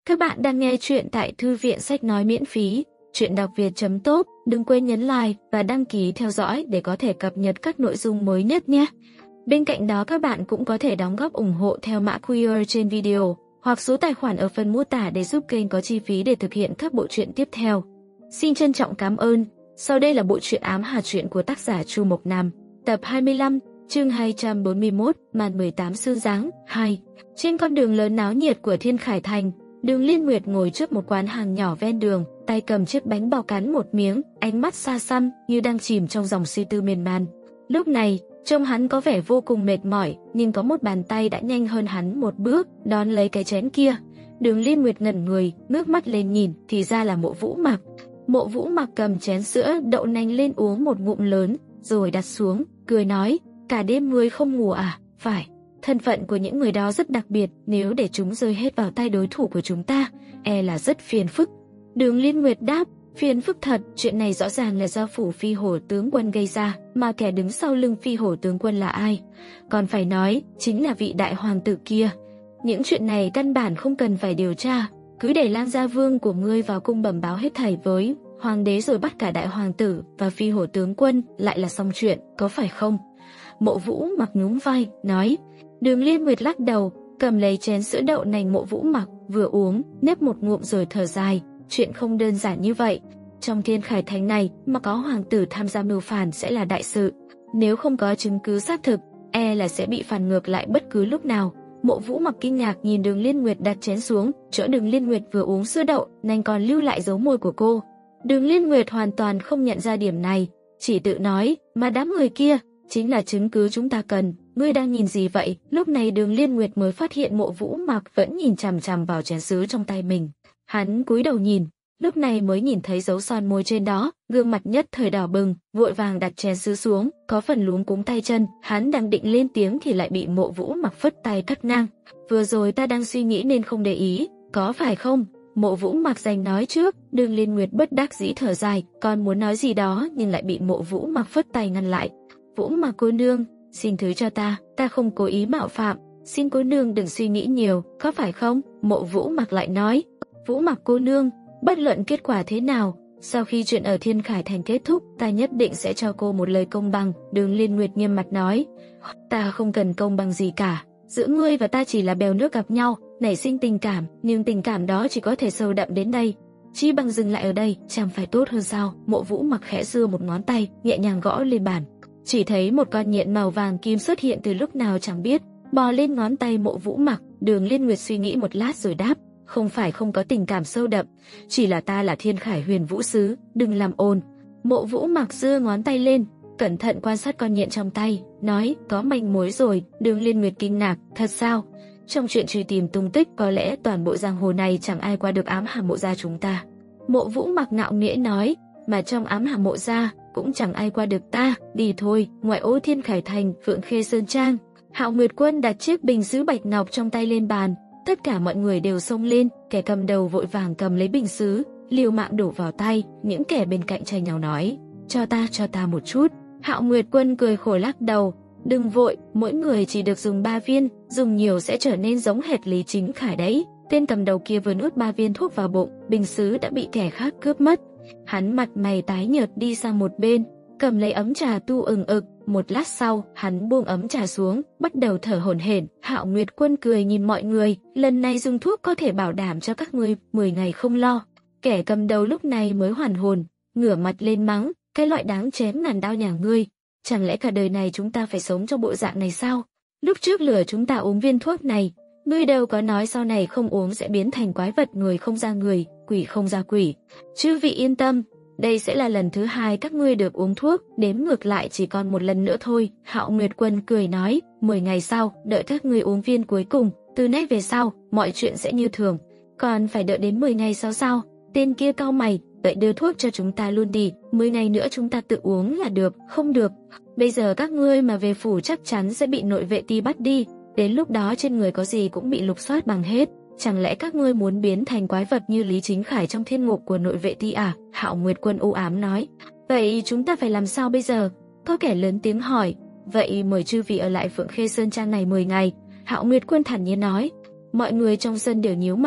Các bạn đang nghe chuyện tại Thư viện Sách Nói miễn phí, chuyện đọc việt.top. Đừng quên nhấn like và đăng ký theo dõi để có thể cập nhật các nội dung mới nhất nhé. Bên cạnh đó các bạn cũng có thể đóng góp ủng hộ theo mã QR trên video hoặc số tài khoản ở phần mô tả để giúp kênh có chi phí để thực hiện các bộ truyện tiếp theo. Xin trân trọng cảm ơn. Sau đây là bộ truyện Ám Hà Truyện của tác giả Chu Mộc Nam, tập 25, chương 241, màn 18 sư dáng 2. Trên con đường lớn náo nhiệt của Thiên Khải Thành, Đường Liên Nguyệt ngồi trước một quán hàng nhỏ ven đường, tay cầm chiếc bánh bao cắn một miếng, ánh mắt xa xăm như đang chìm trong dòng suy tư miên man. Lúc này, trông hắn có vẻ vô cùng mệt mỏi, nhưng có một bàn tay đã nhanh hơn hắn một bước, đón lấy cái chén kia. Đường Liên Nguyệt ngẩn người, ngước mắt lên nhìn, thì ra là Mộ Vũ Mặc. Mộ Vũ Mặc cầm chén sữa đậu nành lên uống một ngụm lớn, rồi đặt xuống, cười nói, cả đêm ngươi không ngủ à? Phải. Thân phận của những người đó rất đặc biệt, nếu để chúng rơi hết vào tay đối thủ của chúng ta, e là rất phiền phức. Đường Liên Nguyệt đáp, phiền phức thật, chuyện này rõ ràng là do phủ Phi Hổ tướng quân gây ra, mà kẻ đứng sau lưng Phi Hổ tướng quân là ai? Còn phải nói, chính là vị đại hoàng tử kia. Những chuyện này căn bản không cần phải điều tra, cứ để Lang Gia Vương của ngươi vào cung bẩm báo hết thảy với hoàng đế rồi bắt cả đại hoàng tử và Phi Hổ tướng quân lại là xong chuyện, có phải không? Mộ Vũ Mặc nhún vai, nói. Đường Liên Nguyệt lắc đầu, cầm lấy chén sữa đậu nành Mộ Vũ Mặc, vừa uống, nếp một ngụm rồi thở dài, chuyện không đơn giản như vậy. Trong Thiên Khải Thành này mà có hoàng tử tham gia mưu phản sẽ là đại sự. Nếu không có chứng cứ xác thực, e là sẽ bị phản ngược lại bất cứ lúc nào. Mộ Vũ Mặc kinh ngạc nhìn Đường Liên Nguyệt đặt chén xuống, chỗ Đường Liên Nguyệt vừa uống sữa đậu nành còn lưu lại dấu môi của cô. Đường Liên Nguyệt hoàn toàn không nhận ra điểm này, chỉ tự nói, mà đám người kia chính là chứng cứ chúng ta cần. Ngươi đang nhìn gì vậy? Lúc này Đường Liên Nguyệt mới phát hiện Mộ Vũ Mặc vẫn nhìn chằm chằm vào chén sứ trong tay mình. Hắn cúi đầu nhìn, lúc này mới nhìn thấy dấu son môi trên đó, gương mặt nhất thời đỏ bừng, vội vàng đặt chén sứ xuống, có phần luống cuống tay chân. Hắn đang định lên tiếng thì lại bị Mộ Vũ Mặc phất tay cắt ngang. Vừa rồi ta đang suy nghĩ nên không để ý, có phải không? Mộ Vũ Mặc giành nói trước. Đường Liên Nguyệt bất đắc dĩ thở dài, còn muốn nói gì đó nhưng lại bị Mộ Vũ Mặc phất tay ngăn lại. Vũ Mặc cô nương, xin thứ cho ta không cố ý mạo phạm, xin cô nương đừng suy nghĩ nhiều, có phải không? Mộ Vũ Mặc lại nói. Vũ Mặc cô nương, bất luận kết quả thế nào, sau khi chuyện ở Thiên Khải Thành kết thúc, ta nhất định sẽ cho cô một lời công bằng. Đường Liên Nguyệt nghiêm mặt nói. Ta không cần công bằng gì cả, giữa ngươi và ta chỉ là bèo nước gặp nhau, nảy sinh tình cảm, nhưng tình cảm đó chỉ có thể sâu đậm đến đây. Chi bằng dừng lại ở đây, chẳng phải tốt hơn sao? Mộ Vũ Mặc khẽ giơ một ngón tay, nhẹ nhàng gõ lên bàn. Chỉ thấy một con nhện màu vàng kim xuất hiện từ lúc nào chẳng biết, bò lên ngón tay Mộ Vũ Mặc. Đường Liên Nguyệt suy nghĩ một lát rồi đáp, không phải không có tình cảm sâu đậm, chỉ là ta là Thiên Khải Huyền Vũ Sứ, đừng làm ồn. Mộ Vũ Mặc giơ ngón tay lên, cẩn thận quan sát con nhện trong tay, nói, có manh mối rồi. Đường Liên Nguyệt kinh ngạc, thật sao? Trong chuyện truy tìm tung tích có lẽ toàn bộ giang hồ này chẳng ai qua được Ám Hà Mộ gia chúng ta. Mộ Vũ Mặc ngạo nghễ nói, mà trong Ám Hà Mộ gia cũng chẳng ai qua được ta, đi thôi. Ngoại ô Thiên Khải Thành, Phượng Khê Sơn Trang. Hạo Nguyệt Quân đặt chiếc bình sứ bạch ngọc trong tay lên bàn, tất cả mọi người đều xông lên, kẻ cầm đầu vội vàng cầm lấy bình sứ, liều mạng đổ vào tay, những kẻ bên cạnh tranh nhau nói, cho ta một chút. Hạo Nguyệt Quân cười khổ lắc đầu, đừng vội, mỗi người chỉ được dùng 3 viên, dùng nhiều sẽ trở nên giống hệt Lý Chính Khải đấy. Tên cầm đầu kia vừa nuốt 3 viên thuốc vào bụng, bình sứ đã bị kẻ khác cướp mất. Hắn mặt mày tái nhợt đi sang một bên, cầm lấy ấm trà tu ừng ực. Một lát sau, hắn buông ấm trà xuống, bắt đầu thở hổn hển. Hạo Nguyệt Quân cười nhìn mọi người, lần này dùng thuốc có thể bảo đảm cho các ngươi 10 ngày không lo. Kẻ cầm đầu lúc này mới hoàn hồn, ngửa mặt lên mắng, cái loại đáng chém ngàn đao nhà ngươi, chẳng lẽ cả đời này chúng ta phải sống trong bộ dạng này sao? Lúc trước lừa chúng ta uống viên thuốc này, ngươi đâu có nói sau này không uống sẽ biến thành quái vật, người không ra người, quỷ không ra quỷ. Chư vị yên tâm, đây sẽ là lần thứ 2 các ngươi được uống thuốc, đếm ngược lại chỉ còn một lần nữa thôi. Hạo Nguyệt Quân cười nói, 10 ngày sau, đợi các ngươi uống viên cuối cùng, từ nay về sau, mọi chuyện sẽ như thường. Còn phải đợi đến 10 ngày sau sao? Tên kia cau mày, vậy đưa thuốc cho chúng ta luôn đi, 10 ngày nữa chúng ta tự uống là được. Không được, bây giờ các ngươi mà về phủ chắc chắn sẽ bị nội vệ ti bắt đi, đến lúc đó trên người có gì cũng bị lục soát bằng hết. Chẳng lẽ các ngươi muốn biến thành quái vật như Lý Chính Khải trong thiên ngục của nội vệ ti à? Hạo Nguyệt Quân u ám nói. Vậy chúng ta phải làm sao bây giờ? Có kẻ lớn tiếng hỏi. Vậy mời chư vị ở lại Phượng Khê Sơn Trang này 10 ngày. Hạo Nguyệt Quân thản nhiên nói. Mọi người trong sân đều nhíu mày,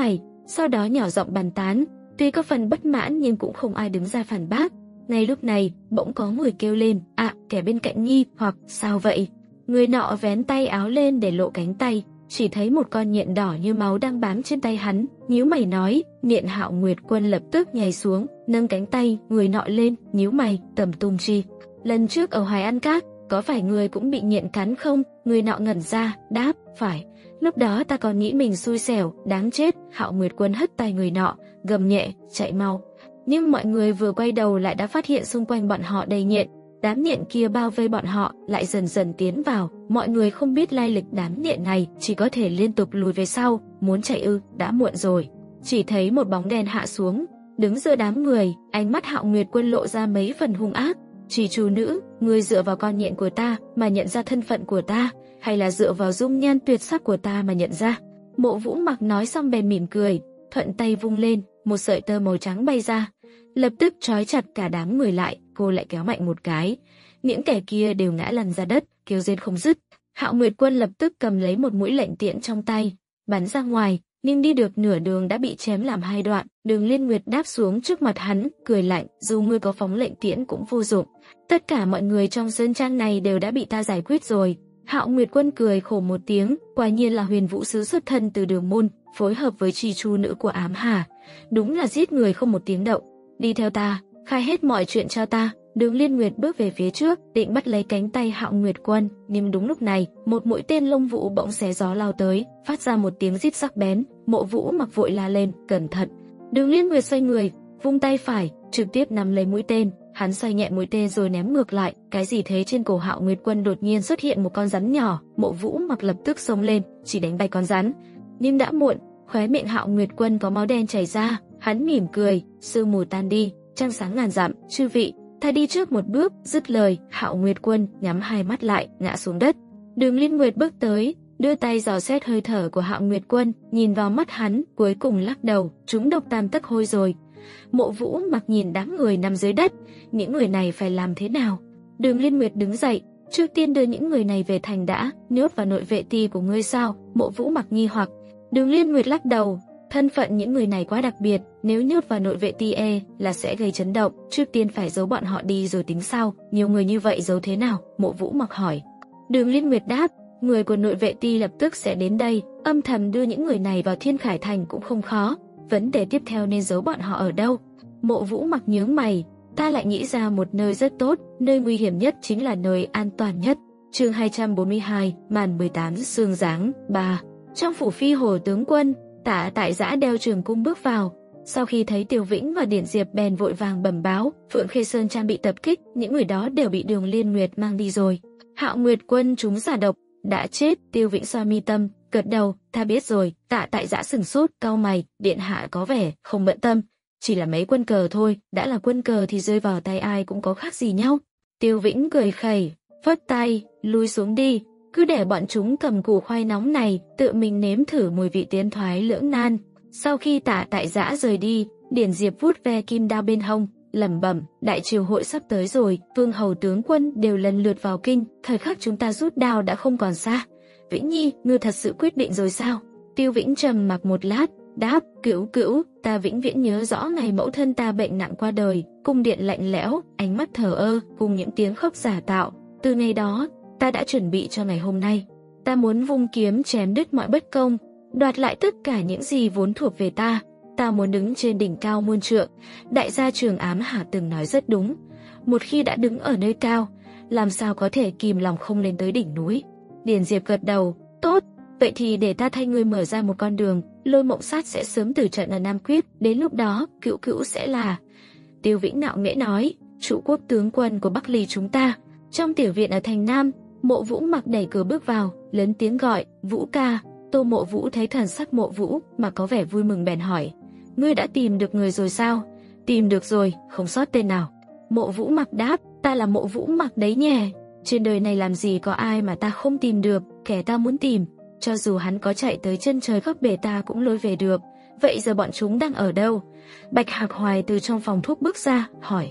sau đó nhỏ giọng bàn tán, tuy có phần bất mãn nhưng cũng không ai đứng ra phản bác. Ngay lúc này, bỗng có người kêu lên, kẻ bên cạnh nghi hoặc, sao vậy? Người nọ vén tay áo lên để lộ cánh tay, chỉ thấy một con nhện đỏ như máu đang bám trên tay hắn, nhíu mày nói, Nhện. Hạo Nguyệt Quân lập tức nhảy xuống, nâng cánh tay người nọ lên, nhíu mày, tầm tung chi. Lần trước ở Hoài An Các, có phải người cũng bị nhện cắn không? Người nọ ngẩn ra, đáp, phải. Lúc đó ta còn nghĩ mình xui xẻo, đáng chết. Hạo Nguyệt Quân hất tay người nọ, gầm nhẹ, chạy mau. Nhưng mọi người vừa quay đầu lại đã phát hiện xung quanh bọn họ đầy nhện. Đám nhện kia bao vây bọn họ, lại dần dần tiến vào. Mọi người không biết lai lịch đám nhện này, chỉ có thể liên tục lùi về sau. Muốn chạy đã muộn rồi. Chỉ thấy một bóng đen hạ xuống, đứng giữa đám người, ánh mắt Hạo Nguyệt Quân lộ ra mấy phần hung ác. Chỉ chủ nữ, ngươi dựa vào con nhện của ta mà nhận ra thân phận của ta, hay là dựa vào dung nhan tuyệt sắc của ta mà nhận ra? Mộ Vũ Mặc nói xong bèn mỉm cười, thuận tay vung lên, một sợi tơ màu trắng bay ra, lập tức trói chặt cả đám người lại. Cô lại kéo mạnh một cái, những kẻ kia đều ngã lăn ra đất, kêu rên không dứt. Hạo Nguyệt Quân lập tức cầm lấy một mũi lệnh tiễn trong tay, bắn ra ngoài, nhưng đi được nửa đường đã bị chém làm hai đoạn. Đường Liên Nguyệt đáp xuống trước mặt hắn, cười lạnh, dù ngươi có phóng lệnh tiễn cũng vô dụng. Tất cả mọi người trong sơn trang này đều đã bị ta giải quyết rồi. Hạo Nguyệt Quân cười khổ một tiếng, quả nhiên là Huyền Vũ Sứ xuất thân từ Đường môn, phối hợp với trì chu nữ của Ám Hà, đúng là giết người không một tiếng động. Đi theo ta, khai hết mọi chuyện cho ta. Đường Liên Nguyệt bước về phía trước, định bắt lấy cánh tay Hạo Nguyệt Quân, nhưng đúng lúc này, một mũi tên lông vũ bỗng xé gió lao tới, phát ra một tiếng rít sắc bén. Mộ Vũ Mặc vội la lên, cẩn thận. Đường Liên Nguyệt xoay người, vung tay phải, trực tiếp nắm lấy mũi tên. Hắn xoay nhẹ mũi tên rồi ném ngược lại. Cái gì thế? Trên cổ Hạo Nguyệt Quân đột nhiên xuất hiện một con rắn nhỏ. Mộ Vũ Mặc lập tức xông lên, chỉ đánh bay con rắn. Nhưng đã muộn, khóe miệng Hạo Nguyệt Quân có máu đen chảy ra. Hắn mỉm cười, sương mù tan đi, trăng sáng ngàn dặm. Chư vị, ta đi trước một bước. Dứt lời, Hạo Nguyệt Quân nhắm hai mắt lại, ngã xuống đất. Đường Liên Nguyệt bước tới, đưa tay dò xét hơi thở của Hạo Nguyệt Quân, nhìn vào mắt hắn, cuối cùng lắc đầu, chúng độc tam tấc hôi rồi. Mộ Vũ Mặc nhìn đám người nằm dưới đất, những người này phải làm thế nào? Đường Liên Nguyệt đứng dậy, trước tiên đưa những người này về thành đã. Nhốt vào nội vệ ti của ngươi sao? Mộ Vũ Mặc nghi hoặc. Đường Liên Nguyệt lắc đầu, thân phận những người này quá đặc biệt, nếu nhốt vào nội vệ ti là sẽ gây chấn động, trước tiên phải giấu bọn họ đi rồi tính sau. Nhiều người như vậy giấu thế nào? Mộ Vũ Mặc hỏi. Đường Liên Nguyệt đáp, người của nội vệ ti lập tức sẽ đến đây, âm thầm đưa những người này vào Thiên Khải Thành cũng không khó. Vấn đề tiếp theo nên giấu bọn họ ở đâu? Mộ Vũ Mặc nhướng mày, ta lại nghĩ ra một nơi rất tốt, nơi nguy hiểm nhất chính là nơi an toàn nhất. Chương 242, màn 18 sương giáng 3. Trong phủ Phi Hổ tướng quân, Tả Tại Giã đeo trường cung bước vào. Sau khi thấy Tiêu Vĩnh và Điển Diệp bèn vội vàng bẩm báo, Phượng Khê Sơn trang bị tập kích, những người đó đều bị Đường Liên Nguyệt mang đi rồi. Hạo Nguyệt Quân trúng xả độc, đã chết. Tiêu Vĩnh xoa mi tâm, gật đầu, ta biết rồi. Tả Tại Giã sửng sốt, cau mày, điện hạ có vẻ không bận tâm, chỉ là mấy quân cờ thôi, đã là quân cờ thì rơi vào tay ai cũng có khác gì nhau. Tiêu Vĩnh cười khẩy, phất tay, lui xuống đi, cứ để bọn chúng cầm củ khoai nóng này, tự mình nếm thử mùi vị tiến thoái lưỡng nan. Sau khi Tả Tại Giã rời đi, Điển Diệp vuốt ve kim đao bên hông, lẩm bẩm, đại triều hội sắp tới rồi, vương hầu tướng quân đều lần lượt vào kinh, thời khắc chúng ta rút đao đã không còn xa. Vĩnh Nhi, ngươi thật sự quyết định rồi sao? Tiêu Vĩnh trầm mặc một lát, đáp, cữu cữu, ta vĩnh viễn nhớ rõ ngày mẫu thân ta bệnh nặng qua đời. Cung điện lạnh lẽo, ánh mắt thờ ơ, cùng những tiếng khóc giả tạo. Từ ngày đó, ta đã chuẩn bị cho ngày hôm nay. Ta muốn vung kiếm chém đứt mọi bất công, đoạt lại tất cả những gì vốn thuộc về ta. Ta muốn đứng trên đỉnh cao muôn trượng. Đại gia Trường Ám Hà từng nói rất đúng. Một khi đã đứng ở nơi cao, làm sao có thể kìm lòng không lên tới đỉnh núi? Điển Diệp gật đầu, tốt, vậy thì để ta thay ngươi mở ra một con đường. Lôi Mộng Sát sẽ sớm tử trận ở Nam Quyết, đến lúc đó, cữu cữu sẽ là... Tiêu Vĩnh nạo nghễ nói, trụ quốc tướng quân của Bắc Ly chúng ta. Trong tiểu viện ở thành Nam, Mộ Vũ Mặc đẩy cửa bước vào, lớn tiếng gọi, Vũ ca. Tô Mộ Vũ thấy thần sắc Mộ Vũ mà có vẻ vui mừng bèn hỏi, ngươi đã tìm được người rồi sao? Tìm được rồi, không sót tên nào. Mộ Vũ Mặc đáp, ta là Mộ Vũ Mặc đấy nhè. Trên đời này làm gì có ai mà ta không tìm được, kẻ ta muốn tìm, cho dù hắn có chạy tới chân trời góc bể ta cũng lôi về được. Vậy giờ bọn chúng đang ở đâu? Bạch Hạc Hoài từ trong phòng thuốc bước ra, hỏi.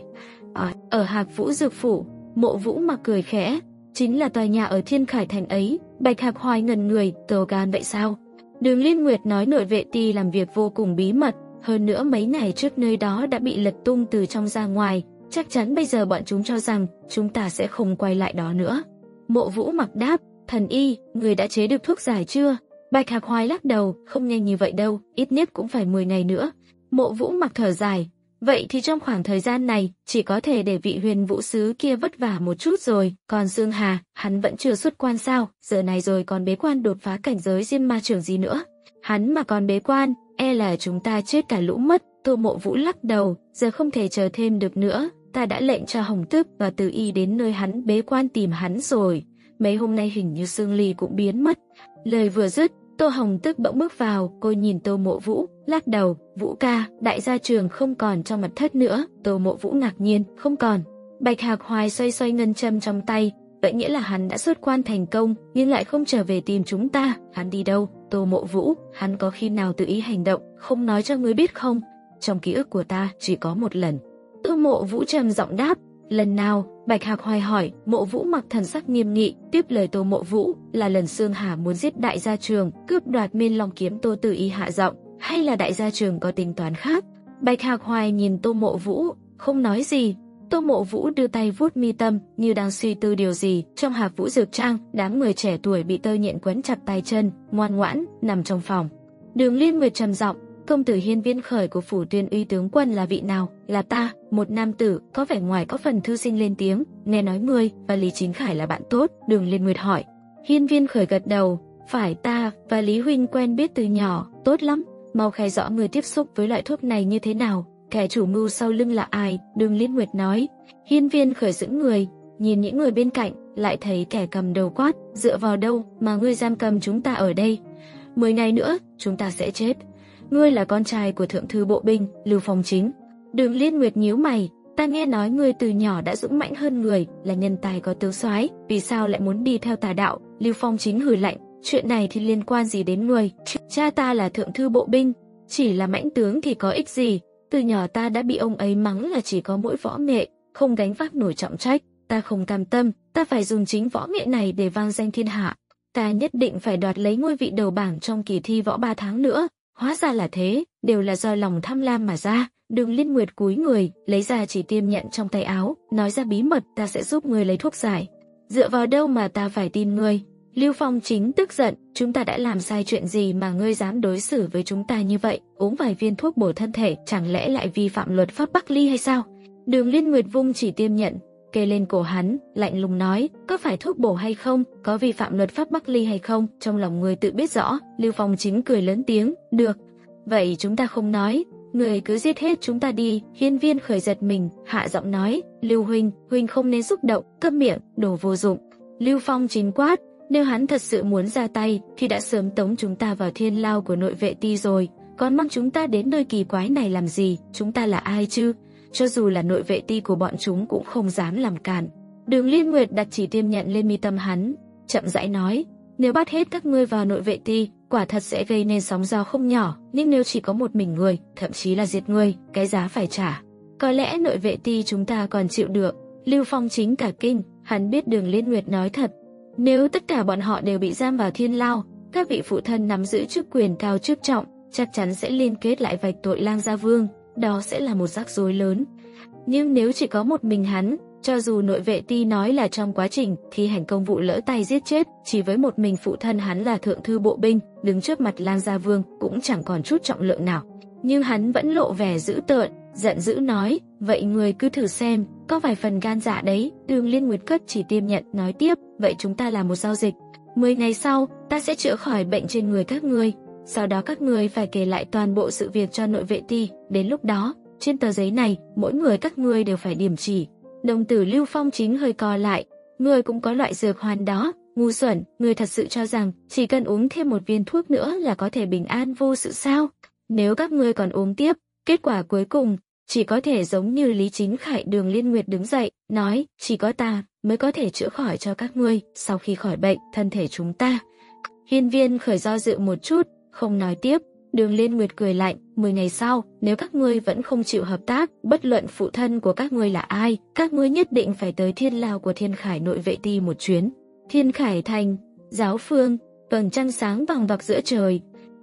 Ở Hạc Vũ Dược Phủ. Mộ Vũ Mặc cười khẽ, chính là tòa nhà ở Thiên Khải Thành ấy. Bạch Hạc Hoài ngẩn người, tờ gan vậy sao? Đường Liên Nguyệt nói nội vệ ti làm việc vô cùng bí mật, hơn nữa mấy ngày trước nơi đó đã bị lật tung từ trong ra ngoài, chắc chắn bây giờ bọn chúng cho rằng chúng ta sẽ không quay lại đó nữa. Mộ Vũ Mặc đáp, thần y, người đã chế được thuốc giải chưa? Bạch Hạc Hoài lắc đầu, không nhanh như vậy đâu, ít nhất cũng phải 10 ngày nữa. Mộ Vũ Mặc thở dài, vậy thì trong khoảng thời gian này, chỉ có thể để vị Huyền Vũ Sứ kia vất vả một chút rồi, còn Dương Hà, hắn vẫn chưa xuất quan sao, giờ này rồi còn bế quan đột phá cảnh giới Diêm Ma Trưởng gì nữa. Hắn mà còn bế quan, e là chúng ta chết cả lũ mất. Tô Mộ Vũ lắc đầu, giờ không thể chờ thêm được nữa, ta đã lệnh cho Hồng Tước và Từ Y đến nơi hắn bế quan tìm hắn rồi. Mấy hôm nay hình như Sương Ly cũng biến mất. Lời vừa dứt, Tô Hồng Tước bỗng bước vào, cô nhìn Tô Mộ Vũ, lắc đầu, Vũ ca, đại gia trường không còn trong mật thất nữa. Tô Mộ Vũ ngạc nhiên, không còn. Bạch Hạc Hoài xoay xoay ngân châm trong tay, vậy nghĩa là hắn đã xuất quan thành công, nhưng lại không trở về tìm chúng ta, hắn đi đâu? Tô Mộ Vũ, hắn có khi nào tự ý hành động, không nói cho ngươi biết không? Trong ký ức của ta chỉ có một lần. Tô Mộ Vũ trầm giọng đáp, lần nào? Bạch Hạc Hoài hỏi. Mộ Vũ Mặc thần sắc nghiêm nghị, tiếp lời Tô Mộ Vũ, là lần Sương Hà muốn giết đại gia trường, cướp đoạt Miên Long kiếm. Tô Tử Y hạ giọng, hay là đại gia trường có tính toán khác? Bạch Hạc Hoài nhìn Tô Mộ Vũ, không nói gì. Tô Mộ Vũ đưa tay vuốt mi tâm, như đang suy tư điều gì. Trong Hạc Vũ Dược Trang, đám người trẻ tuổi bị tơ nhện quấn chặt tay chân, ngoan ngoãn nằm trong phòng. Đường Liên Nguyệt trầm giọng, công tử Hiên Viên Khởi của phủ Tuyên Uy tướng quân là vị nào? Là ta. Một nam tử có vẻ ngoài có phần thư sinh lên tiếng, nghe nói ngươi và Lý Chính Khải là bạn tốt. Đường Liên Nguyệt hỏi. Hiên Viên Khởi gật đầu, phải, ta và Lý huynh quen biết từ nhỏ, tốt lắm. Mau khai rõ người tiếp xúc với loại thuốc này như thế nào, kẻ chủ mưu sau lưng là ai? Đường Liên Nguyệt nói. Hiên Viên Khởi sững người, nhìn những người bên cạnh, lại thấy kẻ cầm đầu quát, dựa vào đâu mà ngươi giam cầm chúng ta ở đây? 10 ngày nữa, chúng ta sẽ chết. Ngươi là con trai của thượng thư bộ binh, Lưu Phong Chính. Đường Liên Nguyệt nhíu mày, ta nghe nói ngươi từ nhỏ đã dũng mãnh hơn người, là nhân tài có tứ soái, vì sao lại muốn đi theo tà đạo? Lưu Phong Chính hừ lạnh, chuyện này thì liên quan gì đến ngươi? Cha ta là thượng thư bộ binh, chỉ là mãnh tướng thì có ích gì? Từ nhỏ ta đã bị ông ấy mắng là chỉ có mỗi võ nghệ, không gánh vác nổi trọng trách. Ta không cam tâm, ta phải dùng chính võ nghệ này để vang danh thiên hạ. Ta nhất định phải đoạt lấy ngôi vị đầu bảng trong kỳ thi võ 3 tháng nữa. Hóa ra là thế, đều là do lòng tham lam mà ra. Đường Liên Nguyệt cúi người, lấy ra chỉ tiêm nhận trong tay áo, nói ra bí mật, ta sẽ giúp ngươi lấy thuốc giải. Dựa vào đâu mà ta phải tin ngươi? Lưu Phong Chính tức giận, chúng ta đã làm sai chuyện gì mà ngươi dám đối xử với chúng ta như vậy? Uống vài viên thuốc bổ thân thể, chẳng lẽ lại vi phạm luật pháp Bắc Ly hay sao? Đường Liên Nguyệt vung chỉ tiêm nhận, kê lên cổ hắn, lạnh lùng nói, có phải thuốc bổ hay không, có vi phạm luật pháp Bắc Ly hay không, trong lòng người tự biết rõ. Lưu Phong Chính cười lớn tiếng, được, vậy chúng ta không nói, người cứ giết hết chúng ta đi. Hiên Viên Khởi giật mình, hạ giọng nói, Lưu huynh, huynh không nên xúc động, câm miệng, đồ vô dụng. Lưu Phong Chính quát, nếu hắn thật sự muốn ra tay, thì đã sớm tống chúng ta vào thiên lao của nội vệ ti rồi, còn mang chúng ta đến nơi kỳ quái này làm gì? Chúng ta là ai chứ? Cho dù là nội vệ ti của bọn chúng cũng không dám làm cản. Đường Liên Nguyệt đặt chỉ tiêm nhận lên mi tâm hắn, chậm rãi nói, nếu bắt hết các ngươi vào nội vệ ti, quả thật sẽ gây nên sóng gió không nhỏ, nhưng nếu chỉ có một mình ngươi, thậm chí là diệt ngươi, cái giá phải trả, có lẽ nội vệ ti chúng ta còn chịu được. Lưu Phong Chính cả kinh, hắn biết Đường Liên Nguyệt nói thật. Nếu tất cả bọn họ đều bị giam vào thiên lao, các vị phụ thân nắm giữ chức quyền cao chức trọng, chắc chắn sẽ liên kết lại vạch tội Lang Gia Vương, đó sẽ là một rắc rối lớn. Nhưng nếu chỉ có một mình hắn, cho dù nội vệ ti nói là trong quá trình thi hành công vụ lỡ tay giết chết, chỉ với một mình phụ thân hắn là thượng thư bộ binh, đứng trước mặt Lang Gia Vương cũng chẳng còn chút trọng lượng nào. Nhưng hắn vẫn lộ vẻ dữ tợn, giận dữ nói, vậy người cứ thử xem, có vài phần gan dạ đấy. Đường Liên Nguyệt cất chỉ tiêm nhận, nói tiếp, vậy chúng ta làm một giao dịch. 10 ngày sau, ta sẽ chữa khỏi bệnh trên người các ngươi. Sau đó các ngươi phải kể lại toàn bộ sự việc cho nội vệ ti. Đến lúc đó, trên tờ giấy này, mỗi người các ngươi đều phải điểm chỉ. Đồng tử Lưu Phong Chính hơi co lại. Ngươi cũng có loại dược hoàn đó, ngu xuẩn, ngươi thật sự cho rằng chỉ cần uống thêm một viên thuốc nữa là có thể bình an vô sự sao? Nếu các ngươi còn uống tiếp, kết quả cuối cùng chỉ có thể giống như Lý Chính Khải. Đường Liên Nguyệt đứng dậy, nói, chỉ có ta mới có thể chữa khỏi cho các ngươi. Sau khi khỏi bệnh, thân thể chúng ta. Hiên Viên Khởi do dự một chút, không nói tiếp. Đường Liên Nguyệt cười lạnh, 10 ngày sau, nếu các ngươi vẫn không chịu hợp tác, bất luận phụ thân của các ngươi là ai, các ngươi nhất định phải tới thiên lao của Thiên Khải nội vệ ti một chuyến. Thiên Khải thành, giáo phương, vầng trăng sáng vằng vặc giữa trời.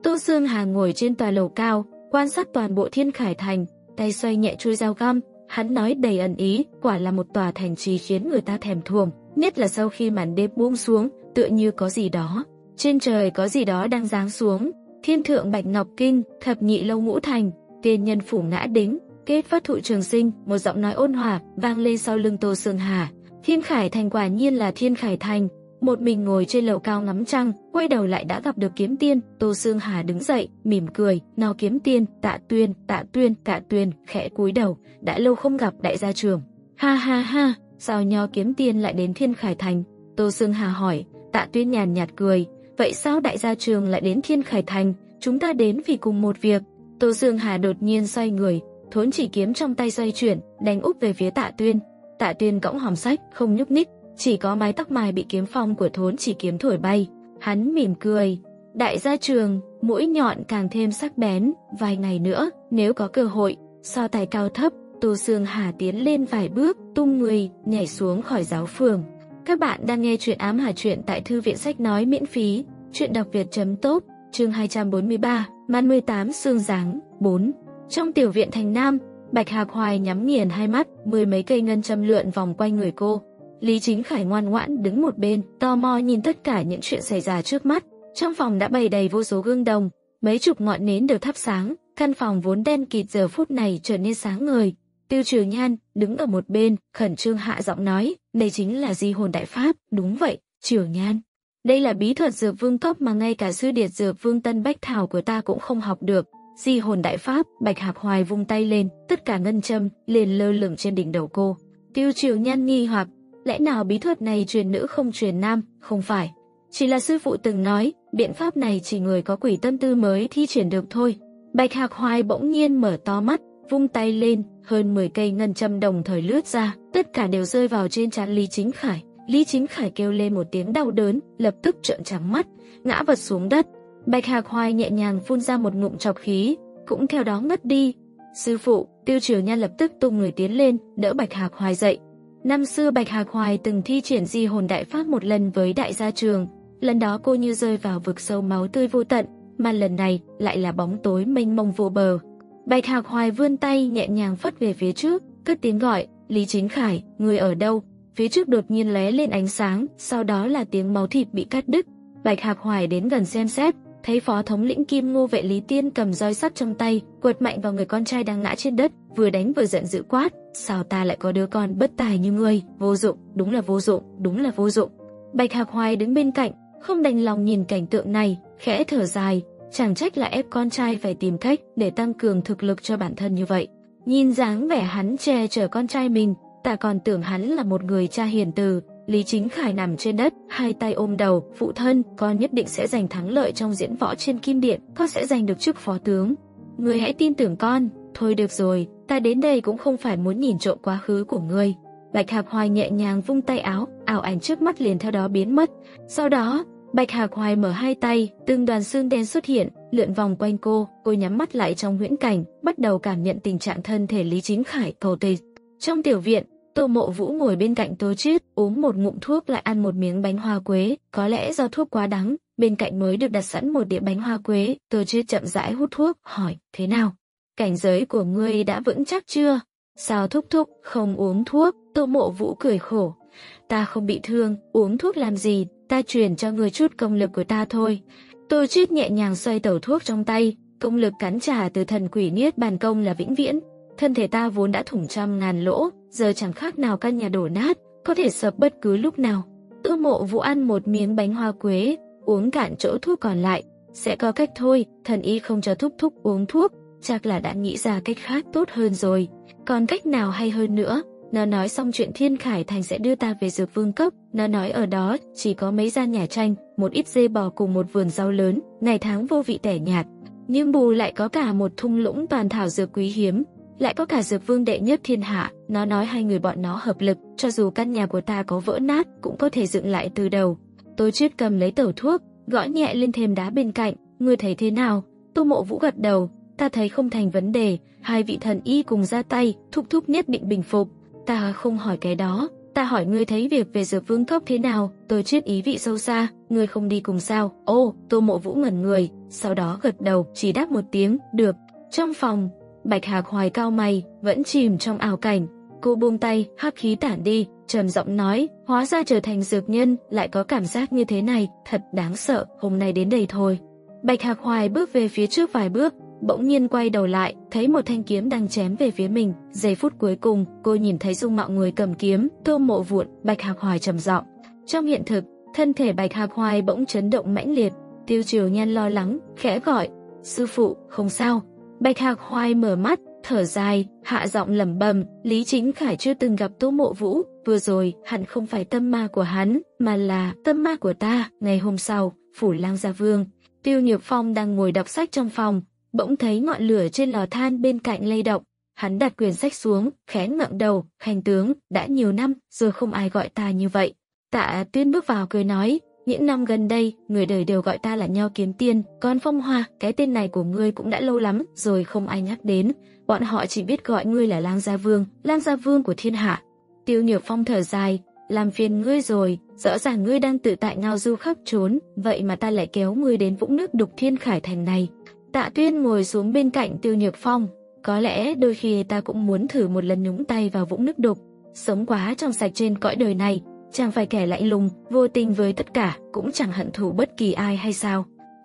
Tô Sương Hà ngồi trên tòa lầu cao, quan sát toàn bộ Thiên Khải Thành, tay xoay nhẹ chuôi dao găm, hắn nói đầy ẩn ý, quả là một tòa thành trì khiến người ta thèm thuồng, nhất là sau khi màn đêm buông xuống, tựa như có gì đó. Trên trời có gì đó đang giáng xuống, thiên thượng Bạch Ngọc Kinh, thập nhị lâu ngũ thành, tiên nhân phủ ngã đính, kết phát thụ trường sinh, một giọng nói ôn hòa vang lên sau lưng Tô Sương Hà. Thiên Khải Thành quả nhiên là Thiên Khải Thành. Một mình ngồi trên lầu cao ngắm trăng, quay đầu lại đã gặp được Kiếm Tiên. Tô Sương Hà đứng dậy, mỉm cười, "Nào Kiếm Tiên." Tạ Tuyên khẽ cúi đầu, "Đã lâu không gặp đại gia trưởng." "Ha ha ha, sao Nho Kiếm Tiên lại đến Thiên Khải Thành?" Tô Sương Hà hỏi. Tạ Tuyên nhàn nhạt cười, "Vậy sao đại gia trưởng lại đến Thiên Khải Thành? Chúng ta đến vì cùng một việc." Tô Sương Hà đột nhiên xoay người, thốn chỉ kiếm trong tay xoay chuyển, đánh úp về phía Tạ Tuyên. Tạ Tuyên cõng hòm sách, không nhúc nhích, chỉ có mái tóc mai bị kiếm phong của thốn chỉ kiếm thổi bay. Hắn mỉm cười, "Đại gia trường, mũi nhọn càng thêm sắc bén, vài ngày nữa, nếu có cơ hội." So tài cao thấp, Tô Sương Hà tiến lên vài bước, tung người, nhảy xuống khỏi giáo phường. Các bạn đang nghe truyện Ám Hà Truyện tại Thư viện Sách Nói miễn phí, truyện đọc việt.top, chương 243, màn 18 xương giáng, 4. Trong tiểu viện thành Nam, Bạch Hạc Hoài nhắm nghiền hai mắt, mười mấy cây ngân châm lượn vòng quanh người cô. Lý Chính Khải ngoan ngoãn đứng một bên, tò mò nhìn tất cả những chuyện xảy ra trước mắt. Trong phòng đã bày đầy vô số gương đồng, mấy chục ngọn nến được thắp sáng, căn phòng vốn đen kịt giờ phút này trở nên sáng ngời. Tiêu Trừ Nhan đứng ở một bên, khẩn trương hạ giọng nói, "Đây chính là Di Hồn Đại Pháp." "Đúng vậy, Trừ Nhan. Đây là bí thuật dược vương cấp mà ngay cả sư điệt dược vương Tân Bách Thảo của ta cũng không học được." Di Hồn Đại Pháp. Bạch Hạc Hoài vung tay lên, tất cả ngân châm liền lơ lửng trên đỉnh đầu cô. Tiêu Trừ Nhan nghi hoặc, lẽ nào bí thuật này truyền nữ không truyền nam? Không phải, chỉ là sư phụ từng nói, biện pháp này chỉ người có quỷ tâm tư mới thi triển được thôi. Bạch Hạc Hoài bỗng nhiên mở to mắt, vung tay lên, hơn 10 cây ngân châm đồng thời lướt ra, tất cả đều rơi vào trên trán Lý Chính Khải. Lý Chính Khải kêu lên một tiếng đau đớn, lập tức trợn trắng mắt, ngã vật xuống đất. Bạch Hạc Hoài nhẹ nhàng phun ra một ngụm trọc khí, cũng theo đó ngất đi. "Sư phụ." Tiêu Trừ Nhan lập tức tung người tiến lên, đỡ Bạch Hạc Hoài dậy. Năm xưa Bạch Hạc Hoài từng thi triển Di Hồn Đại Pháp một lần với đại gia trường, lần đó cô như rơi vào vực sâu máu tươi vô tận, mà lần này lại là bóng tối mênh mông vô bờ. Bạch Hạc Hoài vươn tay nhẹ nhàng phất về phía trước, cất tiếng gọi, "Lý Chính Khải, người ở đâu?" Phía trước đột nhiên lóe lên ánh sáng, sau đó là tiếng máu thịt bị cắt đứt. Bạch Hạc Hoài đến gần xem xét, thấy phó thống lĩnh Kim Ngô vệ Lý Tiên cầm roi sắt trong tay, quật mạnh vào người con trai đang ngã trên đất, vừa đánh vừa giận dữ quát, "Sao ta lại có đứa con bất tài như ngươi, vô dụng, đúng là vô dụng, đúng là vô dụng." Bạch Hạc Hoài đứng bên cạnh, không đành lòng nhìn cảnh tượng này, khẽ thở dài, chẳng trách là ép con trai phải tìm cách để tăng cường thực lực cho bản thân như vậy. Nhìn dáng vẻ hắn che chở con trai mình, ta còn tưởng hắn là một người cha hiền từ. Lý Chính Khải nằm trên đất, hai tay ôm đầu, "Phụ thân, con nhất định sẽ giành thắng lợi trong diễn võ trên Kim Điện, con sẽ giành được chức phó tướng. Ngươi hãy tin tưởng con." "Thôi được rồi, ta đến đây cũng không phải muốn nhìn trộm quá khứ của ngươi." Bạch Hạc Hoài nhẹ nhàng vung tay áo, ảo ảnh trước mắt liền theo đó biến mất. Sau đó, Bạch Hạc Hoài mở hai tay, từng đoàn xương đen xuất hiện, lượn vòng quanh cô nhắm mắt lại trong huyễn cảnh, bắt đầu cảm nhận tình trạng thân thể Lý Chính Khải cầu tịch. Trong tiểu viện, Tô Mộ Vũ ngồi bên cạnh Tô Chiết, uống một ngụm thuốc lại ăn một miếng bánh hoa quế, có lẽ do thuốc quá đắng, bên cạnh mới được đặt sẵn một đĩa bánh hoa quế. Tô Chiết chậm rãi hút thuốc, hỏi, "Thế nào? Cảnh giới của ngươi đã vững chắc chưa?" "Sao thúc thúc không uống thuốc?" Tô Mộ Vũ cười khổ, "Ta không bị thương, uống thuốc làm gì, ta truyền cho ngươi chút công lực của ta thôi." Tô Chiết nhẹ nhàng xoay tẩu thuốc trong tay, "Công lực cắn trả từ thần quỷ niết bàn công là vĩnh viễn. Thân thể ta vốn đã thủng trăm ngàn lỗ, giờ chẳng khác nào căn nhà đổ nát, có thể sập bất cứ lúc nào." Tô Mộ Vũ ăn một miếng bánh hoa quế, uống cạn chỗ thuốc còn lại. "Sẽ có cách thôi, thần y không cho thúc thúc uống thuốc, chắc là đã nghĩ ra cách khác tốt hơn rồi." "Còn cách nào hay hơn nữa?" "Nó nói xong chuyện Thiên Khải Thành sẽ đưa ta về dược vương cấp, nó nói ở đó chỉ có mấy gian nhà tranh, một ít dê bò cùng một vườn rau lớn, ngày tháng vô vị tẻ nhạt, nhưng bù lại có cả một thung lũng toàn thảo dược quý hiếm, lại có cả dược vương đệ nhất thiên hạ. Nó nói hai người bọn nó hợp lực, cho dù căn nhà của ta có vỡ nát cũng có thể dựng lại từ đầu." Tô Chiết cầm lấy tẩu thuốc, gõ nhẹ lên thềm đá bên cạnh, "Ngươi thấy thế nào?" Tô Mộ Vũ gật đầu, "Ta thấy không thành vấn đề, hai vị thần y cùng ra tay, thúc thúc nhất định bình phục." "Ta không hỏi cái đó, ta hỏi ngươi thấy việc về dược vương cấp thế nào?" Tô Chiết ý vị sâu xa, "Ngươi không đi cùng sao?" "Ô." Tô Mộ Vũ ngẩn người, sau đó gật đầu, chỉ đáp một tiếng, được. Trong phòng, Bạch Hạc Hoài cau mày, vẫn chìm trong ảo cảnh. Cô buông tay, hắc khí tản đi, trầm giọng nói, hóa ra trở thành dược nhân lại có cảm giác như thế này, thật đáng sợ, hôm nay đến đây thôi. Bạch Hạc Hoài bước về phía trước vài bước, bỗng nhiên quay đầu lại, thấy một thanh kiếm đang chém về phía mình. Giây phút cuối cùng, cô nhìn thấy dung mạo người cầm kiếm, Tô Mộ Vụn. Bạch Hạc Hoài trầm giọng. Trong hiện thực, thân thể Bạch Hạc Hoài bỗng chấn động mãnh liệt. Tiêu Triều Nhan lo lắng, khẽ gọi, sư phụ, không sao. Bạch Hạc Hoài mở mắt, thở dài, hạ giọng lẩm bẩm, Lý Chính Khải chưa từng gặp Tô Mộ Vũ, vừa rồi hẳn không phải tâm ma của hắn, mà là tâm ma của ta. Ngày hôm sau, phủ Lang Gia Vương, Tiêu Nhược Phong đang ngồi đọc sách trong phòng, bỗng thấy ngọn lửa trên lò than bên cạnh lay động. Hắn đặt quyển sách xuống, khẽ ngẩng đầu, Khanh tướng, đã nhiều năm rồi không ai gọi ta như vậy. Tạ Tuyên bước vào cười nói, những năm gần đây, người đời đều gọi ta là Nho Kiếm Tiên, còn Phong Hoa, cái tên này của ngươi cũng đã lâu lắm rồi không ai nhắc đến, bọn họ chỉ biết gọi ngươi là Lang Gia Vương của thiên hạ. Tiêu Nhược Phong thở dài, làm phiền ngươi rồi, rõ ràng ngươi đang tự tại ngao du khắp trốn, vậy mà ta lại kéo ngươi đến vũng nước đục Thiên Khải Thành này. Tạ Tuyên ngồi xuống bên cạnh Tiêu Nhược Phong, có lẽ đôi khi ta cũng muốn thử một lần nhúng tay vào vũng nước đục, sống quá trong sạch trên cõi đời này. Chẳng phải kẻ lạnh lùng, vô tình với tất cả, cũng chẳng hận thù bất kỳ ai hay sao?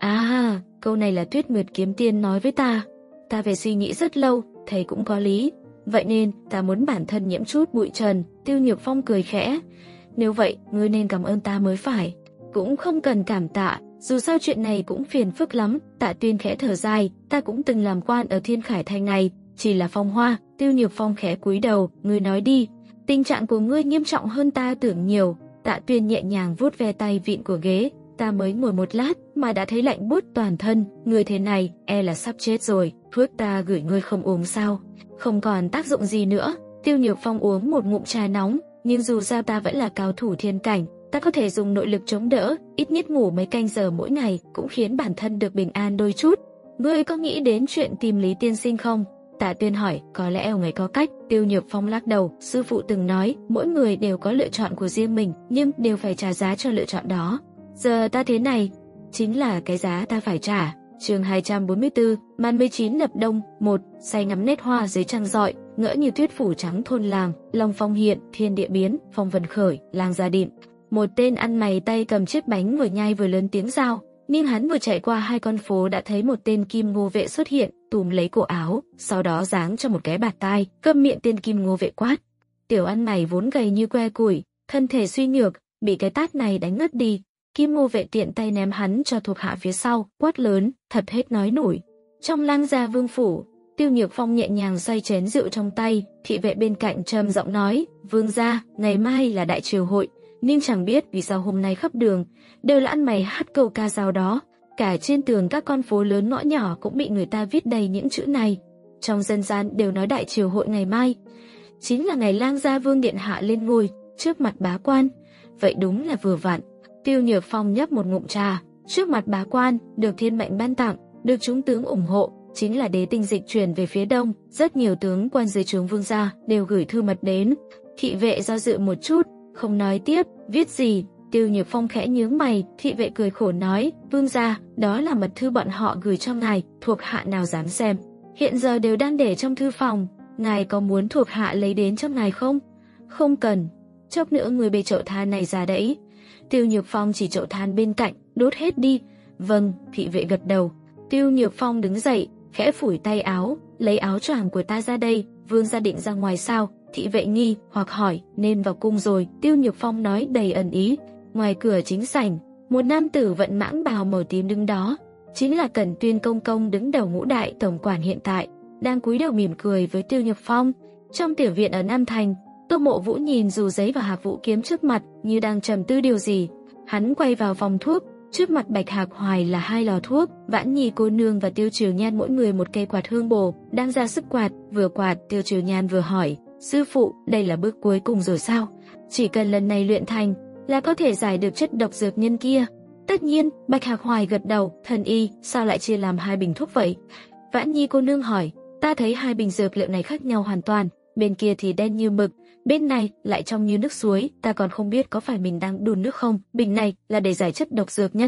À, câu này là Tuyết Nguyệt Kiếm Tiên nói với ta. Ta phải suy nghĩ rất lâu, thầy cũng có lý. Vậy nên, ta muốn bản thân nhiễm chút bụi trần. Tiêu Nhược Phong cười khẽ. Nếu vậy, ngươi nên cảm ơn ta mới phải. Cũng không cần cảm tạ, dù sao chuyện này cũng phiền phức lắm. Tạ Tuyên khẽ thở dài, ta cũng từng làm quan ở Thiên Khải Thành này, chỉ là Phong Hoa. Tiêu Nhược Phong khẽ cúi đầu, ngươi nói đi. Tình trạng của ngươi nghiêm trọng hơn ta tưởng nhiều. Tạ Tuyên nhẹ nhàng vuốt ve tay vịn của ghế. Ta mới ngồi một lát mà đã thấy lạnh buốt toàn thân. Ngươi thế này, e là sắp chết rồi. Thuốc ta gửi ngươi không uống sao? Không còn tác dụng gì nữa. Tiêu Nhược Phong uống một ngụm trà nóng. Nhưng dù sao ta vẫn là cao thủ thiên cảnh, ta có thể dùng nội lực chống đỡ. Ít nhất ngủ mấy canh giờ mỗi ngày cũng khiến bản thân được bình an đôi chút. Ngươi có nghĩ đến chuyện tìm Lý tiên sinh không? Tạ Tuyên hỏi, có lẽ ông ấy có cách. Tiêu Nhược Phong lắc đầu, sư phụ từng nói, mỗi người đều có lựa chọn của riêng mình, nhưng đều phải trả giá cho lựa chọn đó. Giờ ta thế này, chính là cái giá ta phải trả. Chương 244, màn 19 lập đông, 1, say ngắm nét hoa dưới trăng rọi, ngỡ như tuyết phủ trắng thôn làng, long phong hiện, thiên địa biến, phong vân khởi, làng gia định. Một tên ăn mày tay cầm chiếc bánh vừa nhai vừa lớn tiếng rao. Nhưng hắn vừa chạy qua 2 con phố đã thấy một tên Kim Ngô vệ xuất hiện, túm lấy cổ áo, sau đó giáng cho một cái bạt tai, câm miệng. Tên Kim Ngô vệ quát. Tiểu ăn mày vốn gầy như que củi, thân thể suy nhược, bị cái tát này đánh ngất đi. Kim Ngô vệ tiện tay ném hắn cho thuộc hạ phía sau, quát lớn, thật hết nói nổi. Trong Lang Gia Vương phủ, Tiêu Nhược Phong nhẹ nhàng xoay chén rượu trong tay, thị vệ bên cạnh trầm giọng nói, Vương gia, ngày mai là đại triều hội. Nhưng chẳng biết vì sao hôm nay khắp đường đều là ăn mày hát câu ca dao đó. Cả trên tường các con phố lớn ngõ nhỏ cũng bị người ta viết đầy những chữ này. Trong dân gian đều nói đại triều hội ngày mai chính là ngày Lang Gia Vương điện hạ lên ngôi trước mặt bá quan. Vậy đúng là vừa vặn. Tiêu Nhược Phong nhấp một ngụm trà. Trước mặt bá quan, được thiên mệnh ban tặng, được chúng tướng ủng hộ, chính là đế tinh dịch chuyển về phía đông. Rất nhiều tướng quan dưới trướng vương gia đều gửi thư mật đến. Thị vệ do dự một chút, không nói tiếp. Viết gì? Tiêu Nhược Phong khẽ nhướng mày. Thị vệ cười khổ nói, vương gia, đó là mật thư bọn họ gửi cho ngài, thuộc hạ nào dám xem. Hiện giờ đều đang để trong thư phòng, ngài có muốn thuộc hạ lấy đến cho ngài không? Không cần, chốc nữa người bê chậu than này ra đấy. Tiêu Nhược Phong chỉ chậu than bên cạnh, đốt hết đi. Vâng, thị vệ gật đầu. Tiêu Nhược Phong đứng dậy, khẽ phủi tay áo, lấy áo choàng của ta ra đây. Vương gia định ra ngoài sao? Thị vệ nghi hoặc hỏi, nên vào cung rồi. Tiêu Nhược Phong nói đầy ẩn ý. Ngoài cửa chính sảnh, một nam tử vận mãng bào màu tím đứng đó, chính là Cẩn Tuyên công công đứng đầu ngũ đại tổng quản hiện tại, đang cúi đầu mỉm cười với Tiêu Nhược Phong. Trong tiểu viện ở Nam Thành, Tô Mộ Vũ nhìn dù giấy và hạc vũ kiếm trước mặt như đang trầm tư điều gì. Hắn quay vào phòng thuốc, trước mặt Bạch Hạc Hoài là 2 lò thuốc, Vãn Nhi cô nương và Tiêu Triều Nhan mỗi người một cây quạt hương bổ, đang ra sức quạt. Vừa quạt, Tiêu Triều Nhan vừa hỏi, sư phụ, đây là bước cuối cùng rồi sao? Chỉ cần lần này luyện thành là có thể giải được chất độc dược nhân kia. Tất nhiên, Bạch Hạc Hoài gật đầu. Thần y, sao lại chia làm 2 bình thuốc vậy? Vãn Nhi cô nương hỏi, ta thấy 2 bình dược liệu này khác nhau hoàn toàn, bên kia thì đen như mực, bên này lại trong như nước suối, ta còn không biết có phải mình đang đun nước không. Bình này là để giải chất độc dược nhân,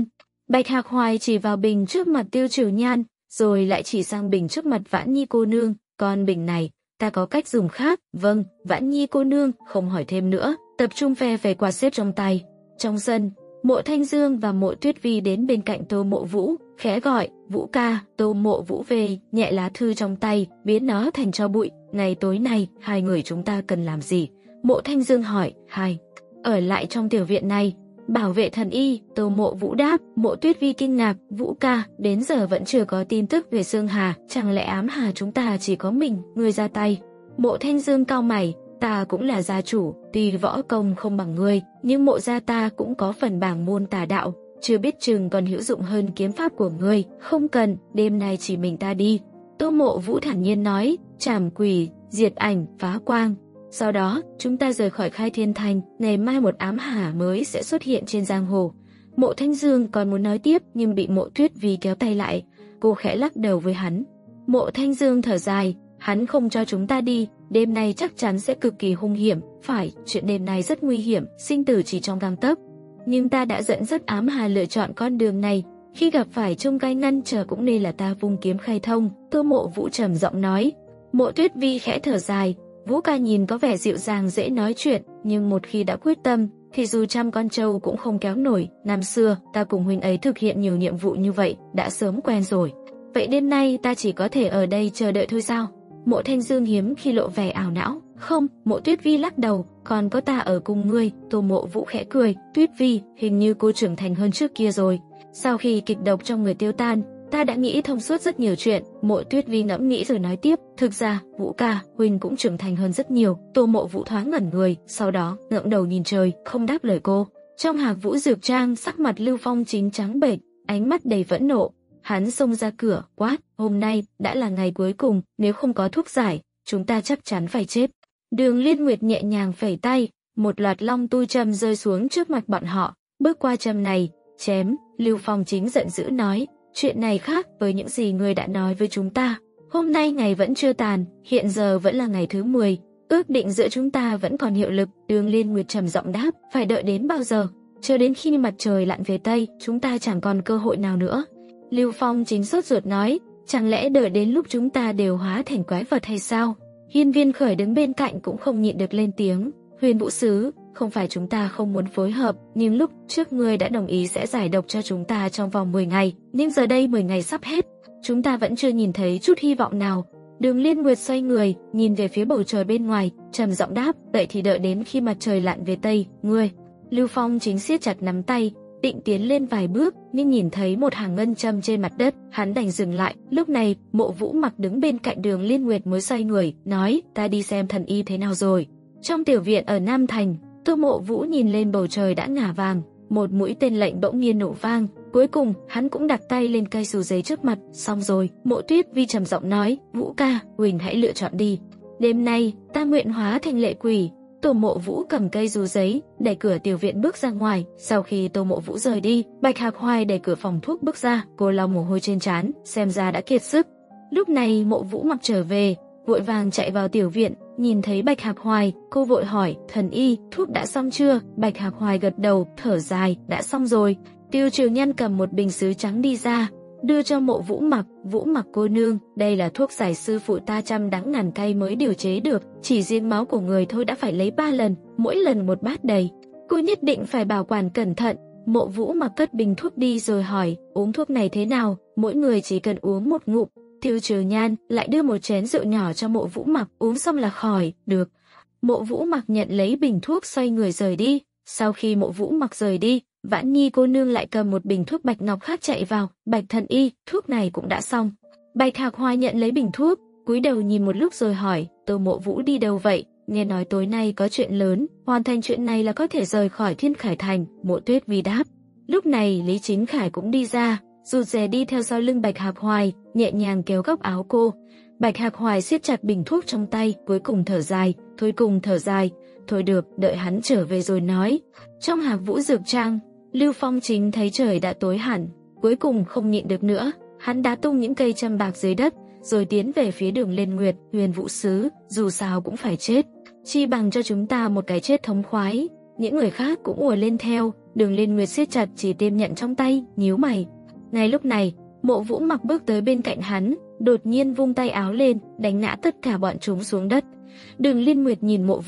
Bạch Hạc Hoài chỉ vào bình trước mặt Tiêu Trừ Nhan, rồi lại chỉ sang bình trước mặt Vãn Nhi cô nương, còn bình này, ta có cách dùng khác. Vâng, Vãn Nhi cô nương không hỏi thêm nữa, tập trung phe về quạt xếp trong tay. Trong sân, Mộ Thanh Dương và Mộ Tuyết Vi đến bên cạnh Tô Mộ Vũ, khẽ gọi, Vũ ca. Tô Mộ Vũ về, nhẹ lá thư trong tay, biến nó thành tro bụi. Ngày tối nay, hai người chúng ta cần làm gì? Mộ Thanh Dương hỏi. Hai, ở lại trong tiểu viện này, bảo vệ thần y. Tô Mộ Vũ đáp. Mộ Tuyết Vi kinh ngạc, Vũ ca, đến giờ vẫn chưa có tin tức về Sương Hà, chẳng lẽ ám hà chúng ta chỉ có mình, ngươi ra tay? Mộ Thanh Dương cau mày, ta cũng là gia chủ, tuy võ công không bằng ngươi, nhưng mộ gia ta cũng có phần bảng môn tà đạo, chưa biết chừng còn hữu dụng hơn kiếm pháp của ngươi. Không cần, đêm nay chỉ mình ta đi. Tô Mộ Vũ thản nhiên nói, trảm quỷ, diệt ảnh, phá quang. Sau đó, chúng ta rời khỏi Khai Thiên Thành, ngày mai một ám hà mới sẽ xuất hiện trên giang hồ. Mộ Thanh Dương còn muốn nói tiếp nhưng bị Mộ Tuyết Vi kéo tay lại, cô khẽ lắc đầu với hắn. Mộ Thanh Dương thở dài, hắn không cho chúng ta đi, đêm nay chắc chắn sẽ cực kỳ hung hiểm. Phải, chuyện đêm nay rất nguy hiểm, sinh tử chỉ trong gang tấc. Nhưng ta đã dẫn dắt ám hà lựa chọn con đường này, khi gặp phải chông gai ngăn trở cũng nên là ta vung kiếm khai thông. Tô Mộ Vũ trầm giọng nói. Mộ Tuyết Vi khẽ thở dài, Vũ ca nhìn có vẻ dịu dàng dễ nói chuyện, nhưng một khi đã quyết tâm, thì dù trăm con trâu cũng không kéo nổi. Năm xưa, ta cùng huynh ấy thực hiện nhiều nhiệm vụ như vậy, đã sớm quen rồi. Vậy đêm nay ta chỉ có thể ở đây chờ đợi thôi sao? Mộ Thanh Dương hiếm khi lộ vẻ ảo não. Không, Mộ Tuyết Vi lắc đầu, còn có ta ở cùng ngươi. Tô Mộ Vũ khẽ cười, Tuyết Vi, hình như cô trưởng thành hơn trước kia rồi. Sau khi kịch độc trong người tiêu tan, ta đã nghĩ thông suốt rất nhiều chuyện. Mộ Tuyết Vi ngẫm nghĩ rồi nói tiếp, thực ra, Vũ ca, huynh cũng trưởng thành hơn rất nhiều. Tô Mộ Vũ thoáng ngẩn người, sau đó ngẩng đầu nhìn trời, không đáp lời cô. Trong Hạc Vũ Dược Trang, sắc mặt Lưu Phong Chính trắng bệch, ánh mắt đầy phẫn nộ. Hắn xông ra cửa, quát, hôm nay đã là ngày cuối cùng, nếu không có thuốc giải, chúng ta chắc chắn phải chết. Đường Liên Nguyệt nhẹ nhàng phẩy tay, một loạt long tu châm rơi xuống trước mặt bọn họ. Bước qua châm này, chém. Lưu Phong Chính giận dữ nói, chuyện này khác với những gì ngươi đã nói với chúng ta. Hôm nay ngày vẫn chưa tàn, hiện giờ vẫn là ngày thứ 10, ước định giữa chúng ta vẫn còn hiệu lực. Đường Liên Nguyệt trầm giọng đáp, phải đợi đến bao giờ? Chờ đến khi mặt trời lặn về Tây, chúng ta chẳng còn cơ hội nào nữa. Lưu Phong Chính sốt ruột nói, chẳng lẽ đợi đến lúc chúng ta đều hóa thành quái vật hay sao? Hiên Viên Khởi đứng bên cạnh cũng không nhịn được lên tiếng, Huyền Vũ Sứ, không phải chúng ta không muốn phối hợp, nhưng lúc trước ngươi đã đồng ý sẽ giải độc cho chúng ta trong vòng 10 ngày, nhưng giờ đây 10 ngày sắp hết, chúng ta vẫn chưa nhìn thấy chút hy vọng nào. Đường Liên Nguyệt xoay người, nhìn về phía bầu trời bên ngoài, trầm giọng đáp, vậy thì đợi đến khi mặt trời lặn về Tây, ngươi. Lưu Phong Chính siết chặt nắm tay, định tiến lên vài bước, nhưng nhìn thấy một hàng ngân châm trên mặt đất, hắn đành dừng lại. Lúc này, Mộ Vũ Mặc đứng bên cạnh Đường Liên Nguyệt mới xoay người, nói, ta đi xem thần y thế nào rồi. Trong tiểu viện ở Nam Thành, Tô Mộ Vũ nhìn lên bầu trời đã ngả vàng, một mũi tên lệnh bỗng nhiên nổ vang. Cuối cùng, hắn cũng đặt tay lên cây dù giấy trước mặt, xong rồi. Mộ Tuyết Vi trầm giọng nói, Vũ ca, huỳnh hãy lựa chọn đi. Đêm nay, ta nguyện hóa thành lệ quỷ. Tô Mộ Vũ cầm cây dù giấy, đẩy cửa tiểu viện bước ra ngoài. Sau khi Tô Mộ Vũ rời đi, Bạch Hạc Hoài đẩy cửa phòng thuốc bước ra, cô lau mồ hôi trên trán, xem ra đã kiệt sức. Lúc này Mộ Vũ Mặc trở về, vội vàng chạy vào tiểu viện, nhìn thấy Bạch Hạc Hoài, cô vội hỏi, thần y, thuốc đã xong chưa? Bạch Hạc Hoài gật đầu, thở dài, đã xong rồi. Tiêu Trừ Nhân cầm một bình sứ trắng đi ra, đưa cho Mộ Vũ Mặc. Vũ Mặc cô nương, đây là thuốc giải sư phụ ta trăm đắng ngàn cay mới điều chế được, chỉ riêng máu của người thôi đã phải lấy 3 lần, mỗi lần một bát đầy. Cô nhất định phải bảo quản cẩn thận. Mộ Vũ Mặc cất bình thuốc đi rồi hỏi, uống thuốc này thế nào? Mỗi người chỉ cần uống một ngụm. Tiêu Trừ Nhan lại đưa một chén rượu nhỏ cho Mộ Vũ Mặc, uống xong là khỏi. Được. Mộ Vũ Mặc nhận lấy bình thuốc xoay người rời đi. Sau khi Mộ Vũ Mặc rời đi, Vãn Nhi cô nương lại cầm một bình thuốc bạch ngọc khác chạy vào, Bạch thần y, thuốc này cũng đã xong. Bạch Hạc Hoài nhận lấy bình thuốc, cúi đầu nhìn một lúc rồi hỏi, Tô Mộ Vũ đi đâu vậy? Nghe nói tối nay có chuyện lớn, hoàn thành chuyện này là có thể rời khỏi Thiên Khải Thành. Mộ Tuyết Vi đáp. Lúc này Lý Chính Khải cũng đi ra, rụt rè đi theo sau lưng Bạch Hạc Hoài, nhẹ nhàng kéo góc áo cô. Bạch Hạc Hoài siết chặt bình thuốc trong tay, cuối cùng thở dài, thôi được, đợi hắn trở về rồi nói. Trong Hạc Vũ Dược Trang, Lưu Phong Chính thấy trời đã tối hẳn, cuối cùng không nhịn được nữa, hắn đá tung những cây châm bạc dưới đất, rồi tiến về phía Đường Liên Nguyệt. Huyền Vũ Sứ, dù sao cũng phải chết, chi bằng cho chúng ta một cái chết thống khoái. Những người khác cũng ùa lên theo, Đường Liên Nguyệt siết chặt chỉ tiêm nhận trong tay, nhíu mày. Ngay lúc này, Mộ Vũ Mặc bước tới bên cạnh hắn, đột nhiên vung tay áo lên, đánh ngã tất cả bọn chúng xuống đất. Đường Liên Nguyệt nhìn Mộ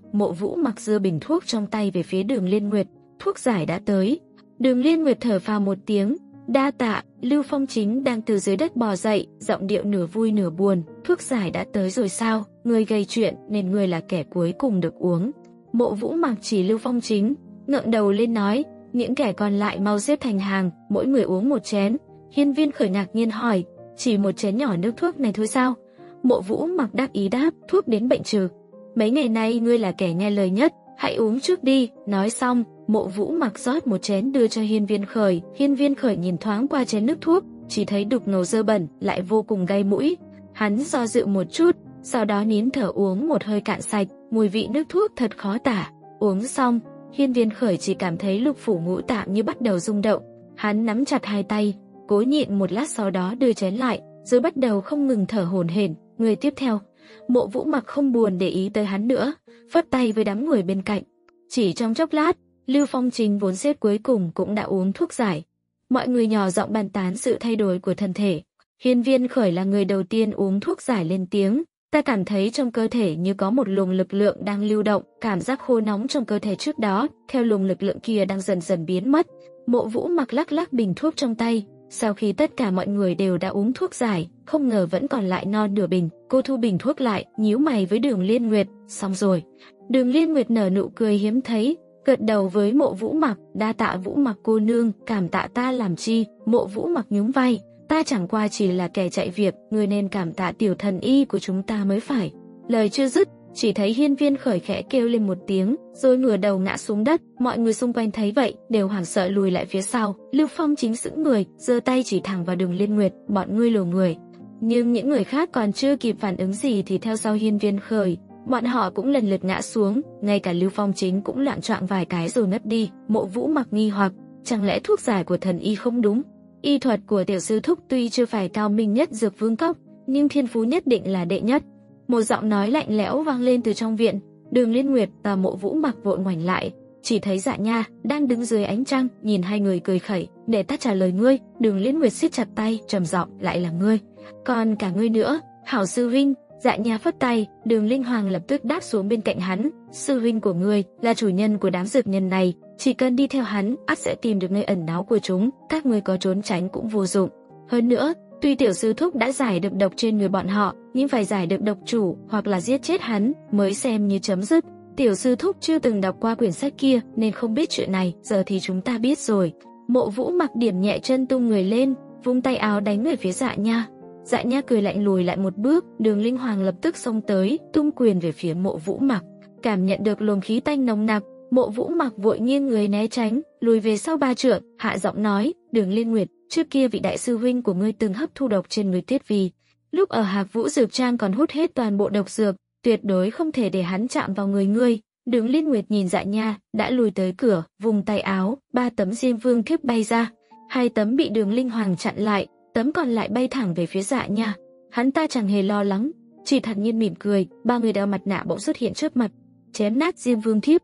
Vũ Mặc giơ bình thuốc trong tay về phía Đường Liên Nguyệt, thuốc giải đã tới. Đường Liên Nguyệt thở phào một tiếng, đa tạ. Lưu Phong Chính đang từ dưới đất bò dậy, giọng điệu nửa vui nửa buồn, thuốc giải đã tới rồi sao, ngươi gây chuyện nên ngươi là kẻ cuối cùng được uống. Mộ Vũ Mặc chỉ Lưu Phong Chính, ngẩng đầu lên nói, những kẻ còn lại mau xếp thành hàng, mỗi người uống một chén. Hiên Viên Khởi ngạc nhiên hỏi, chỉ một chén nhỏ nước thuốc này thôi sao? Mộ Vũ Mặc đáp ý đáp, thuốc đến bệnh trừ. Mấy ngày nay ngươi là kẻ nghe lời nhất, hãy uống trước đi. Nói xong, Mộ Vũ Mặc rót một chén đưa cho Hiên Viên Khởi. Hiên Viên Khởi nhìn thoáng qua chén nước thuốc, chỉ thấy đục ngầu dơ bẩn, lại vô cùng gai mũi. Hắn do dự một chút, sau đó nín thở uống một hơi cạn sạch, mùi vị nước thuốc thật khó tả. Uống xong, Hiên Viên Khởi chỉ cảm thấy lục phủ ngũ tạng như bắt đầu rung động. Hắn nắm chặt hai tay, cố nhịn một lát sau đó đưa chén lại, rồi bắt đầu không ngừng thở hổn hển. Người tiếp theo. Mộ Vũ Mặc không buồn để ý tới hắn nữa, phất tay với đám người bên cạnh. Chỉ trong chốc lát, Lưu Phong Chính vốn xếp cuối cùng cũng đã uống thuốc giải. Mọi người nhỏ giọng bàn tán sự thay đổi của thân thể. Hiên Viên Khởi là người đầu tiên uống thuốc giải lên tiếng. Ta cảm thấy trong cơ thể như có một luồng lực lượng đang lưu động, cảm giác khô nóng trong cơ thể trước đó, theo luồng lực lượng kia đang dần dần biến mất. Mộ Vũ Mặc lắc lắc bình thuốc trong tay. Sau khi tất cả mọi người đều đã uống thuốc giải, không ngờ vẫn còn lại non nửa bình. Cô thu bình thuốc lại, nhíu mày với Đường Liên Nguyệt. Xong rồi. Đường Liên Nguyệt nở nụ cười hiếm thấy, gật đầu với Mộ Vũ Mặc. Đa tạ Vũ Mặc cô nương, cảm tạ ta làm chi? Mộ Vũ Mặc nhún vai. Ta chẳng qua chỉ là kẻ chạy việc, người nên cảm tạ tiểu thần y của chúng ta mới phải. Lời chưa dứt, chỉ thấy Hiên Viên Khởi khẽ kêu lên một tiếng, rồi ngửa đầu ngã xuống đất. Mọi người xung quanh thấy vậy, đều hoảng sợ lùi lại phía sau. Lưu Phong Chính sững người, giơ tay chỉ thẳng vào Đường Liên Nguyệt, bọn ngươi lồ người. Nhưng những người khác còn chưa kịp phản ứng gì thì theo sau Hiên Viên Khởi, bọn họ cũng lần lượt ngã xuống, ngay cả Lưu Phong Chính cũng loạng choạng vài cái rồi ngất đi. Mộ Vũ Mặc nghi hoặc, chẳng lẽ thuốc giải của thần y không đúng? Y thuật của tiểu sư thúc tuy chưa phải cao minh nhất dược vương cốc, nhưng thiên phú nhất định là đệ nhất. Một giọng nói lạnh lẽo vang lên từ trong viện. Đường Liên Nguyệt và Mộ Vũ Mặc vội ngoảnh lại, chỉ thấy Dạ Nha đang đứng dưới ánh trăng, nhìn hai người cười khẩy. Để ta trả lời ngươi. Đường Liên Nguyệt siết chặt tay, trầm giọng, lại là ngươi? Còn cả ngươi nữa, hảo sư huynh. Dạ Nha phất tay, Đường Linh Hoàng lập tức đáp xuống bên cạnh hắn. Sư huynh của ngươi là chủ nhân của đám dược nhân này, chỉ cần đi theo hắn, ắt sẽ tìm được nơi ẩn náu của chúng. Các ngươi có trốn tránh cũng vô dụng. Hơn nữa, tuy tiểu sư thúc đã giải được độc trên người bọn họ, nhưng phải giải được độc chủ hoặc là giết chết hắn mới xem như chấm dứt. Tiểu sư thúc chưa từng đọc qua quyển sách kia nên không biết chuyện này, giờ thì chúng ta biết rồi. Mộ Vũ Mặc điểm nhẹ chân tung người lên, vung tay áo đánh về phía Dạ Nha. Dạ Nha cười lạnh lùi lại một bước, Đường Linh Hoàng lập tức xông tới, tung quyền về phía Mộ Vũ Mặc. Cảm nhận được luồng khí tanh nồng nặc, Mộ Vũ Mặc vội nghiêng người né tránh, lùi về sau 3 trượng, hạ giọng nói, Đường Liên Nguyệt, trước kia vị đại sư huynh của ngươi từng hấp thu độc trên người Tuyết Vi. Lúc ở Hạc Vũ Dược Trang còn hút hết toàn bộ độc dược, tuyệt đối không thể để hắn chạm vào người ngươi. Đường Liên Nguyệt nhìn Dạ Nha, đã lùi tới cửa, vùng tay áo, 3 tấm Diêm Vương thiếp bay ra. 2 tấm bị Đường Linh Hoàng chặn lại, tấm còn lại bay thẳng về phía Dạ Nha. Hắn ta chẳng hề lo lắng, chỉ thản nhiên mỉm cười. 3 người đeo mặt nạ bỗng xuất hiện trước mặt, chém nát Diêm Vương thiếp.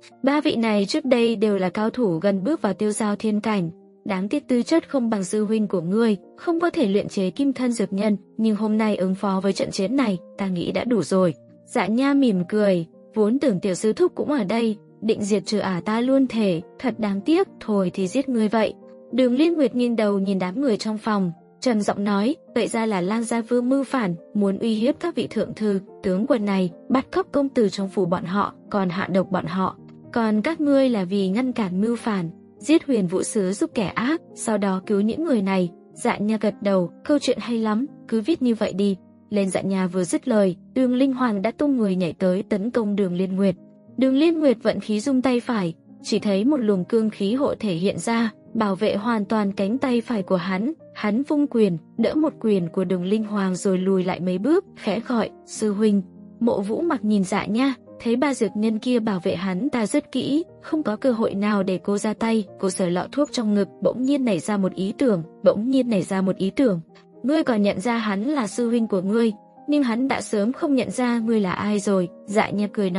3 vị này trước đây đều là cao thủ gần bước vào tiêu giao thiên cảnh. Đáng tiếc tư chất không bằng sư huynh của ngươi, không có thể luyện chế kim thân dược nhân, nhưng hôm nay ứng phó với trận chiến này, ta nghĩ đã đủ rồi. Dạ Nha mỉm cười, vốn tưởng tiểu sư thúc cũng ở đây, định diệt trừ ta luôn thể, thật đáng tiếc, thôi thì giết ngươi vậy. Đường Liên Nguyệt nghiêng đầu nhìn đám người trong phòng, trầm giọng nói, vậy ra là Lan Gia Vương mưu phản, muốn uy hiếp các vị thượng thư, tướng quân này, bắt cóc công tử trong phủ bọn họ, còn hạ độc bọn họ. Còn các ngươi là vì ngăn cản mưu phản, giết Huyền Vũ Sứ giúp kẻ ác, sau đó cứu những người này. Dạ Nha gật đầu, câu chuyện hay lắm, cứ viết như vậy đi. Lên Dạ Nha vừa dứt lời, Đường Linh Hoàng đã tung người nhảy tới tấn công Đường Liên Nguyệt. Đường Liên Nguyệt vận khí rung tay phải, chỉ thấy một luồng cương khí hộ thể hiện ra, bảo vệ hoàn toàn cánh tay phải của hắn. Hắn vung quyền, đỡ một quyền của Đường Linh Hoàng rồi lùi lại mấy bước, khẽ gọi, sư huynh. Mộ Vũ Mặc nhìn Dạ Nha, thấy 3 dược nhân kia bảo vệ hắn ta rất kỹ, không có cơ hội nào để cô ra tay. Cô sờ lọ thuốc trong ngực, bỗng nhiên nảy ra một ý tưởng. Ngươi còn nhận ra hắn là sư huynh của ngươi, nhưng hắn đã sớm không nhận ra ngươi là ai rồi. Dạ Nha cười nói,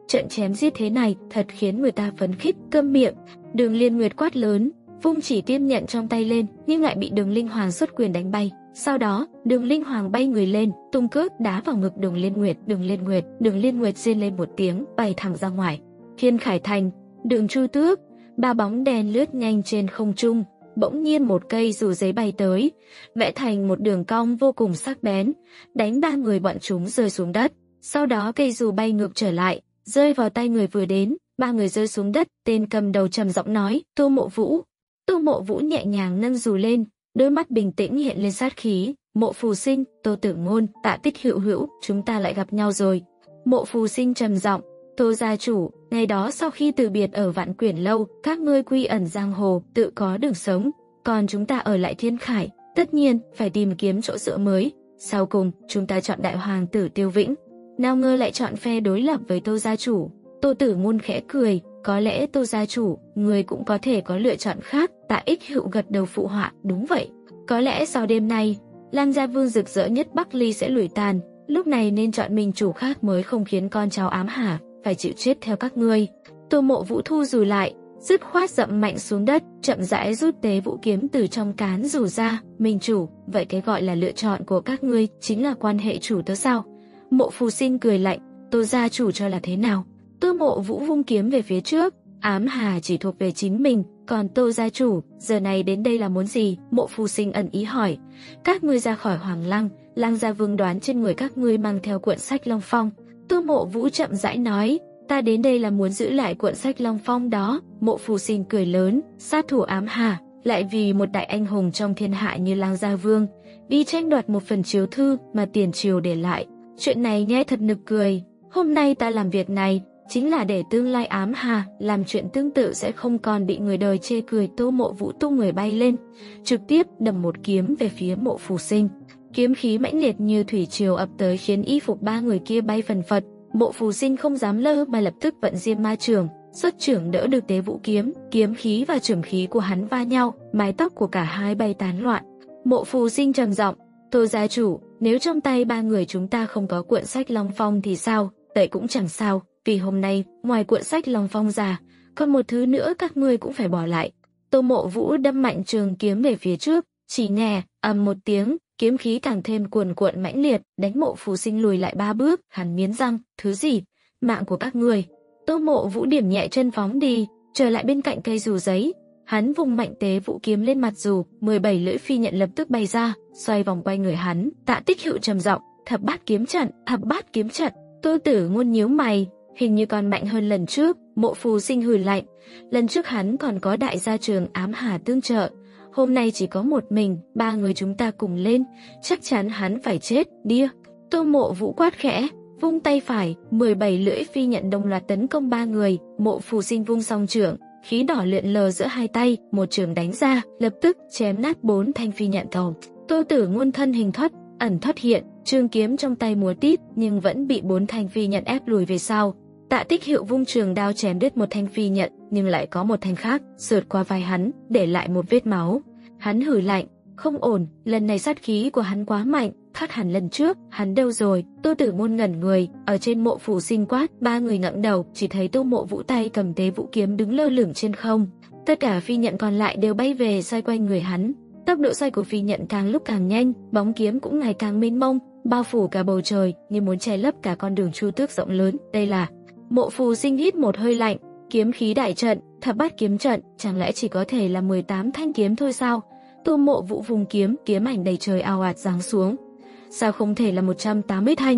Trận chém giết thế này thật khiến người ta phấn khích. Câm miệng, Đường Liên Nguyệt quát lớn, vung chỉ tiêm nhận trong tay lên, nhưng lại bị Đường Linh Hoàng xuất quyền đánh bay. Sau đó, Đường Linh Hoàng bay người lên, tung cước đá vào ngực Đường Liên Nguyệt. Đường Liên Nguyệt rên lên một tiếng, bay thẳng ra ngoài. Thiên Khải Thành, Đường Chu Tước, ba bóng đen lướt nhanh trên không trung. Bỗng nhiên một cây dù giấy bay tới, vẽ thành một đường cong vô cùng sắc bén, đánh ba người bọn chúng rơi xuống đất. Sau đó cây dù bay ngược trở lại, rơi vào tay người vừa đến, ba người rơi xuống đất. Tên cầm đầu trầm giọng nói, Tô Mộ Vũ. Tô Mộ Vũ nhẹ nhàng nâng dù lên, đôi mắt bình tĩnh hiện lên sát khí. Mộ Phù Sinh, Tô Tử Ngôn, Tạ Tích Hữu, chúng ta lại gặp nhau rồi. Mộ Phù Sinh trầm giọng, Tô gia chủ, ngày đó sau khi từ biệt ở Vạn Quyển lâu, các ngươi quy ẩn giang hồ, tự có đường sống, còn chúng ta ở lại Thiên Khải, tất nhiên phải tìm kiếm chỗ dựa mới. Sau cùng, chúng ta chọn đại hoàng tử Tiêu Vĩnh. Nào ngờ lại chọn phe đối lập với Tô gia chủ. Tô Tử Ngôn khẽ cười, có lẽ Tô gia chủ, người cũng có thể có lựa chọn khác. Tạ Ích Hữu gật đầu phụ họa, đúng vậy. Có lẽ sau đêm nay, Lang Gia Vương rực rỡ nhất Bắc Ly sẽ lùi tàn, lúc này nên chọn mình chủ khác mới không khiến con cháu ám hà phải chịu chết theo các ngươi. Tô Mộ Vũ thu dù lại, dứt khoát dậm mạnh xuống đất, chậm rãi rút tế vũ kiếm từ trong cán dù ra. Minh chủ, vậy cái gọi là lựa chọn của các ngươi chính là quan hệ chủ tớ sao? Mộ Phù Sinh cười lạnh, Tô gia chủ cho là thế nào? Tô Mộ Vũ vung kiếm về phía trước, ám hà chỉ thuộc về chính mình, còn Tô gia chủ, giờ này đến đây là muốn gì? Mộ Phù Sinh ẩn ý hỏi. Các ngươi ra khỏi Hoàng Lăng, Lang Gia Vương đoán trên người các ngươi mang theo cuộn sách Long Phong. Tô Mộ Vũ chậm rãi nói, ta đến đây là muốn giữ lại cuộn sách Long Phong đó. Mộ Phù Sinh cười lớn, sát thủ ám hà, lại vì một đại anh hùng trong thiên hạ như Lang Gia Vương, đi tranh đoạt một phần chiếu thư mà tiền triều để lại. Chuyện này nghe thật nực cười. Hôm nay ta làm việc này chính là để tương lai ám hà làm chuyện tương tự sẽ không còn bị người đời chê cười. Tô Mộ Vũ tung người bay lên, trực tiếp đâm một kiếm về phía Mộ Phù Sinh. Kiếm khí mãnh liệt như thủy triều ập tới khiến y phục ba người kia bay phần phật. Mộ Phù Sinh không dám lơ mà lập tức vận Diêm Ma Chưởng, xuất chưởng đỡ được tế vũ kiếm. Kiếm khí và chưởng khí của hắn va nhau, mái tóc của cả hai bay tán loạn. Mộ Phù Sinh trầm giọng, Tô gia chủ, nếu trong tay ba người chúng ta không có cuộn sách Long Phong thì sao? Vậy cũng chẳng sao, vì hôm nay ngoài cuộn sách Long Phong ra, còn một thứ nữa các ngươi cũng phải bỏ lại. Tô Mộ Vũ đâm mạnh trường kiếm về phía trước, chỉ nghe ầm một tiếng, kiếm khí càng thêm cuồn cuộn mãnh liệt, đánh Mộ Phù Sinh lùi lại 3 bước. Hắn nghiến răng, thứ gì? Mạng của các ngươi. Tô Mộ Vũ điểm nhẹ chân phóng đi, trở lại bên cạnh cây dù giấy. Hắn vung mạnh tế vũ kiếm lên mặt dù, 17 lưỡi phi nhận lập tức bay ra, xoay vòng quanh người hắn. Tạ Tích Hữu trầm giọng, thập bát kiếm trận, thập bát kiếm trận. Tô Tử Ngôn nhíu mày, hình như còn mạnh hơn lần trước. Mộ Phù Sinh hừ lạnh, lần trước hắn còn có đại gia trường ám hà tương trợ, hôm nay chỉ có một mình, ba người chúng ta cùng lên, chắc chắn hắn phải chết. Đia. Tô Mộ Vũ quát khẽ, vung tay phải, 17 lưỡi phi nhận đồng loạt tấn công ba người. Mộ Phù Sinh vung song chưởng, khí đỏ lượn lờ giữa hai tay, một chưởng đánh ra, lập tức chém nát 4 thanh phi nhận đầu. Tô Tử Ngôn thân hình thoát ẩn thoát hiện, trường kiếm trong tay múa tít, nhưng vẫn bị 4 thanh phi nhận ép lùi về sau. Tạ Tích Hữu vung trường đao chém đứt một thanh phi nhận, nhưng lại có một thanh khác sượt qua vai hắn, để lại một vết máu. Hắn hừ lạnh, không ổn, lần này sát khí của hắn quá mạnh, khác hẳn lần trước. Hắn đâu rồi? Tô Tử Ngôn ngẩn người, ở trên Mộ Phù Sinh quát. Ba người ngẩng đầu, chỉ thấy Tô Mộ Vũ tay cầm tế vũ kiếm đứng lơ lửng trên không. Tất cả phi nhận còn lại đều bay về xoay quanh người hắn. Tốc độ xoay của phi nhận càng lúc càng nhanh, bóng kiếm cũng ngày càng mênh mông, bao phủ cả bầu trời như muốn che lấp cả con đường Chu Tước rộng lớn. Đây là... Mộ Phù Sinh hít một hơi lạnh, kiếm khí đại trận, thập bát kiếm trận, chẳng lẽ chỉ có thể là 18 thanh kiếm thôi sao? Tô Mộ Vũ vùng kiếm, kiếm ảnh đầy trời ào ạt giáng xuống. Sao không thể là 180 thanh,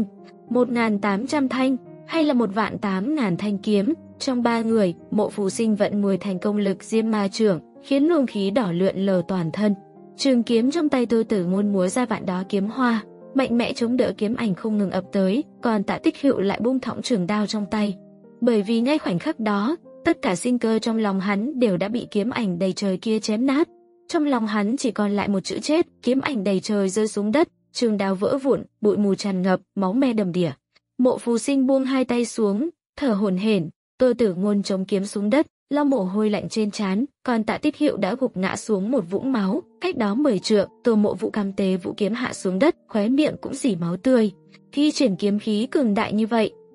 1.800 thanh, hay là 1.800.000 thanh kiếm? Trong ba người, Mộ Phù Sinh vận 10 thành công lực Diêm Ma Chưởng, khiến luồng khí đỏ lượn lờ toàn thân. Trường kiếm trong tay Tô Tử Ngôn múa ra vạn đóa kiếm hoa, mạnh mẽ chống đỡ kiếm ảnh không ngừng ập tới, còn Tạ Tích Hữu lại buông thõng trường đao trong tay. Bởi vì ngay khoảnh khắc đó, tất cả sinh cơ trong lòng hắn đều đã bị kiếm ảnh đầy trời kia chém nát. Trong lòng hắn chỉ còn lại một chữ chết, kiếm ảnh đầy trời rơi xuống đất, trường đao vỡ vụn, bụi mù tràn ngập, máu me đầm đìa. Mộ Phù Sinh buông hai tay xuống, thở hổn hển. Tô Tử Ngôn chống kiếm xuống đất, lau mồ hôi lạnh trên trán, còn Tạ Tích Hữu đã gục ngã xuống một vũng máu, cách đó 10 trượng. Tô Mộ Vũ cầm tế vũ kiếm hạ xuống đất, khóe miệng cũng rỉ máu tươi. Khi chuyển kiếm khí cường đại như vậy,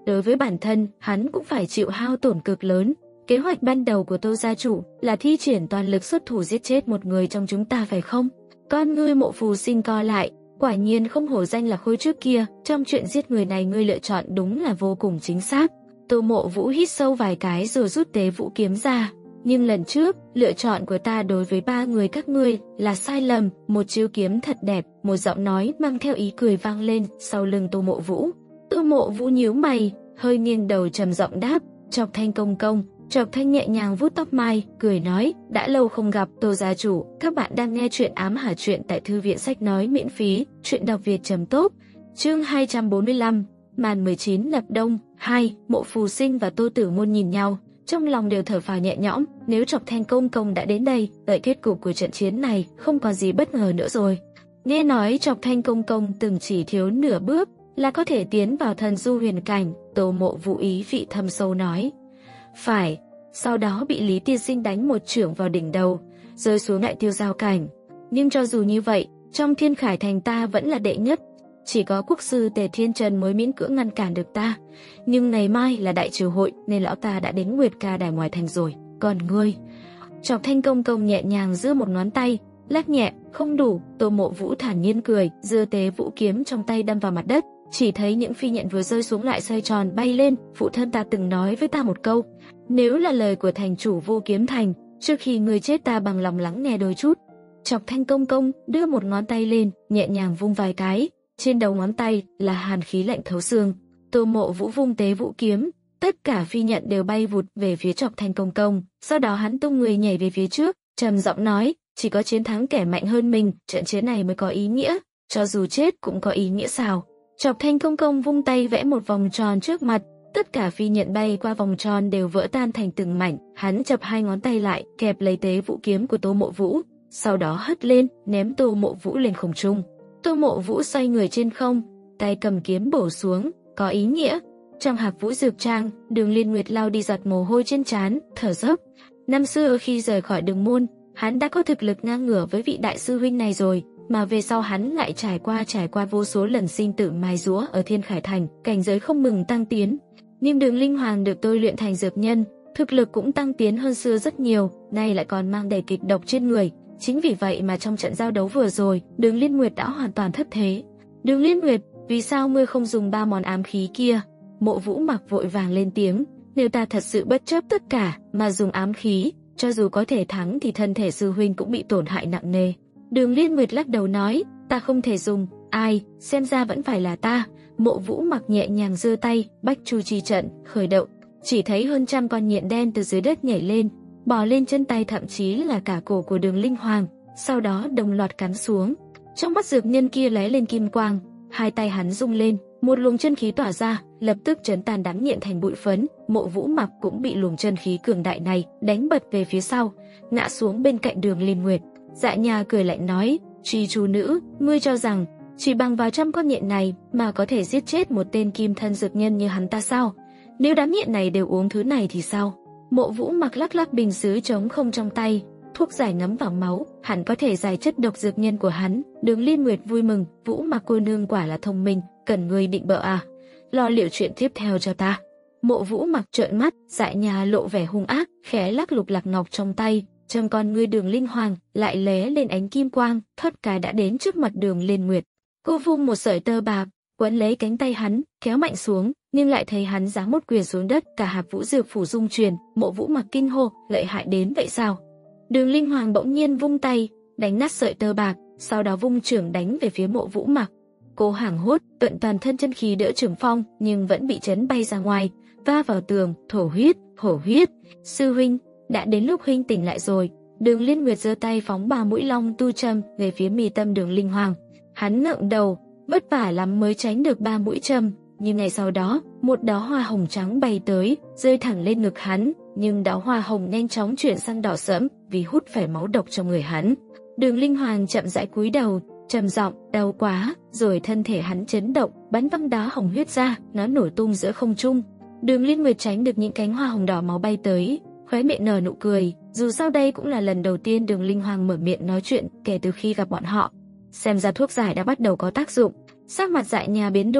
đối với bản thân, hắn cũng phải chịu hao tổn cực lớn. Kế hoạch ban đầu của Tô gia chủ là thi triển toàn lực xuất thủ giết chết một người trong chúng ta phải không? Con ngươi Mộ Phù Sinh co lại, quả nhiên không hổ danh là khôi trước kia, trong chuyện giết người này ngươi lựa chọn đúng là vô cùng chính xác. Tô Mộ Vũ hít sâu vài cái rồi rút tế vũ kiếm ra. Nhưng lần trước, lựa chọn của ta đối với 3 người các ngươi là sai lầm, một chiêu kiếm thật đẹp, một giọng nói mang theo ý cười vang lên sau lưng Tô Mộ Vũ. Tô Mộ Vũ nhíu mày, hơi nghiêng đầu trầm giọng đáp, Chọc Thanh công công. Chọc Thanh nhẹ nhàng vuốt tóc mai, cười nói, đã lâu không gặp Tô gia chủ, các bạn đang nghe chuyện ám hả truyện tại thư viện sách nói miễn phí, chuyện đọc việt.top, chương 245, màn 19 lập đông, 2, Mộ Phù Sinh và Tô Tử Môn nhìn nhau, trong lòng đều thở phào nhẹ nhõm, nếu Chọc Thanh công công đã đến đây, đợi kết cục của trận chiến này, không có gì bất ngờ nữa rồi. Nghe nói Chọc Thanh công công từng chỉ thiếu nửa bước, là có thể tiến vào thần du huyền cảnh, Tô Mộ Vũ ý vị thâm sâu nói. Phải, sau đó bị Lý tiên sinh đánh một chưởng vào đỉnh đầu, rơi xuống đại tiêu giao cảnh. Nhưng cho dù như vậy, trong Thiên Khải Thành ta vẫn là đệ nhất, chỉ có quốc sư Tề Thiên Trần mới miễn cưỡng ngăn cản được ta. Nhưng ngày mai là đại triều hội nên lão ta đã đến Nguyệt Ca Đài ngoài thành rồi, còn ngươi? Chọc Thanh công công nhẹ nhàng giơ một ngón tay, lắc nhẹ, không đủ, Tô Mộ Vũ thản nhiên cười, giơ tế vũ kiếm trong tay đâm vào mặt đất. Chỉ thấy những phi nhện vừa rơi xuống lại xoay tròn bay lên, phụ thân ta từng nói với ta một câu, nếu là lời của thành chủ Vô Kiếm Thành, trước khi người chết ta bằng lòng lắng nghe đôi chút. Chọc Thanh công công đưa một ngón tay lên, nhẹ nhàng vung vài cái, trên đầu ngón tay là hàn khí lạnh thấu xương. Tô Mộ Vũ vung tế vũ kiếm, tất cả phi nhện đều bay vụt về phía Chọc Thanh công công, sau đó hắn tung người nhảy về phía trước, trầm giọng nói, chỉ có chiến thắng kẻ mạnh hơn mình, trận chiến này mới có ý nghĩa, cho dù chết cũng có ý nghĩa sao? Chọc Thanh công công vung tay vẽ một vòng tròn trước mặt, tất cả phi nhện bay qua vòng tròn đều vỡ tan thành từng mảnh, hắn chập hai ngón tay lại, kẹp lấy tế vũ kiếm của Tô Mộ Vũ, sau đó hất lên, ném Tô Mộ Vũ lên không trung. Tô Mộ Vũ xoay người trên không, tay cầm kiếm bổ xuống, có ý nghĩa. Trong Hạc Vũ Dược Trang, Đường Liên Nguyệt lau đi giọt mồ hôi trên trán, thở dốc. Năm xưa khi rời khỏi Đường môn, hắn đã có thực lực ngang ngửa với vị đại sư huynh này rồi, mà về sau hắn lại trải qua vô số lần sinh tử mài giũa ở Thiên Khải Thành, cảnh giới không ngừng tăng tiến. Nhưng Đường Linh Hoàng được tôi luyện thành dược nhân, thực lực cũng tăng tiến hơn xưa rất nhiều, nay lại còn mang đầy kịch độc trên người. Chính vì vậy mà trong trận giao đấu vừa rồi, Đường Liên Nguyệt đã hoàn toàn thất thế. Đường Liên Nguyệt, vì sao ngươi không dùng 3 món ám khí kia? Mộ Vũ Mặc vội vàng lên tiếng, nếu ta thật sự bất chấp tất cả mà dùng ám khí, cho dù có thể thắng thì thân thể sư huynh cũng bị tổn hại nặng nề. Đường Liên Nguyệt lắc đầu nói, ta không thể dùng, ai, xem ra vẫn phải là ta. Mộ Vũ Mặc nhẹ nhàng giơ tay, Bách Chu Chi trận khởi động, chỉ thấy hơn trăm con nhện đen từ dưới đất nhảy lên, bò lên chân tay, thậm chí là cả cổ của Đường Linh Hoàng, sau đó đồng loạt cắn xuống. Trong mắt dược nhân kia lóe lên kim quang, hai tay hắn rung lên, một luồng chân khí tỏa ra, lập tức chấn tan đám nhện thành bụi phấn. Mộ Vũ Mặc cũng bị luồng chân khí cường đại này đánh bật về phía sau, ngã xuống bên cạnh Đường Liên Nguyệt. Dạ Nha cười lạnh nói, Truy Chu nữ, ngươi cho rằng chỉ bằng vào trăm con nhện này mà có thể giết chết một tên kim thân dược nhân như hắn ta sao? Nếu đám nhện này đều uống thứ này thì sao? Mộ Vũ Mặc lắc lắc bình sứ trống không trong tay, thuốc giải ngấm vào máu, hẳn có thể giải chất độc dược nhân của hắn. Đường Liên Nguyệt vui mừng, Vũ Mặc cô nương quả là thông minh, cần ngươi định bợ à? Lo liệu chuyện tiếp theo cho ta. Mộ Vũ Mặc trợn mắt, Dạ Nha lộ vẻ hung ác, khẽ lắc lục lạc ngọc trong tay, trong con ngươi Đường Linh Hoàng lại lóe lên ánh kim quang, thoát cái đã đến trước mặt Đường Liên Nguyệt. Cô vung một sợi tơ bạc, quấn lấy cánh tay hắn, kéo mạnh xuống, nhưng lại thấy hắn giáng một quyền xuống đất, cả Hạc Vũ Dược phủ rung chuyển. Mộ Vũ Mặc kinh hô, lợi hại đến vậy sao? Đường Linh Hoàng bỗng nhiên vung tay, đánh nát sợi tơ bạc, sau đó vung chưởng đánh về phía Mộ Vũ Mặc. Cô hoảng hốt, tận toàn thân chân khí đỡ chưởng phong, nhưng vẫn bị chấn bay ra ngoài, va vào tường, thổ huyết. Sư huynh, đã đến lúc huynh tỉnh lại rồi. Đường Liên Nguyệt giơ tay phóng 3 mũi long tu châm về phía mi tâm Đường Linh Hoàng. Hắn ngẩng đầu, vất vả lắm mới tránh được 3 mũi châm, nhưng ngày sau đó, một đóa hoa hồng trắng bay tới, rơi thẳng lên ngực hắn, nhưng đóa hoa hồng nhanh chóng chuyển sang đỏ sẫm vì hút phải máu độc trong người hắn. Đường Linh Hoàng chậm rãi cúi đầu, trầm giọng, đau quá, rồi thân thể hắn chấn động, bắn văng đá hồng huyết ra, nó nổ tung giữa không trung. Đường Liên Nguyệt tránh được những cánh hoa hồng đỏ máu bay tới, khóe miệng nở nụ cười, dù sao đây cũng là lần đầu tiên Đường Linh Hoàng mở miệng nói chuyện kể từ khi gặp bọn họ. Xem ra thuốc giải đã bắt đầu có tác dụng. Sắc mặt Dạ Nha biến đổi,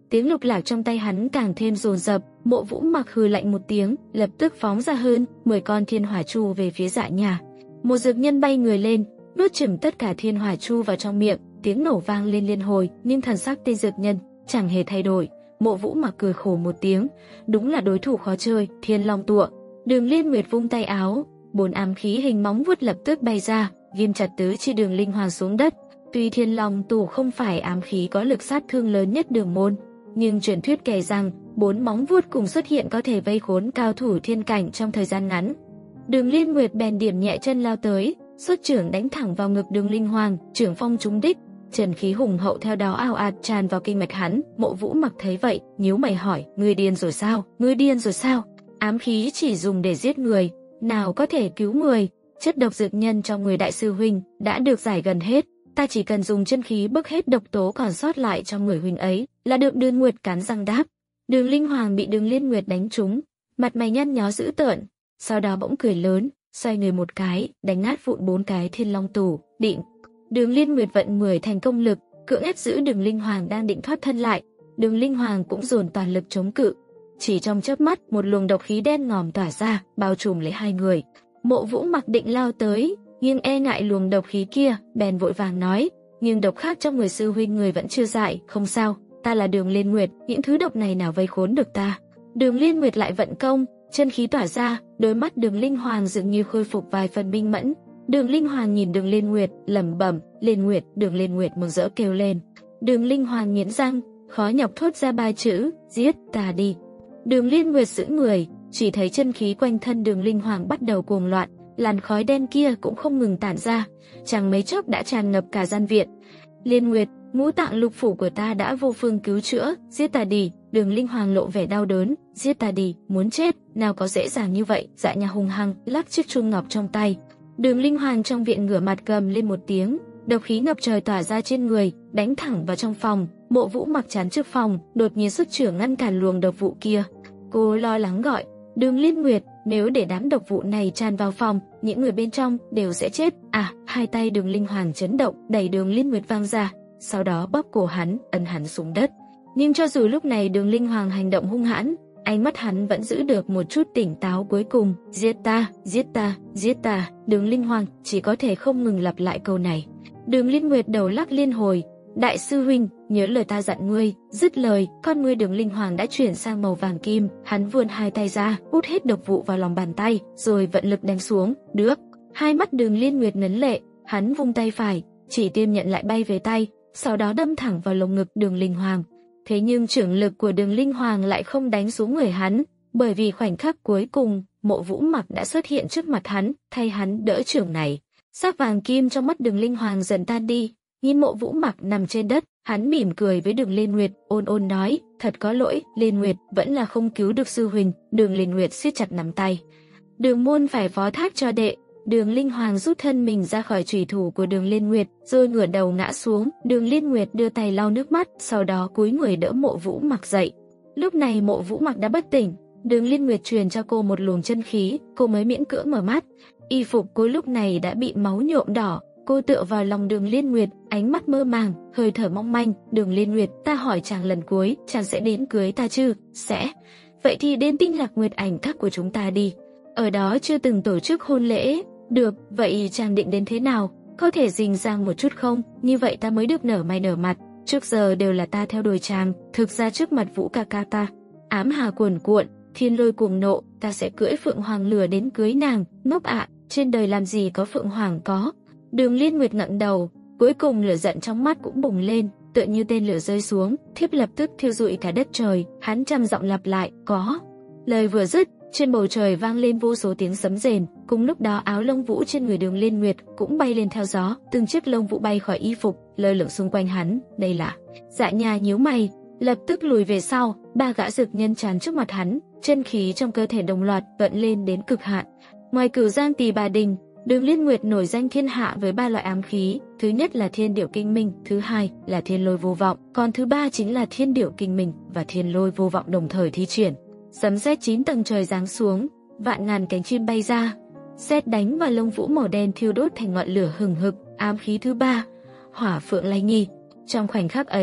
tiếng lục lạc trong tay hắn càng thêm dồn dập. Mộ Vũ Mặc hừ lạnh một tiếng, lập tức phóng ra hơn 10 con thiên hỏa chu về phía Dạ Nhà. Một dược nhân bay người lên, nuốt chửng tất cả thiên hỏa chu vào trong miệng, tiếng nổ vang lên liên hồi, nhưng thần sắc tên dược nhân chẳng hề thay đổi. Mộ Vũ Mặc cười khổ một tiếng, đúng là đối thủ khó chơi, Thiên Long Tụa. Đường Liên Nguyệt vung tay áo, 4 ám khí hình móng vuốt lập tức bay ra, ghim chặt tứ chi Đường Linh Hoàng xuống đất. Tuy Thiên Long Tụ không phải ám khí có lực sát thương lớn nhất Đường môn, nhưng truyền thuyết kể rằng 4 móng vuốt cùng xuất hiện có thể vây khốn cao thủ thiên cảnh trong thời gian ngắn. Đường Liên Nguyệt bèn điểm nhẹ chân lao tới, xuất trưởng đánh thẳng vào ngực Đường Linh Hoàng, trưởng phong trúng đích, trần khí hùng hậu theo đó ào ạt tràn vào kinh mạch hắn. Mộ Vũ Mặc thấy vậy, nhíu mày hỏi: "Ngươi điên rồi sao? Ngươi điên rồi sao? Ám khí chỉ dùng để giết người, nào có thể cứu người? Chất độc dược nhân trong người đại sư huynh đã được giải gần hết, ta chỉ cần dùng chân khí bức hết độc tố còn sót lại trong người huynh ấy là được." Đường Nguyệt cắn răng đáp. Đường Linh Hoàng bị Đường Liên Nguyệt đánh trúng, mặt mày nhăn nhó dữ tợn, sau đó bỗng cười lớn, xoay người một cái, đánh nát vụn 4 cái Thiên Long Tủ, định. Đường Liên Nguyệt vận 10 thành công lực, cưỡng ép giữ Đường Linh Hoàng đang định thoát thân lại. Đường Linh Hoàng cũng dồn toàn lực chống cự. Chỉ trong chớp mắt, một luồng độc khí đen ngòm tỏa ra, bao trùm lấy hai người. Mộ Vũ Mặc định lao tới, nhưng e ngại luồng độc khí kia, bèn vội vàng nói: "Nhưng độc khác trong người sư huynh người vẫn chưa giải, không sao, ta là Đường Liên Nguyệt, những thứ độc này nào vây khốn được ta." Đường Liên Nguyệt lại vận công, chân khí tỏa ra, đôi mắt Đường Linh Hoàng dường như khôi phục vài phần minh mẫn. Đường Linh Hoàng nhìn Đường Liên Nguyệt, lẩm bẩm: "Liên Nguyệt." Đường Liên Nguyệt mừng rỡ kêu lên. Đường Linh Hoàng nghiến răng, khó nhọc thốt ra 3 chữ: "Giết ta đi." Đường Liên Nguyệt sững người, chỉ thấy chân khí quanh thân Đường Linh Hoàng bắt đầu cuồng loạn, làn khói đen kia cũng không ngừng tản ra, chẳng mấy chốc đã tràn ngập cả gian viện. "Liên Nguyệt, ngũ tạng lục phủ của ta đã vô phương cứu chữa, giết ta đi." Đường Linh Hoàng lộ vẻ đau đớn: "Giết ta đi, muốn chết, nào có dễ dàng như vậy." Dạ Nhà hung hăng lắc chiếc chuông ngọc trong tay. Đường Linh Hoàng trong viện ngửa mặt gầm lên một tiếng, độc khí ngập trời tỏa ra trên người, đánh thẳng vào trong phòng. Mộ Vũ Mặc chắn trước phòng, đột nhiên xuất trưởng ngăn cản luồng độc vụ kia. Cô lo lắng gọi: "Đường Liên Nguyệt, nếu để đám độc vụ này tràn vào phòng, những người bên trong đều sẽ chết." Hai tay Đường Linh Hoàng chấn động, đẩy Đường Liên Nguyệt văng ra, sau đó bóp cổ hắn, ấn hắn xuống đất. Nhưng cho dù lúc này Đường Linh Hoàng hành động hung hãn, ánh mắt hắn vẫn giữ được một chút tỉnh táo cuối cùng: "Giết ta, giết ta, giết ta." Đường Linh Hoàng chỉ có thể không ngừng lặp lại câu này. Đường Liên Nguyệt đầu lắc liên hồi: "Đại sư huynh, nhớ lời ta dặn ngươi." Dứt lời, con ngươi Đường Linh Hoàng đã chuyển sang màu vàng kim, hắn vươn hai tay ra, hút hết độc vụ vào lòng bàn tay, rồi vận lực đánh xuống. Được. Hai mắt Đường Liên Nguyệt ngấn lệ, hắn vung tay phải, chỉ tiêm nhận lại bay về tay, sau đó đâm thẳng vào lồng ngực Đường Linh Hoàng. Thế nhưng chưởng lực của Đường Linh Hoàng lại không đánh xuống người hắn, bởi vì khoảnh khắc cuối cùng, Mộ Vũ Mặc đã xuất hiện trước mặt hắn, thay hắn đỡ chưởng này. Sắc vàng kim trong mắt Đường Linh Hoàng dần tan đi, nhìn Mộ Vũ Mặc nằm trên đất, hắn mỉm cười với Đường Liên Nguyệt, ôn ôn nói: "Thật có lỗi, Liên Nguyệt, vẫn là không cứu được sư huynh." Đường Liên Nguyệt siết chặt nắm tay. "Đường môn phải phó thác cho đệ." Đường Linh Hoàng rút thân mình ra khỏi chủy thủ của Đường Liên Nguyệt, rồi ngửa đầu ngã xuống. Đường Liên Nguyệt đưa tay lau nước mắt, sau đó cúi người đỡ Mộ Vũ Mặc dậy. Lúc này Mộ Vũ Mặc đã bất tỉnh, Đường Liên Nguyệt truyền cho cô một luồng chân khí, cô mới miễn cưỡng mở mắt. Y phục cô lúc này đã bị máu nhuộm đỏ, cô tựa vào lòng Đường Liên Nguyệt, ánh mắt mơ màng, hơi thở mong manh. "Đường Liên Nguyệt, ta hỏi chàng lần cuối, chàng sẽ đến cưới ta chứ?" "Sẽ." "Vậy thì đến Tinh Lạc Nguyệt Ảnh Các của chúng ta đi. Ở đó chưa từng tổ chức hôn lễ." "Được, vậy chàng định đến thế nào? Có thể rình rang một chút không? Như vậy ta mới được nở mày nở mặt. Trước giờ đều là ta theo đuổi chàng, thực ra trước mặt Vũ ca ca ta ám hà cuồn cuộn, thiên lôi cuồng nộ, ta sẽ cưỡi Phượng Hoàng lửa đến cưới nàng." "Ngốc ạ, trên đời làm gì có Phượng Hoàng có." Đường Liên Nguyệt ngẩng đầu, cuối cùng lửa giận trong mắt cũng bùng lên, tựa như tên lửa rơi xuống, thiếp lập tức thiêu rụi cả đất trời. Hắn trầm giọng lặp lại: "Có." Lời vừa dứt, trên bầu trời vang lên vô số tiếng sấm rền, cùng lúc đó áo lông vũ trên người Đường Liên Nguyệt cũng bay lên theo gió, từng chiếc lông vũ bay khỏi y phục, lơ lửng xung quanh hắn. Đây là... Dạ Nhà nhíu mày, lập tức lùi về sau, 3 gã dược nhân tràn trước mặt hắn, chân khí trong cơ thể đồng loạt vận lên đến cực hạn. Ngoài Cửu Giang Tỳ Bà Đình, Đường Liên Nguyệt nổi danh thiên hạ với 3 loại ám khí, thứ nhất là Thiên Điểu Kinh Minh, thứ hai là Thiên Lôi Vô Vọng, còn thứ ba chính là Thiên Điểu Kinh Minh và Thiên Lôi Vô Vọng đồng thời thi triển. Sấm sét 9 tầng trời giáng xuống, vạn ngàn cánh chim bay ra, sét đánh vào lông vũ màu đen thiêu đốt thành ngọn lửa hừng hực. Ám khí thứ ba, Hỏa Phượng Lai Nghi. Trong khoảnh khắc ấy,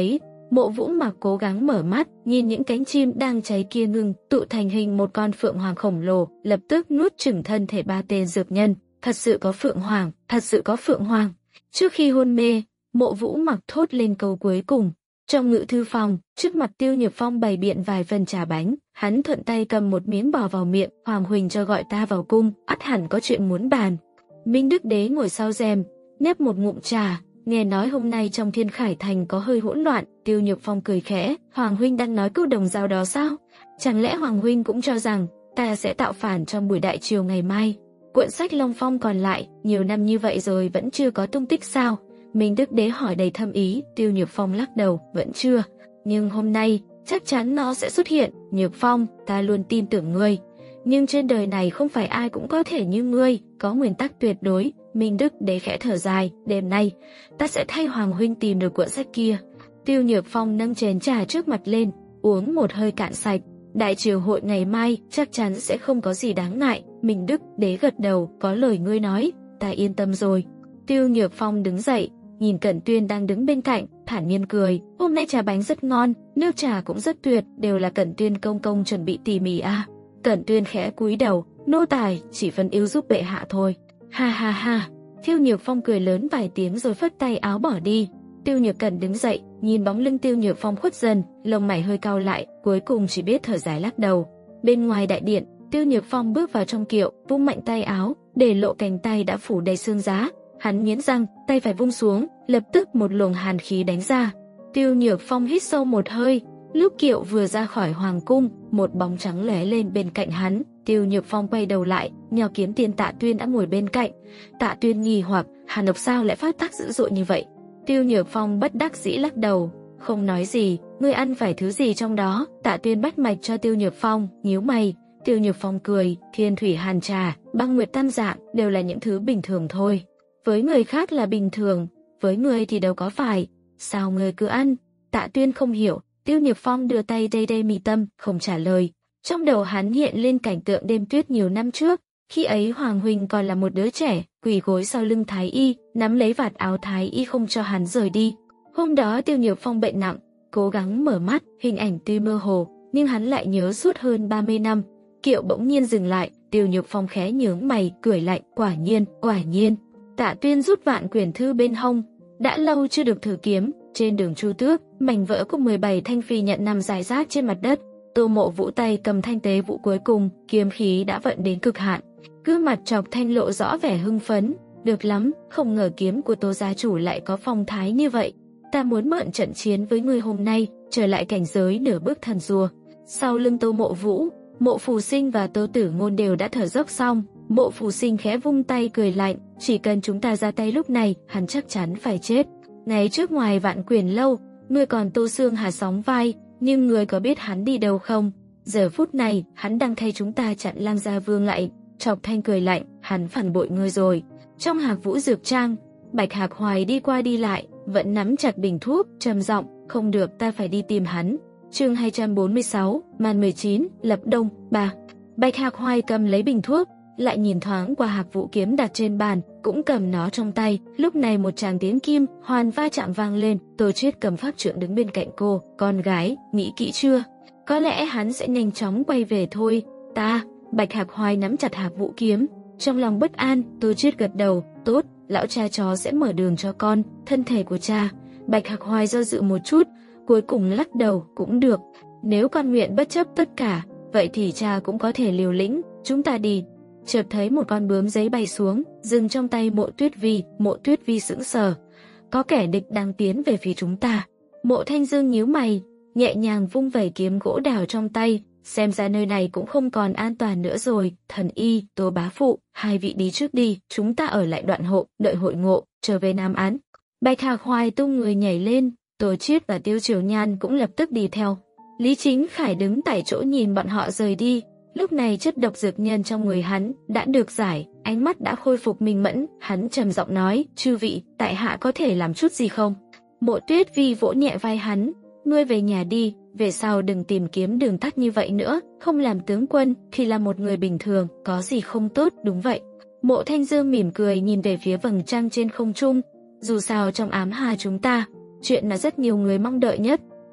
Mộ Vũ Mặc cố gắng mở mắt, nhìn những cánh chim đang cháy kia ngừng tụ thành hình một con phượng hoàng khổng lồ, lập tức nuốt chửng thân thể 3 tên dược nhân. Thật sự có phượng hoàng, thật sự có phượng hoàng. Trước khi hôn mê, Mộ Vũ Mặc thốt lên câu cuối cùng. Trong ngự thư phòng, trước mặt Tiêu Nhược Phong bày biện vài phần trà bánh, hắn thuận tay cầm một miếng bò vào miệng. Hoàng huynh cho gọi ta vào cung, ắt hẳn có chuyện muốn bàn. Minh Đức Đế ngồi sau rèm, nếp một ngụm trà. Nghe nói hôm nay trong Thiên Khải Thành có hơi hỗn loạn. Tiêu Nhược Phong cười khẽ. Hoàng huynh đang nói câu đồng dao đó sao? Chẳng lẽ Hoàng huynh cũng cho rằng ta sẽ tạo phản trong buổi đại triều ngày mai? Cuộn sách Long Phong còn lại, nhiều năm như vậy rồi vẫn chưa có tung tích sao? Minh Đức Đế hỏi đầy thâm ý. Tiêu Nhược Phong lắc đầu, vẫn chưa. Nhưng hôm nay, chắc chắn nó sẽ xuất hiện. Nhược Phong, ta luôn tin tưởng ngươi. Nhưng trên đời này không phải ai cũng có thể như ngươi, có nguyên tắc tuyệt đối. Minh Đức Đế khẽ thở dài, đêm nay, ta sẽ thay Hoàng huynh tìm được cuộn sách kia. Tiêu Nhược Phong nâng chén trà trước mặt lên, uống một hơi cạn sạch. Đại triều hội ngày mai chắc chắn sẽ không có gì đáng ngại. Minh Đức Đế gật đầu, có lời ngươi nói, ta yên tâm rồi. Tiêu Nhược Phong đứng dậy, nhìn Cẩn Tuyên đang đứng bên cạnh, thản nhiên cười. Hôm nay trà bánh rất ngon, nước trà cũng rất tuyệt, đều là Cẩn Tuyên công công chuẩn bị tỉ mỉ à. Cẩn Tuyên khẽ cúi đầu, nô tài chỉ phân ưu giúp bệ hạ thôi. Ha ha ha. Tiêu Nhược Phong cười lớn vài tiếng rồi phất tay áo bỏ đi. Tiêu Nhược Cẩn đứng dậy, nhìn bóng lưng Tiêu Nhược Phong khuất dần, lông mày hơi cau lại, cuối cùng chỉ biết thở dài lắc đầu. Bên ngoài đại điện, Tiêu Nhược Phong bước vào trong kiệu, vung mạnh tay áo, để lộ cánh tay đã phủ đầy xương giá. Hắn nghiến răng, tay phải vung xuống, lập tức một luồng hàn khí đánh ra. Tiêu Nhược Phong hít sâu một hơi, lúc kiệu vừa ra khỏi hoàng cung, một bóng trắng lóe lên bên cạnh hắn. Tiêu Nhược Phong quay đầu lại, Nho Kiếm Tiên Tạ Tuyên đã ngồi bên cạnh. Tạ Tuyên nghi hoặc, Hàn Độc sao lại phát tác dữ dội như vậy? Tiêu Nhược Phong bất đắc dĩ lắc đầu, không nói gì. Ngươi ăn phải thứ gì trong đó? Tạ Tuyên bắt mạch cho Tiêu Nhược Phong, nhíu mày. Tiêu Nhược Phong cười, Thiên Thủy Hàn Trà, Băng Nguyệt Tam Dạng đều là những thứ bình thường thôi. Với người khác là bình thường, với ngươi thì đâu có phải. Sao ngươi cứ ăn? Tạ Tuyên không hiểu. Tiêu Nhược Phong đưa tay đây mi tâm, không trả lời. Trong đầu hắn hiện lên cảnh tượng đêm tuyết nhiều năm trước, khi ấy Hoàng huynh còn là một đứa trẻ, quỳ gối sau lưng Thái Y, nắm lấy vạt áo Thái Y không cho hắn rời đi. Hôm đó Tiêu Nhược Phong bệnh nặng, cố gắng mở mắt, hình ảnh tuy mơ hồ, nhưng hắn lại nhớ suốt hơn 30 năm. Kiệu bỗng nhiên dừng lại, Tiêu Nhược Phong khẽ nhướng mày, cười lạnh, quả nhiên. Tạ Tuyên rút vạn quyển thư bên hông, đã lâu chưa được thử kiếm. Trên đường Chu Tước, mảnh vỡ của 17 thanh phi nhận nằm rải rác trên mặt đất. Tô Mộ Vũ tay cầm thanh tế vũ cuối cùng, kiếm khí đã vận đến cực hạn. Gương mặt Trọc Thanh lộ rõ vẻ hưng phấn. Được lắm, không ngờ kiếm của Tô gia chủ lại có phong thái như vậy. Ta muốn mượn trận chiến với ngươi hôm nay, trở lại cảnh giới nửa bước thần rùa. Sau lưng Tô Mộ Vũ, Mộ Phù Sinh và Tô Tử Ngôn đều đã thở dốc xong. Mộ Phù Sinh khẽ vung tay cười lạnh, chỉ cần chúng ta ra tay lúc này, hắn chắc chắn phải chết. Ngày trước ngoài Vạn Quyền lâu, ngươi còn Tô Xương Hà sóng vai, nhưng ngươi có biết hắn đi đâu không? Giờ phút này, hắn đang thay chúng ta chặn Lam Gia Vương lại. Trọc Thanh cười lạnh, hắn phản bội ngươi rồi. Trong Hạc Vũ Dược Trang, Bạch Hạc Hoài đi qua đi lại, vẫn nắm chặt bình thuốc, trầm giọng, không được, ta phải đi tìm hắn. Chương 246, màn 19, Lập Đông, 3. Bạch Hạc Hoài cầm lấy bình thuốc, lại nhìn thoáng qua Hạc Vũ kiếm đặt trên bàn, cũng cầm nó trong tay. Lúc này một tràng tiếng kim hoàn va chạm vang lên. Tô Triết cầm pháp trượng đứng bên cạnh cô. Con gái, nghĩ kỹ chưa? Có lẽ hắn sẽ nhanh chóng quay về thôi. Bạch Hạc Hoài nắm chặt Hạc Vũ kiếm, trong lòng bất an. Tô Triết gật đầu, tốt, lão cha chó sẽ mở đường cho con. Thân thể của cha. Bạch Hạc Hoài do dự một chút, cuối cùng lắc đầu, cũng được. Nếu con nguyện bất chấp tất cả, vậy thì cha cũng có thể liều lĩnh. Chúng ta đi. Chợt thấy một con bướm giấy bay xuống, dừng trong tay Mộ Tuyết Vi. Mộ Tuyết Vi sững sờ. Có kẻ địch đang tiến về phía chúng ta. Mộ Thanh Dương nhíu mày, nhẹ nhàng vung vẩy kiếm gỗ đào trong tay. Xem ra nơi này cũng không còn an toàn nữa rồi. Thần Y, Tô bá phụ, hai vị đi trước đi, chúng ta ở lại Đoạn Hộ, đợi hội ngộ, trở về Nam Án. Bạch Hạc Hoài tung người nhảy lên, Tô Triết và Tiêu Triều Nhan cũng lập tức đi theo. Lý Chính Khải đứng tại chỗ nhìn bọn họ rời đi. Lúc này chất độc dược nhân trong người hắn đã được giải, ánh mắt đã khôi phục minh mẫn, hắn trầm giọng nói, chư vị, tại hạ có thể làm chút gì không? Mộ Tuyết Vi vỗ nhẹ vai hắn, ngươi về nhà đi, về sau đừng tìm kiếm đường tắt như vậy nữa, không làm tướng quân thì là một người bình thường, có gì không tốt, đúng vậy. Mộ Thanh Dương mỉm cười nhìn về phía vầng trăng trên không trung, dù sao trong ám hà chúng ta, chuyện là rất nhiều người mong đợi nhất,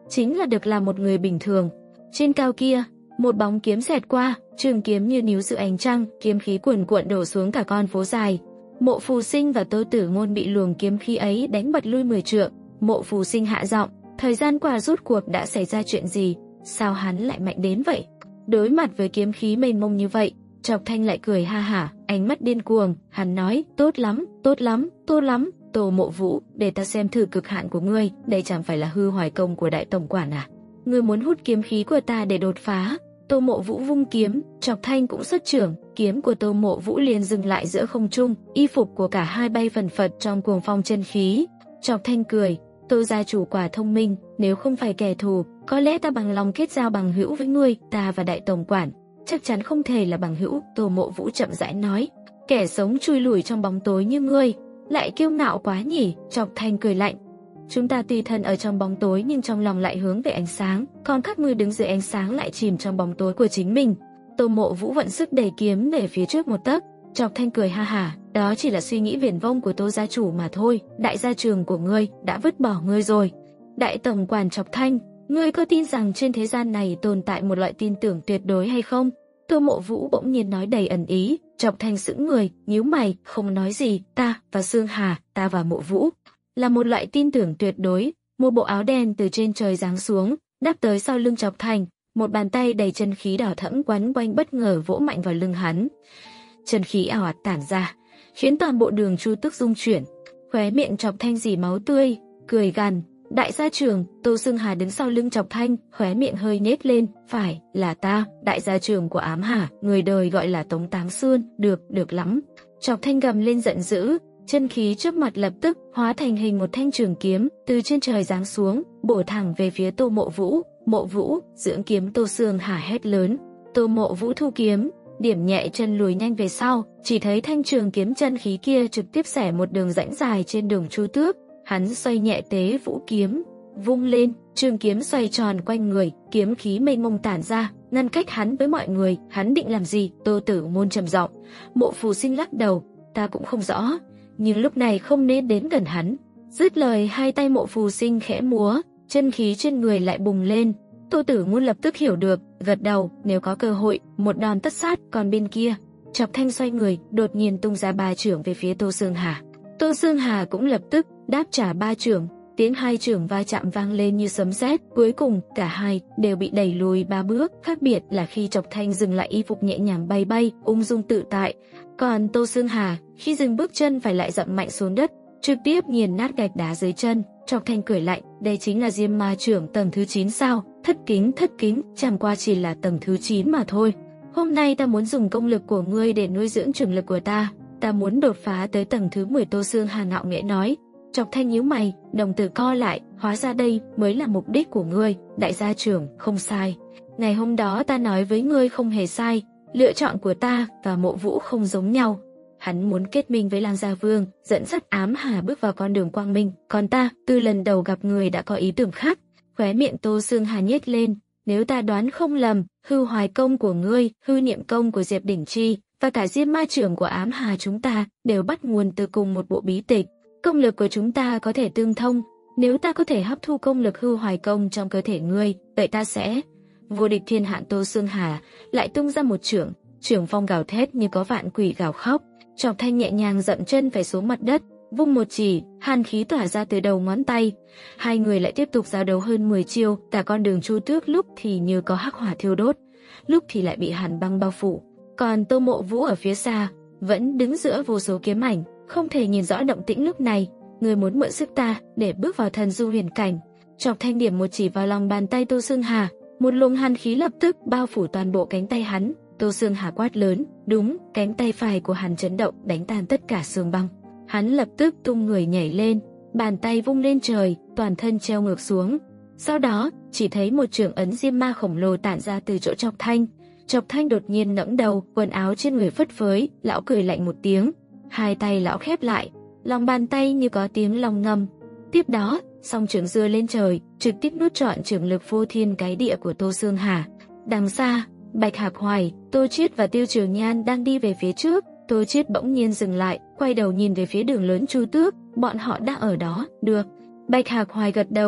chính là được làm một người bình thường. Trên cao kia, một bóng kiếm xẹt qua, trường kiếm như níu giữ ánh trăng, kiếm khí cuồn cuộn đổ xuống cả con phố dài. Mộ Phù Sinh và Tô Tử Ngôn bị luồng kiếm khí ấy đánh bật lui 10 trượng. Mộ Phù Sinh hạ giọng, thời gian qua rốt cuộc đã xảy ra chuyện gì? Sao hắn lại mạnh đến vậy? Đối mặt với kiếm khí mênh mông như vậy, Chọc Thanh lại cười ha hả, ánh mắt điên cuồng. Hắn nói, tốt lắm, tốt lắm, tốt lắm. Tô Mộ Vũ, để ta xem thử cực hạn của ngươi. Đây chẳng phải là hư hoài công của đại tổng quản à? Ngươi muốn hút kiếm khí của ta để đột phá? Tô Mộ Vũ vung kiếm, Chọc Thanh cũng xuất chưởng, kiếm của Tô Mộ Vũ liền dừng lại giữa không trung, y phục của cả hai bay phần phật trong cuồng phong chân khí. Chọc Thanh cười, Tô gia chủ quả thông minh, nếu không phải kẻ thù, có lẽ ta bằng lòng kết giao bằng hữu với ngươi. Ta và đại tổng quản chắc chắn không thể là bằng hữu. Tô Mộ Vũ chậm rãi nói, kẻ sống chui lủi trong bóng tối như ngươi, lại kiêu ngạo quá nhỉ? Chọc Thanh cười lạnh, chúng ta tùy thân ở trong bóng tối nhưng trong lòng lại hướng về ánh sáng, còn các ngươi đứng dưới ánh sáng lại chìm trong bóng tối của chính mình. Tô Mộ Vũ vận sức đẩy kiếm về phía trước một tấc. Chọc Thanh cười ha hả, đó chỉ là suy nghĩ viển vông của Tô gia chủ mà thôi, đại gia trường của ngươi đã vứt bỏ ngươi rồi. Đại tổng quản Chọc Thanh, ngươi có tin rằng trên thế gian này tồn tại một loại tin tưởng tuyệt đối hay không? Tô Mộ Vũ bỗng nhiên nói đầy ẩn ý. Chọc Thanh sững người, nhíu mày, không nói gì. Ta và Sương Hà, ta và Mộ Vũ là một loại tin tưởng tuyệt đối. Một bộ áo đen từ trên trời giáng xuống, đáp tới sau lưng Chọc Thanh. Một bàn tay đầy chân khí đỏ thẫm quấn quanh bất ngờ vỗ mạnh vào lưng hắn. Chân khí ảo ạt tản ra, khiến toàn bộ Đường Chu Tước rung chuyển. Khóe miệng Chọc Thanh rỉ máu tươi, cười gằn, đại gia trưởng. Tô Sương Hà đứng sau lưng Chọc Thanh, khóe miệng hơi nhếch lên, phải, là ta, đại gia trưởng của Ám Hà, người đời gọi là Tống Táng Xương, được lắm. Chọc Thanh gầm lên giận dữ, chân khí trước mặt lập tức hóa thành hình một thanh trường kiếm từ trên trời giáng xuống, bổ thẳng về phía Tô Mộ Vũ. Mộ Vũ, dưỡng kiếm. Tô Sương Hà hét lớn. Tô Mộ Vũ thu kiếm, điểm nhẹ chân lùi nhanh về sau, chỉ thấy thanh trường kiếm chân khí kia trực tiếp xẻ một đường rãnh dài trên Đường Chu Tước. Hắn xoay nhẹ tế vũ kiếm, vung lên, trường kiếm xoay tròn quanh người, kiếm khí mênh mông tản ra, ngăn cách hắn với mọi người. Hắn định làm gì? Tô Tử Ngôn trầm giọng. Mộ Phù Sinh lắc đầu, ta cũng không rõ, nhưng lúc này không nên đến gần hắn. Dứt lời, hai tay Mộ Phù Sinh khẽ múa, chân khí trên người lại bùng lên. Tô Tử Ngôn lập tức hiểu được, gật đầu, nếu có cơ hội, một đòn tất sát. Còn bên kia, Chọc Thanh xoay người, đột nhiên tung ra 3 chưởng về phía Tô Sương Hà. Tô Sương Hà cũng lập tức đáp trả 3 chưởng, tiếng 2 chưởng va chạm vang lên như sấm sét. Cuối cùng, cả hai đều bị đẩy lùi 3 bước. Khác biệt là khi Chọc Thanh dừng lại, y phục nhẹ nhàng bay bay, ung dung tự tại. Còn Tô Sương Hà, khi dừng bước chân phải lại dậm mạnh xuống đất, trực tiếp nghiền nát gạch đá dưới chân. Chọc Thanh cười lạnh, đây chính là Diêm Ma Chưởng tầng thứ 9 sao? Thất kính, chẳng qua chỉ là tầng thứ 9 mà thôi. Hôm nay ta muốn dùng công lực của ngươi để nuôi dưỡng trường lực của ta. Ta muốn đột phá tới tầng thứ 10. Tô Sương Hà ngạo nghễ nói. Chọc Thanh nhíu mày, đồng tử co lại, hóa ra đây mới là mục đích của ngươi. Đại gia trưởng, không sai. Ngày hôm đó ta nói với ngươi không hề sai. Lựa chọn của ta và Mộ Vũ không giống nhau. Hắn muốn kết minh với Lang Gia Vương, dẫn dắt Ám Hà bước vào con đường quang minh. Còn ta, từ lần đầu gặp người đã có ý tưởng khác. Khóe miệng Tô Sương Hà nhếch lên. Nếu ta đoán không lầm, hư hoài công của ngươi, hư niệm công của Diệp Đỉnh Chi và cả Diêm Ma Chưởng của Ám Hà chúng ta đều bắt nguồn từ cùng một bộ bí tịch. Công lực của chúng ta có thể tương thông. Nếu ta có thể hấp thu công lực hư hoài công trong cơ thể ngươi, vậy ta sẽ vô địch thiên hạ. Tô Sương Hà lại tung ra một chưởng, chưởng phong gào thét như có vạn quỷ gào khóc. Chọc Thanh nhẹ nhàng dậm chân phải xuống mặt đất, vung một chỉ, hàn khí tỏa ra từ đầu ngón tay. Hai người lại tiếp tục giao đấu hơn 10 chiêu, cả con Đường Chu Tước lúc thì như có hắc hỏa thiêu đốt, lúc thì lại bị hàn băng bao phủ. Còn Tô Mộ Vũ ở phía xa, vẫn đứng giữa vô số kiếm ảnh, không thể nhìn rõ động tĩnh lúc này. Người muốn mượn sức ta để bước vào thần du huyền cảnh. Chọc Thanh điểm một chỉ vào lòng bàn tay Tô Sương Hà, một luồng hàn khí lập tức bao phủ toàn bộ cánh tay hắn. Tô Sương Hà quát lớn, đúng, cánh tay phải của hắn chấn động, đánh tan tất cả xương băng. Hắn lập tức tung người nhảy lên, bàn tay vung lên trời, toàn thân treo ngược xuống. Sau đó, chỉ thấy một chưởng ấn diêm ma khổng lồ tản ra từ chỗ Chọc Thanh. Chọc Thanh đột nhiên ngẩng đầu, quần áo trên người phất phới, lão cười lạnh một tiếng. Hai tay lão khép lại, lòng bàn tay như có tiếng long ngâm. Tiếp đó, song chưởng giơ lên trời, trực tiếp nuốt trọn chưởng lực phô thiên cái địa của Tô Sương Hà. Đằng xa, Bạch Hạc Hoài, Tô Chiết và Tiêu Trường Nhan đang đi về phía trước. Tô Chiết bỗng nhiên dừng lại, quay đầu nhìn về phía đường lớn Chu Tước, bọn họ đã ở đó. Được. Bạch Hạc Hoài gật đầu,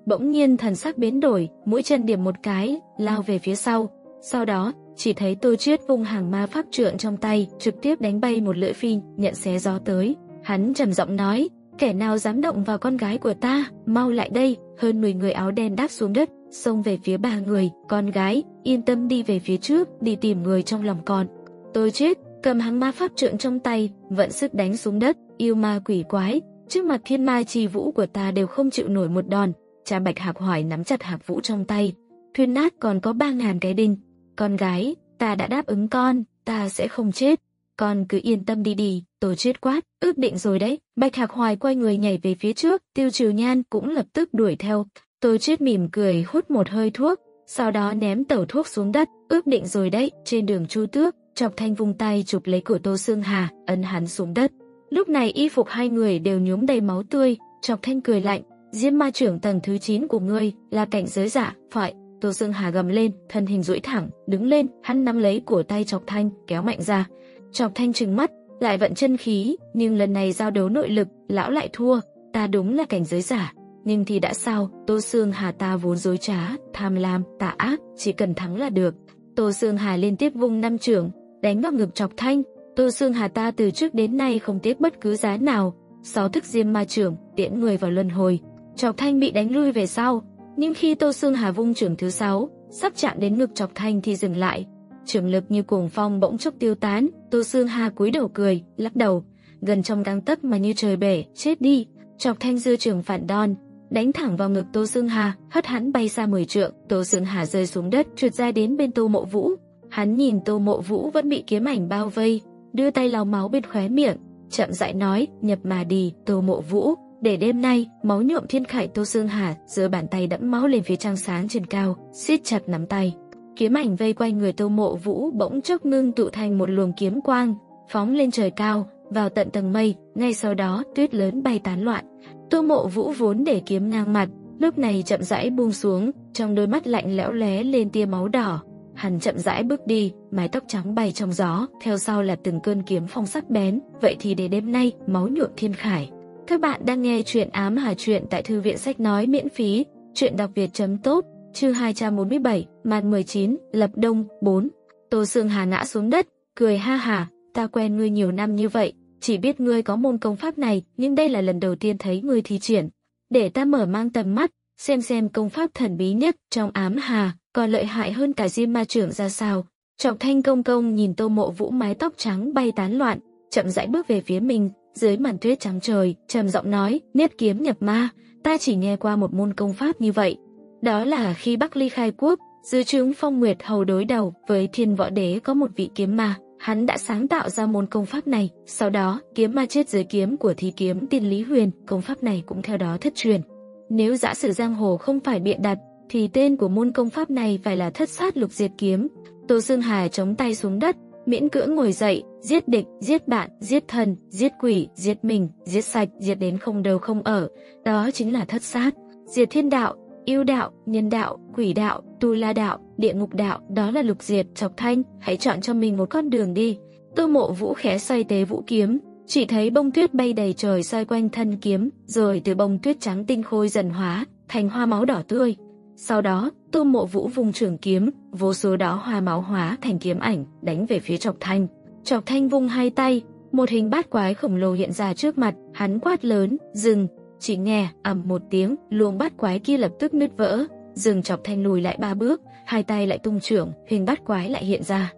bỗng nhiên thần sắc biến đổi, mũi chân điểm một cái, lao về phía sau. Sau đó, chỉ thấy Tô Chiết vung hàng ma pháp trượng trong tay, trực tiếp đánh bay một lưỡi phi, nhận xé gió tới. Hắn trầm giọng nói, kẻ nào dám động vào con gái của ta, mau lại đây. Hơn 10 người áo đen đáp xuống đất, xông về phía 3 người. Con gái, yên tâm đi về phía trước, đi tìm người trong lòng con. Tô Chiết cầm hàng ma pháp trượng trong tay, vận sức đánh xuống đất. Yêu ma quỷ quái, trước mặt thiên ma chi vũ của ta đều không chịu nổi một đòn. Cha Bạch Hạc Hoài nắm chặt hạc vũ trong tay, thuyền nát còn có 3.000 cái đinh. Con gái, ta đã đáp ứng con, ta sẽ không chết. Con cứ yên tâm đi đi. Tô Chiết quát, ước định rồi đấy. Bạch Hạc Hoài quay người nhảy về phía trước, Tiêu Trừ Nhan cũng lập tức đuổi theo. Tô Chiết mỉm cười hút một hơi thuốc, sau đó ném tẩu thuốc xuống đất, ước định rồi đấy. Trên đường Chu Tước, Chọc Thanh vung tay chụp lấy cổ Tô Xương Hà, ấn hắn xuống đất. Lúc này y phục hai người đều nhuốm đầy máu tươi. Chọc Thanh cười lạnh, Diêm Ma trưởng tầng thứ 9 của ngươi là cảnh giới giả, phải? Tô Xương Hà gầm lên, thân hình duỗi thẳng, đứng lên, hắn nắm lấy cổ tay Chọc Thanh, kéo mạnh ra. Chọc Thanh trừng mắt, lại vận chân khí, nhưng lần này giao đấu nội lực, lão lại thua. Ta đúng là cảnh giới giả, nhưng thì đã sao? Tô Xương Hà ta vốn dối trá, tham lam, tà ác, chỉ cần thắng là được. Tô Xương Hà liên tiếp vung 5 chưởng, đánh vào ngực Chọc Thanh. Tô Xương Hà ta từ trước đến nay không tiếc bất cứ giá nào. 6 thức Diêm Ma trưởng, tiễn người vào luân hồi. Chọc Thanh bị đánh lui về sau, nhưng khi Tô Xương Hà vung chưởng thứ 6, sắp chạm đến ngực Chọc Thanh thì dừng lại. Chưởng lực như cuồng phong bỗng chốc tiêu tán. Tô Xương Hà cúi đầu cười, lắc đầu, gần trong gang tấc mà như trời bể, chết đi. Chọc Thanh giơ chưởng phản đòn, đánh thẳng vào ngực Tô Xương Hà, hất hắn bay xa 10 trượng. Tô Xương Hà rơi xuống đất, trượt ra đến bên Tô Mộ Vũ. Hắn nhìn Tô Mộ Vũ vẫn bị kiếm ảnh bao vây, đưa tay lau máu bên khóe miệng, chậm rãi nói, nhập mà đi, Tô Mộ Vũ, để đêm nay máu nhuộm thiên khải. Tô Xương Hà giơ bàn tay đẫm máu lên phía trăng sáng trên cao, siết chặt nắm tay. Kiếm ảnh vây quanh người Tô Mộ Vũ bỗng chốc ngưng tụ thành một luồng kiếm quang, phóng lên trời cao, vào tận tầng mây. Ngay sau đó tuyết lớn bay tán loạn. Tô Mộ Vũ vốn để kiếm ngang mặt, lúc này chậm rãi buông xuống, trong đôi mắt lạnh lẽo lóe lên tia máu đỏ. Hắn chậm rãi bước đi, mái tóc trắng bay trong gió, theo sau là từng cơn kiếm phong sắc bén. Vậy thì để đêm nay máu nhuộm thiên khải. Các bạn đang nghe truyện Ám Hà Truyện tại thư viện sách nói miễn phí, truyện đọc việt.top, chương 247, màn 19, lập đông, 4. Tô Xương Hà ngã xuống đất, cười ha hả, ta quen ngươi nhiều năm như vậy, chỉ biết ngươi có môn công pháp này, nhưng đây là lần đầu tiên thấy ngươi thi triển. Để ta mở mang tầm mắt, xem công pháp thần bí nhất trong Ám Hà, còn lợi hại hơn cả Diêm Ma trưởng ra sao. Chọc Thanh công công nhìn Tô Mộ Vũ mái tóc trắng bay tán loạn, chậm rãi bước về phía mình, dưới màn tuyết trắng trời, trầm giọng nói, Niết kiếm nhập ma, ta chỉ nghe qua một môn công pháp như vậy. Đó là khi Bắc Ly khai quốc, dưới trướng Phong Nguyệt Hầu đối đầu với Thiên Võ Đế có một vị kiếm ma, hắn đã sáng tạo ra môn công pháp này, sau đó kiếm ma chết dưới kiếm của Thí Kiếm Tiên Lý Huyền, công pháp này cũng theo đó thất truyền. Nếu giả sử giang hồ không phải bịa đặt, thì tên của môn công pháp này phải là Thất Sát Lục Diệt Kiếm. Tô Xương Hà chống tay xuống đất, miễn cưỡng ngồi dậy, giết địch, giết bạn, giết thần, giết quỷ, giết mình, giết sạch, giết đến không đầu không ở, đó chính là thất sát. Diệt thiên đạo, yêu đạo, nhân đạo, quỷ đạo, tu la đạo, địa ngục đạo, đó là lục diệt. Chọc Thanh, hãy chọn cho mình một con đường đi. Tô Mộ Vũ khẽ xoay tế vũ kiếm, chỉ thấy bông tuyết bay đầy trời xoay quanh thân kiếm, rồi từ bông tuyết trắng tinh khôi dần hóa thành hoa máu đỏ tươi. Sau đó, Tô Mộ Vũ vùng trường kiếm, vô số đó hoa máu hóa thành kiếm ảnh, đánh về phía Chọc Thanh. Chọc Thanh vung hai tay, một hình bát quái khổng lồ hiện ra trước mặt, hắn quát lớn, dừng. Chỉ nghe ầm một tiếng, luồng bát quái kia lập tức nứt vỡ, dừng. Chọc Thanh lùi lại 3 bước, hai tay lại tung chưởng, hình bát quái lại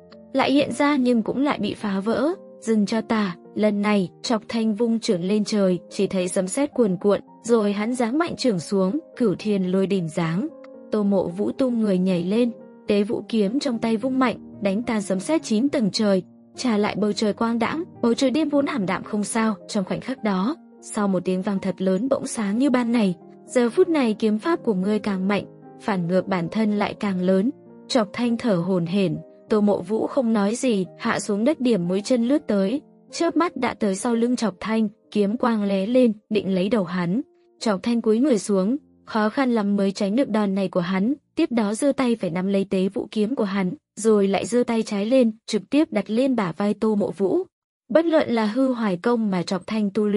hiện ra nhưng cũng lại bị phá vỡ. Dừng cho ta. Lần này, Chọc Thanh vung chưởng lên trời, chỉ thấy sấm sét cuồn cuộn, rồi hắn giáng mạnh chưởng xuống, Cửu Thiên Lôi Đỉnh giáng. Tô Mộ Vũ tung người nhảy lên, tế vũ kiếm trong tay vung mạnh, đánh tan sấm sét 9 tầng trời, trả lại bầu trời quang đãng. Bầu trời đêm vốn ảm đạm không sao, trong khoảnh khắc đó, sau một tiếng vang thật lớn bỗng sáng như ban ngày. Giờ phút này kiếm pháp của ngươi càng mạnh, phản ngược bản thân lại càng lớn. Chọc Thanh thở hổn hển. Tô Mộ Vũ không nói gì, hạ xuống đất điểm mũi chân lướt tới, chớp mắt đã tới sau lưng Chọc Thanh, kiếm quang lóe lên, định lấy đầu hắn. Chọc Thanh cúi người xuống, khó khăn lắm mới tránh được đòn này của hắn, tiếp đó giơ tay phải nắm lấy tế vũ kiếm của hắn, rồi lại giơ tay trái lên, trực tiếp đặt lên bả vai Tô Mộ Vũ. Bất luận là hư hoài công mà Chọc Thanh tu luyện,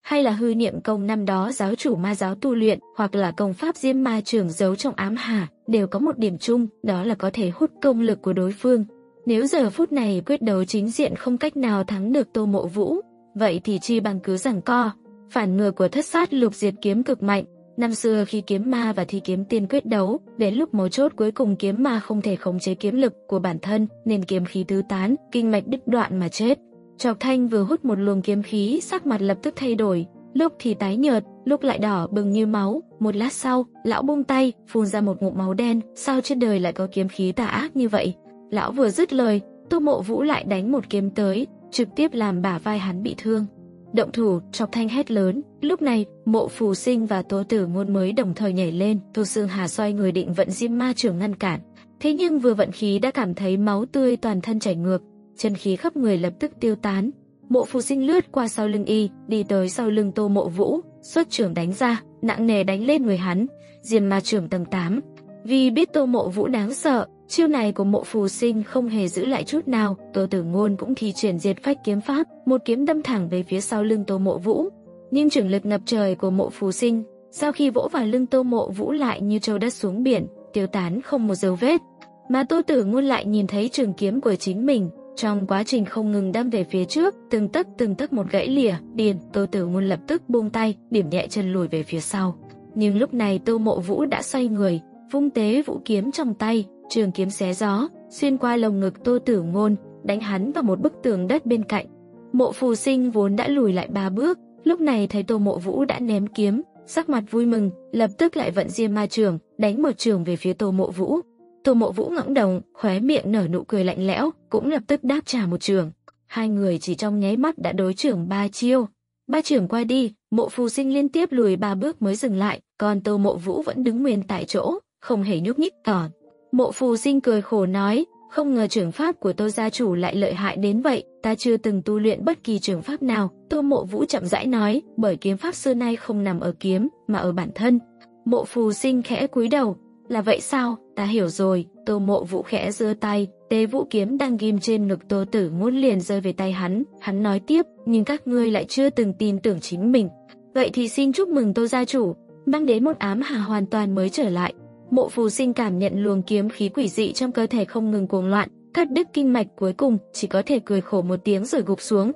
hay là hư niệm công năm đó giáo chủ ma giáo tu luyện, hoặc là công pháp Diêm Ma Chưởng giấu trong ám hà, đều có một điểm chung, đó là có thể hút công lực của đối phương. Nếu giờ phút này quyết đấu chính diện không cách nào thắng được Tô Mộ Vũ, vậy thì chi bằng cứ giằng co. Phản ngược của Thất Sát Lục Diệt kiếm cực mạnh. Năm xưa khi kiếm ma và thi kiếm tiên quyết đấu, đến lúc mấu chốt cuối cùng kiếm ma không thể khống chế kiếm lực của bản thân, nên kiếm khí tứ tán, kinh mạch đứt đoạn mà chết. Trọc Thanh vừa hút một luồng kiếm khí, sắc mặt lập tức thay đổi, lúc thì tái nhợt, lúc lại đỏ bừng như máu. Một lát sau, lão buông tay, phun ra một ngụm máu đen. Sao trên đời lại có kiếm khí tà ác như vậy? Lão vừa dứt lời, Tô Mộ Vũ lại đánh một kiếm tới, trực tiếp làm bả vai hắn bị thương. Động thủ, Trọc Thanh hét lớn. Lúc này, Mộ Phù Sinh và Tô Tử Ngôn mới đồng thời nhảy lên. Tô Sương Hà xoay người định vận Diêm Ma Chưởng ngăn cản. Thế nhưng vừa vận khí đã cảm thấy máu tươi toàn thân chảy ngược, chân khí khắp người lập tức tiêu tán. Mộ Phù Sinh lướt qua sau lưng y, đi tới sau lưng Tô Mộ Vũ, xuất chưởng đánh ra, nặng nề đánh lên người hắn. Diêm Ma Chưởng tầng 8. Vì biết Tô Mộ Vũ đáng sợ, chiêu này của Mộ Phù Sinh không hề giữ lại chút nào. Tô Tử Ngôn cũng thi triển Diệt Phách kiếm pháp, một kiếm đâm thẳng về phía sau lưng Tô Mộ Vũ. Nhưng chưởng lực ngập trời của Mộ Phù Sinh, sau khi vỗ vào lưng Tô Mộ Vũ lại như trâu đất xuống biển, tiêu tán không một dấu vết. Mà Tô Tử Ngôn lại nhìn thấy trường kiếm của chính mình, trong quá trình không ngừng đâm về phía trước, từng tấc một gãy lìa, điền. Tô Tử Ngôn lập tức buông tay, điểm nhẹ chân lùi về phía sau. Nhưng lúc này Tô Mộ Vũ đã xoay người, vung tế vũ kiếm trong tay, trường kiếm xé gió, xuyên qua lồng ngực Tô Tử Ngôn, đánh hắn vào một bức tường đất bên cạnh. Mộ Phù Sinh vốn đã lùi lại 3 bước, lúc này thấy Tô Mộ Vũ đã ném kiếm, sắc mặt vui mừng, lập tức lại vận Diêm Ma Chưởng, đánh một chưởng về phía Tô Mộ Vũ. Tô Mộ Vũ ngẩng đầu, khóe miệng nở nụ cười lạnh lẽo, cũng lập tức đáp trả một chưởng. Hai người chỉ trong nháy mắt đã đối chưởng 3 chiêu. 3 chưởng qua đi, Mộ Phù Sinh liên tiếp lùi 3 bước mới dừng lại, còn Tô Mộ Vũ vẫn đứng nguyên tại chỗ, không hề nhúc nhích. Còn Mộ Phù Sinh cười khổ nói, không ngờ chưởng pháp của Tô gia chủ lại lợi hại đến vậy, ta chưa từng tu luyện bất kỳ chưởng pháp nào. Tô Mộ Vũ chậm rãi nói, bởi kiếm pháp xưa nay không nằm ở kiếm, mà ở bản thân. Mộ Phù Sinh khẽ cúi đầu, là vậy sao, ta hiểu rồi. Tô Mộ Vũ khẽ giơ tay, tế vũ kiếm đang ghim trên ngực Tô Tử Ngôn liền rơi về tay hắn. Hắn nói tiếp, nhưng các ngươi lại chưa từng tin tưởng chính mình. Vậy thì xin chúc mừng Tô gia chủ, mang đến một ám hà hoàn toàn mới trở lại. Mộ Phù Sinh cảm nhận luồng kiếm khí quỷ dị trong cơ thể không ngừng cuồng loạn, cắt đứt kinh mạch, cuối cùng chỉ có thể cười khổ một tiếng rồi gục xuống.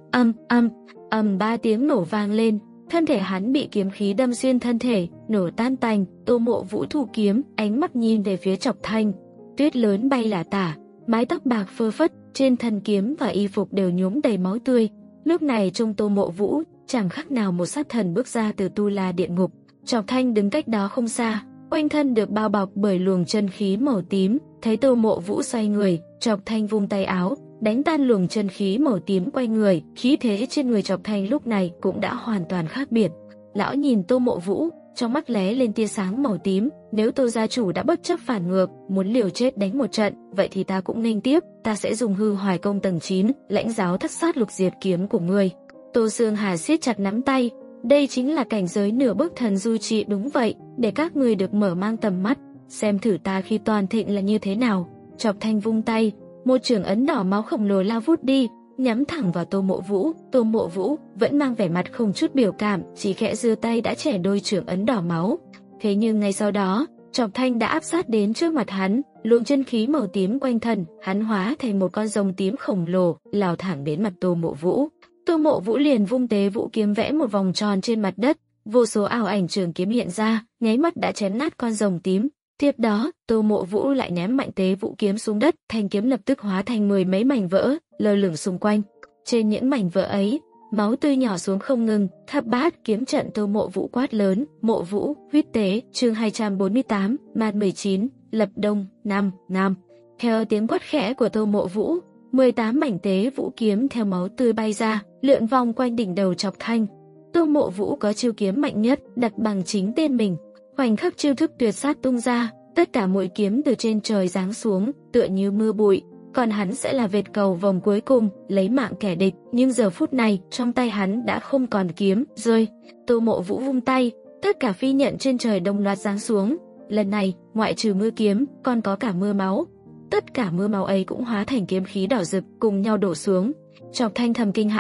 Ầm 3 tiếng nổ vang lên, thân thể hắn bị kiếm khí đâm xuyên thân thể, nổ tan tành. Tô Mộ Vũ thu kiếm, ánh mắt nhìn về phía Trọc Thanh. Tuyết lớn bay lả tả, mái tóc bạc phơ phất, trên thân kiếm và y phục đều nhuốm đầy máu tươi. Lúc này trong Tô Mộ Vũ chẳng khác nào một sát thần bước ra từ tu la địa ngục. Trọc Thanh đứng cách đó không xa, quanh thân được bao bọc bởi luồng chân khí màu tím. Thấy Tô Mộ Vũ xoay người, Trọc Thanh vung tay áo, đánh tan luồng chân khí màu tím quanh người. Khí thế trên người Trọc Thanh lúc này cũng đã hoàn toàn khác biệt. Lão nhìn Tô Mộ Vũ, trong mắt lóe lên tia sáng màu tím. Nếu Tô gia chủ đã bất chấp phản ngược, muốn liều chết đánh một trận, vậy thì ta cũng nghênh tiếp. Ta sẽ dùng hư hoài công tầng 9, lãnh giáo Thất Sát Lục Diệt kiếm của ngươi. Tô Sương Hà siết chặt nắm tay. Đây chính là cảnh giới nửa bước thần du trị. Đúng vậy, để các ngươi được mở mang tầm mắt, xem thử ta khi toàn thịnh là như thế nào. Trọc Thanh vung tay, một chưởng ấn đỏ máu khổng lồ lao vút đi, nhắm thẳng vào Tô Mộ Vũ. Tô Mộ Vũ vẫn mang vẻ mặt không chút biểu cảm, chỉ khẽ giơ tay đã chẻ đôi chưởng ấn đỏ máu. Thế nhưng ngay sau đó, Trọc Thanh đã áp sát đến trước mặt hắn, luồng chân khí màu tím quanh thân, hắn hóa thành một con rồng tím khổng lồ, lao thẳng đến mặt Tô Mộ Vũ. Tô Mộ Vũ liền vung tế vũ kiếm vẽ một vòng tròn trên mặt đất, vô số ảo ảnh trường kiếm hiện ra, nháy mắt đã chém nát con rồng tím. Tiếp đó, Tô Mộ Vũ lại ném mạnh tế vũ kiếm xuống đất, thanh kiếm lập tức hóa thành 10 mấy mảnh vỡ, lơ lửng xung quanh. Trên những mảnh vỡ ấy, máu tươi nhỏ xuống không ngừng. Thập Bát kiếm trận. Tô Mộ Vũ quát lớn, Mộ Vũ, huyết tế. Chương 248, mạt 19, lập đông, 5. Theo tiếng quát khẽ của Tô Mộ Vũ, 18 mảnh tế vũ kiếm theo máu tươi bay ra, lượn vòng quanh đỉnh đầu Trọc Thanh. Tô Mộ Vũ có chiêu kiếm mạnh nhất, đặt bằng chính tên mình. Khoảnh khắc chiêu thức tuyệt sát tung ra, tất cả mũi kiếm từ trên trời giáng xuống, tựa như mưa bụi, còn hắn sẽ là vệt cầu vòng cuối cùng, lấy mạng kẻ địch. Nhưng giờ phút này, trong tay hắn đã không còn kiếm rơi. Tô Mộ Vũ vung tay, tất cả phi nhận trên trời đồng loạt giáng xuống. Lần này, ngoại trừ mưa kiếm, còn có cả mưa máu. Tất cả mưa máu ấy cũng hóa thành kiếm khí đỏ rực, cùng nhau đổ xuống. Trọc Thanh thầm kinh hãi,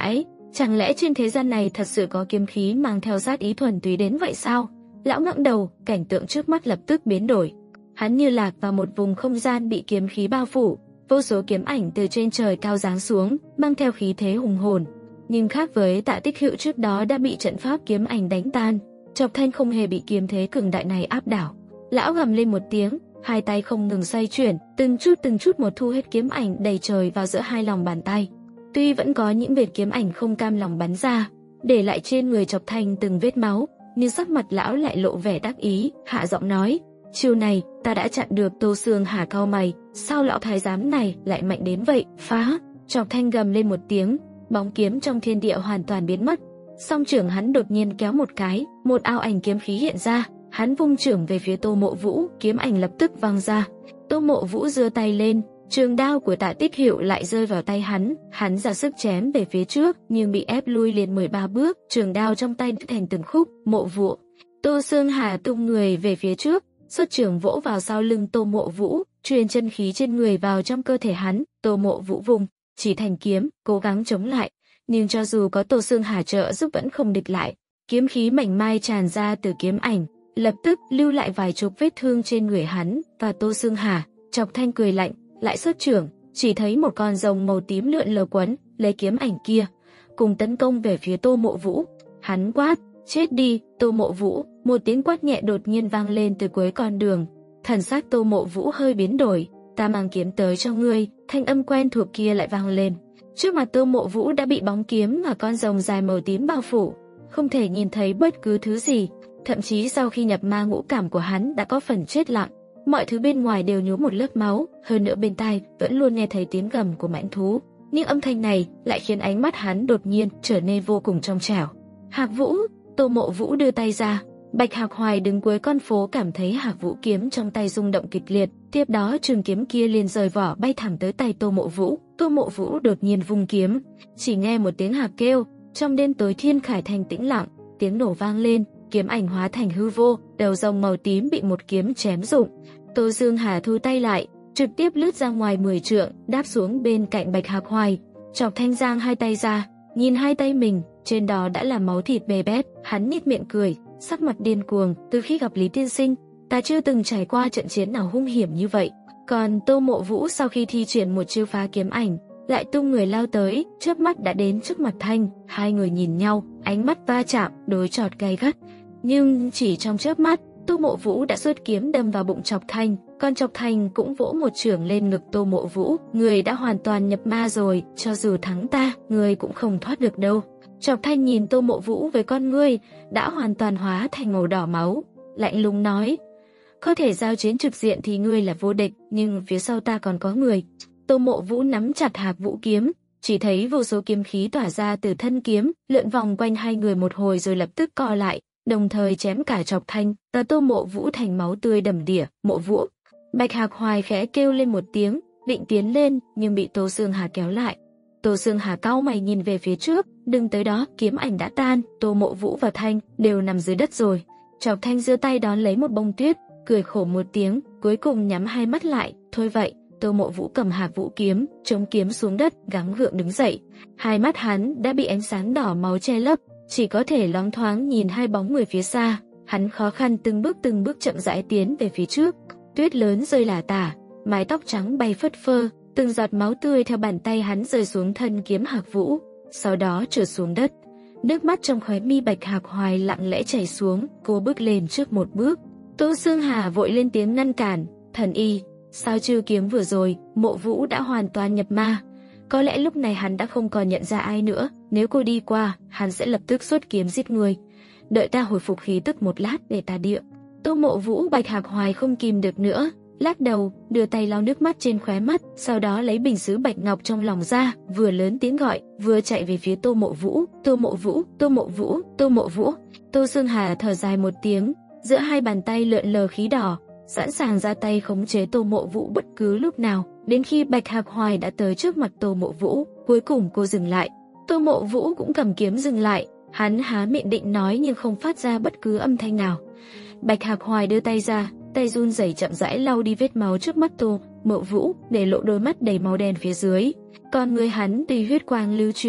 Chẳng lẽ trên thế gian này thật sự có kiếm khí mang theo sát ý thuần túy đến vậy sao? Lão ngẩng đầu, cảnh tượng trước mắt lập tức biến đổi. Hắn như lạc vào một vùng không gian bị kiếm khí bao phủ, vô số kiếm ảnh từ trên trời cao giáng xuống, mang theo khí thế hùng hồn. Nhưng khác với Tạ Tích Hữu trước đó đã bị trận pháp kiếm ảnh đánh tan, Chọc Thanh không hề bị kiếm thế cường đại này áp đảo. Lão gầm lên một tiếng, hai tay không ngừng xoay chuyển, từng chút một thu hết kiếm ảnh đầy trời vào giữa hai lòng bàn tay. Tuy vẫn có những vệt kiếm ảnh không cam lòng bắn ra, để lại trên người Chọc Thanh từng vết máu, nhưng sắc mặt lão lại lộ vẻ đắc ý, hạ giọng nói: "Chiêu này, ta đã chặn được." Tô Sương Hà cau mày, sao lão thái giám này lại mạnh đến vậy? Phá! Chọc Thanh gầm lên một tiếng, bóng kiếm trong thiên địa hoàn toàn biến mất. Song trưởng hắn đột nhiên kéo một cái, một ao ảnh kiếm khí hiện ra, hắn vung trưởng về phía Tô Mộ Vũ, kiếm ảnh lập tức văng ra. Tô Mộ Vũ giơ tay lên, trường đao của Tạ Tích Hữu lại rơi vào tay hắn ra sức chém về phía trước, nhưng bị ép lui liền 13 bước, trường đao trong tay đứt thành từng khúc. Mộ Vũ. Tô Sương Hà tung người về phía trước, xuất trường vỗ vào sau lưng Tô Mộ Vũ, truyền chân khí trên người vào trong cơ thể hắn. Tô Mộ Vũ vùng chỉ thành kiếm, cố gắng chống lại, nhưng cho dù có Tô Sương Hà trợ giúp vẫn không địch lại. Kiếm khí mảnh mai tràn ra từ kiếm ảnh, lập tức lưu lại vài chục vết thương trên người hắn và Tô Sương Hà. Chọc Thanh cười lạnh, lại xuất trưởng, chỉ thấy một con rồng màu tím lượn lờ quấn lấy kiếm ảnh kia, cùng tấn công về phía Tô Mộ Vũ. Hắn quát: "Chết đi!" Tô Mộ Vũ. Một tiếng quát nhẹ đột nhiên vang lên từ cuối con đường. Thần sắc Tô Mộ Vũ hơi biến đổi. "Ta mang kiếm tới cho ngươi." Thanh âm quen thuộc kia lại vang lên. Trước mặt Tô Mộ Vũ đã bị bóng kiếm và con rồng dài màu tím bao phủ, không thể nhìn thấy bất cứ thứ gì. Thậm chí sau khi nhập ma ngũ cảm của hắn đã có phần chết lặng, mọi thứ bên ngoài đều nhuốm một lớp máu, hơn nữa bên tai vẫn luôn nghe thấy tiếng gầm của mãnh thú. Nhưng âm thanh này lại khiến ánh mắt hắn đột nhiên trở nên vô cùng trong trẻo. "Hạc Vũ!" Tô Mộ Vũ đưa tay ra. Bạch Hạc Hoài đứng cuối con phố cảm thấy Hạc Vũ kiếm trong tay rung động kịch liệt, tiếp đó trường kiếm kia liền rời vỏ bay thẳng tới tay Tô Mộ Vũ. Tô Mộ Vũ đột nhiên vung kiếm, chỉ nghe một tiếng hạc kêu, trong đêm tối thiên khải thành tĩnh lặng, tiếng nổ vang lên, kiếm ảnh hóa thành hư vô, đầu rồng màu tím bị một kiếm chém rụng. Tô Dương Hà thu tay lại, trực tiếp lướt ra ngoài 10 trượng, đáp xuống bên cạnh Bạch Hạc Hoài. Chọc Thanh giang hai tay ra, nhìn hai tay mình, trên đó đã là máu thịt bê bết, hắn nhếch miệng cười, sắc mặt điên cuồng. "Từ khi gặp Lý tiên sinh, ta chưa từng trải qua trận chiến nào hung hiểm như vậy." Còn Tô Mộ Vũ sau khi thi triển một chiêu phá kiếm ảnh, lại tung người lao tới, chớp mắt đã đến trước mặt Thanh. Hai người nhìn nhau, ánh mắt va chạm, đối chọi gay gắt. Nhưng chỉ trong chớp mắt, Tô Mộ Vũ đã xuất kiếm đâm vào bụng Chọc Thanh, còn Chọc Thanh cũng vỗ một chưởng lên ngực Tô Mộ Vũ. "Người đã hoàn toàn nhập ma rồi, cho dù thắng ta, người cũng không thoát được đâu." Chọc Thanh nhìn Tô Mộ Vũ với con ngươi đã hoàn toàn hóa thành màu đỏ máu, lạnh lùng nói: "Có thể giao chiến trực diện thì ngươi là vô địch, nhưng phía sau ta còn có người." Tô Mộ Vũ nắm chặt Hạc Vũ kiếm, chỉ thấy vô số kiếm khí tỏa ra từ thân kiếm, lượn vòng quanh hai người một hồi rồi lập tức co lại, đồng thời chém cả Chọc Thanh và Tô Mộ Vũ thành máu tươi đầm đìa. "Mộ Vũ!" Bạch Hạc Hoài khẽ kêu lên một tiếng, định tiến lên nhưng bị Tô Sương Hà kéo lại. Tô Sương Hà cau mày nhìn về phía trước, "Đừng tới đó." Kiếm ảnh đã tan, Tô Mộ Vũ và Thanh đều nằm dưới đất rồi. Chọc Thanh giơ tay đón lấy một bông tuyết, cười khổ một tiếng, cuối cùng nhắm hai mắt lại. "Thôi vậy." Tô Mộ Vũ cầm Hạc Vũ kiếm, chống kiếm xuống đất, gắng gượng đứng dậy. Hai mắt hắn đã bị ánh sáng đỏ máu che lấp, chỉ có thể loáng thoáng nhìn hai bóng người phía xa. Hắn khó khăn từng bước chậm rãi tiến về phía trước. Tuyết lớn rơi lả tả, mái tóc trắng bay phất phơ, từng giọt máu tươi theo bàn tay hắn rơi xuống thân kiếm Hạc Vũ, sau đó trượt xuống đất. Nước mắt trong khóe mi Bạch Hạc Hoài lặng lẽ chảy xuống, cô bước lên trước một bước. Tô Sương Hà vội lên tiếng ngăn cản: "Thần y, sao chiêu kiếm vừa rồi, Mộ Vũ đã hoàn toàn nhập ma. Có lẽ lúc này hắn đã không còn nhận ra ai nữa, nếu cô đi qua, hắn sẽ lập tức xuất kiếm giết người. Đợi ta hồi phục khí tức một lát để ta địa." Tô Mộ Vũ. Bạch Hạc Hoài không kìm được nữa, lắc đầu, đưa tay lau nước mắt trên khóe mắt, sau đó lấy bình sứ bạch ngọc trong lòng ra, vừa lớn tiếng gọi, vừa chạy về phía Tô Mộ Vũ. "Tô Mộ Vũ, Tô Mộ Vũ, Tô Mộ Vũ." Tô Sương Hà thở dài một tiếng, giữa hai bàn tay lượn lờ khí đỏ, sẵn sàng ra tay khống chế Tô Mộ Vũ bất cứ lúc nào. Đến khi Bạch Hạc Hoài đã tới trước mặt Tô Mộ Vũ, cuối cùng cô dừng lại. Tô Mộ Vũ cũng cầm kiếm dừng lại, hắn há miệng định nói nhưng không phát ra bất cứ âm thanh nào. Bạch Hạc Hoài đưa tay ra, tay run rẩy chậm rãi lau đi vết máu trước mắt Tô Mộ Vũ, để lộ đôi mắt đầy máu đen phía dưới. Con người hắn tuy huyết quang lưu chuyển,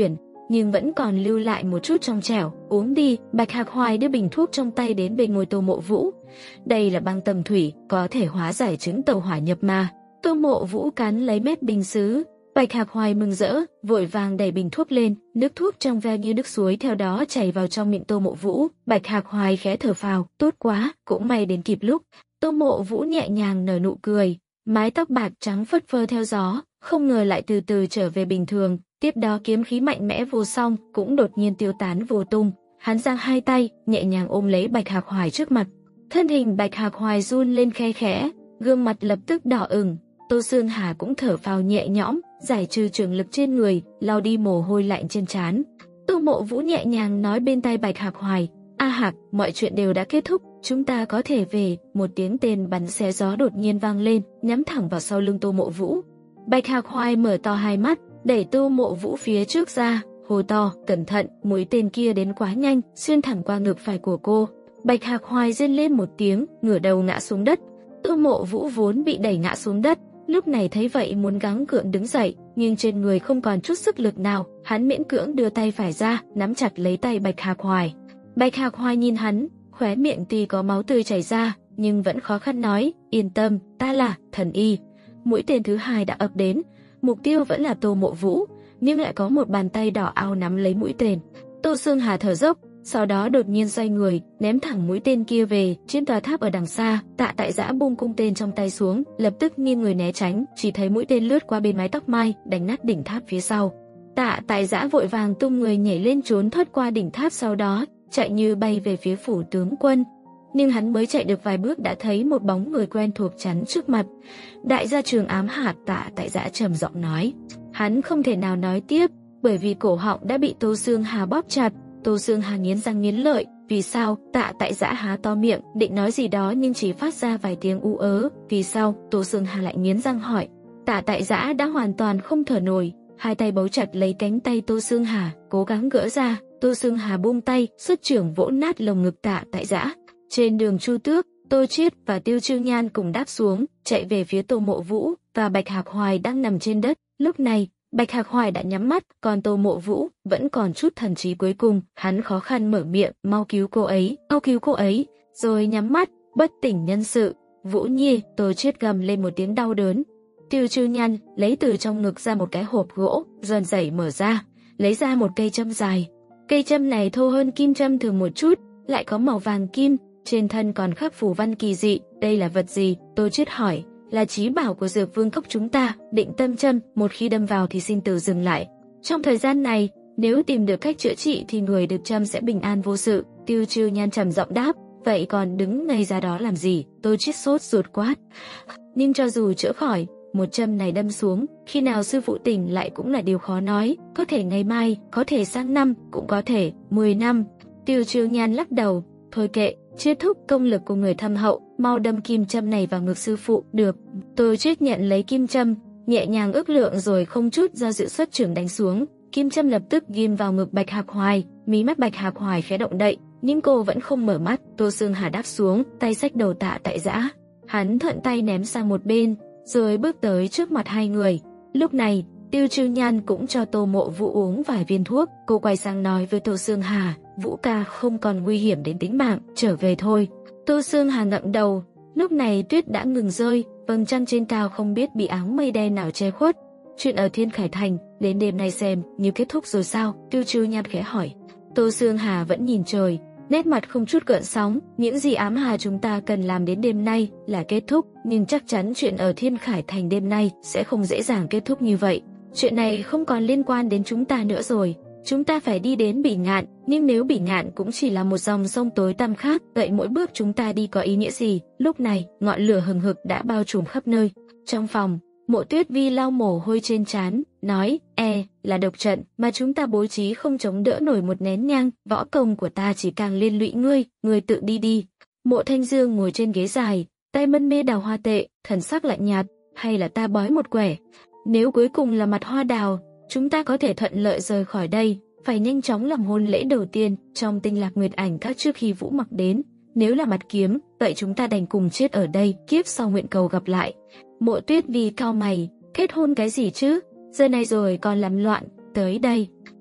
nhưng vẫn còn lưu lại một chút trong trẻo. Uống đi. Bạch Hạc Hoài đưa bình thuốc trong tay đến bên ngôi Tô Mộ Vũ. Đây là băng tầm thủy, có thể hóa giải chứng tẩu hỏa nhập ma. Tô Mộ Vũ cắn lấy mép bình sứ. Bạch Hạc Hoài mừng rỡ, vội vàng đẩy bình thuốc lên, nước thuốc trong veo như nước suối theo đó chảy vào trong miệng Tô Mộ Vũ. Bạch Hạc Hoài khẽ thở phào, tốt quá, cũng may đến kịp lúc. Tô Mộ Vũ nhẹ nhàng nở nụ cười, mái tóc bạc trắng phất phơ theo gió, không ngờ lại từ từ trở về bình thường. Tiếp đó kiếm khí mạnh mẽ vô song cũng đột nhiên tiêu tán vô tung. Hắn giang hai tay, nhẹ nhàng ôm lấy Bạch Hạc Hoài trước mặt. Thân hình Bạch Hạc Hoài run lên khe khẽ, gương mặt lập tức đỏ ửng. Tô Sương Hà cũng thở phào nhẹ nhõm, giải trừ trường lực trên người, lau đi mồ hôi lạnh trên trán. Tô Mộ Vũ nhẹ nhàng nói bên tai Bạch Hạc Hoài, "A Hạc, mọi chuyện đều đã kết thúc, chúng ta có thể về." Một tiếng tên bắn xé gió đột nhiên vang lên, nhắm thẳng vào sau lưng Tô Mộ Vũ. Bạch Hạc Hoài mở to hai mắt, đẩy Tô Mộ Vũ phía trước ra, hô to, "Cẩn thận, mũi tên kia đến quá nhanh, xuyên thẳng qua ngực phải của cô." Bạch Hạc Hoài rên lên một tiếng, ngửa đầu ngã xuống đất. Tô Mộ Vũ vốn bị đẩy ngã xuống đất, lúc này thấy vậy muốn gắng gượng đứng dậy, nhưng trên người không còn chút sức lực nào, hắn miễn cưỡng đưa tay phải ra, nắm chặt lấy tay Bạch Hạc Hoài. Bạch Hạc Hoài nhìn hắn, khóe miệng tuy có máu tươi chảy ra, nhưng vẫn khó khăn nói, "Yên tâm, ta là thần y." Mũi tên thứ hai đã ập đến, mục tiêu vẫn là Tô Mộ Vũ, nhưng lại có một bàn tay đỏ ao nắm lấy mũi tên. Tô Sương Hà thở dốc, sau đó đột nhiên xoay người, ném thẳng mũi tên kia về. Trên tòa tháp ở đằng xa, Tạ Tại Giã buông cung tên trong tay xuống, lập tức nghiêng người né tránh, chỉ thấy mũi tên lướt qua bên mái tóc mai, đánh nát đỉnh tháp phía sau. Tạ Tại Giã vội vàng tung người nhảy lên trốn thoát qua đỉnh tháp, sau đó chạy như bay về phía phủ tướng quân. Nhưng hắn mới chạy được vài bước đã thấy một bóng người quen thuộc chắn trước mặt. "Đại gia Trường Ám Hạc." Tạ Tại Giã trầm giọng nói. Hắn không thể nào nói tiếp, bởi vì cổ họng đã bị Tô Sương Hà bóp chặt. Tô Sương Hà nghiến răng nghiến lợi, "Vì sao?" Tạ Tại Giã há to miệng, định nói gì đó nhưng chỉ phát ra vài tiếng u ớ. "Vì sao?" Tô Sương Hà lại nghiến răng hỏi. Tạ Tại Giã đã hoàn toàn không thở nổi, hai tay bấu chặt lấy cánh tay Tô Sương Hà, cố gắng gỡ ra. Tô Sương Hà buông tay, xuất trưởng vỗ nát lồng ngực Tạ Tại Giã. Trên đường Chu Tước, Tô Chiết và Tiêu Trư Nhan cùng đáp xuống, chạy về phía Tô Mộ Vũ và Bạch Hạc Hoài đang nằm trên đất. Lúc này, Bạch Hạc Hoài đã nhắm mắt, còn Tô Mộ Vũ vẫn còn chút thần trí cuối cùng, hắn khó khăn mở miệng, "Mau cứu cô ấy, mau cứu cô ấy." Rồi nhắm mắt, bất tỉnh nhân sự. "Vũ Nhi!" Tô Chiết gầm lên một tiếng đau đớn. Tiêu Trư Nhan lấy từ trong ngực ra một cái hộp gỗ, run rẩy mở ra, lấy ra một cây châm dài. Cây châm này thô hơn kim châm thường một chút, lại có màu vàng kim, trên thân còn khắc phù văn kỳ dị. "Đây là vật gì?" Tô Chiết hỏi. "Là chí bảo của Dược Vương cốc chúng ta, Định Tâm châm, một khi đâm vào thì sinh tử dừng lại. Trong thời gian này, nếu tìm được cách chữa trị thì người được châm sẽ bình an vô sự." Tiêu Trư Nhan trầm giọng đáp. "Vậy còn đứng ngây ra đó làm gì?" Tô Chiết sốt ruột quát. "Nhưng cho dù chữa khỏi, một châm này đâm xuống, khi nào sư phụ tỉnh lại cũng là điều khó nói, có thể ngày mai, có thể sang năm, cũng có thể 10 năm. Tiêu Trư Nhan lắc đầu. "Thôi kệ, Chiết thúc công lực của người thâm hậu, mau đâm kim châm này vào ngực sư phụ." "Được." Tô Chiết nhận lấy kim châm, nhẹ nhàng ước lượng rồi không chút do dự xuất trưởng đánh xuống. Kim châm lập tức ghim vào ngực Bạch Hạc Hoài, mí mắt Bạch Hạc Hoài khẽ động đậy, nhưng cô vẫn không mở mắt. Tô Sương Hà đáp xuống, tay xách đầu Tạ Tại Giã. Hắn thuận tay ném sang một bên, rồi bước tới trước mặt hai người. Lúc này, Tiêu Trư Nhan cũng cho Tô Mộ Vũ uống vài viên thuốc. Cô quay sang nói với Tô Sương Hà, "Vũ ca không còn nguy hiểm đến tính mạng, trở về thôi." Tô Sương Hà ngẩng đầu, lúc này tuyết đã ngừng rơi, vầng trăng trên cao không biết bị áng mây đen nào che khuất. "Chuyện ở Thiên Khải Thành, đến đêm nay xem như kết thúc rồi sao?" Tiêu Trư Nhan khẽ hỏi. Tô Sương Hà vẫn nhìn trời, nét mặt không chút gợn sóng. "Những gì Ám Hà chúng ta cần làm đến đêm nay là kết thúc, nhưng chắc chắn chuyện ở Thiên Khải Thành đêm nay sẽ không dễ dàng kết thúc như vậy. Chuyện này không còn liên quan đến chúng ta nữa rồi. Chúng ta phải đi đến Bỉ Ngạn, nhưng nếu Bỉ Ngạn cũng chỉ là một dòng sông tối tăm khác, vậy mỗi bước chúng ta đi có ý nghĩa gì?" Lúc này, ngọn lửa hừng hực đã bao trùm khắp nơi. Trong phòng, Mộ Tuyết Vi lau mồ hôi trên trán, nói, là độc trận mà chúng ta bố trí không chống đỡ nổi một nén nhang, võ công của ta chỉ càng liên lụy ngươi tự đi đi." Mộ Thanh Dương ngồi trên ghế dài, tay mân mê đào hoa tệ, thần sắc lạnh nhạt, "Hay là ta bói một quẻ? Nếu cuối cùng là mặt hoa đào, chúng ta có thể thuận lợi rời khỏi đây, phải nhanh chóng làm hôn lễ đầu tiên trong Tinh Lạc Nguyệt Ảnh các trước khi Vũ Mặc đến. Nếu là mặt kiếm, vậy chúng ta đành cùng chết ở đây, kiếp sau nguyện cầu gặp lại." Mộ Tuyết Vi cau mày, "Kết hôn cái gì chứ? Giờ này rồi còn làm loạn, tới đây."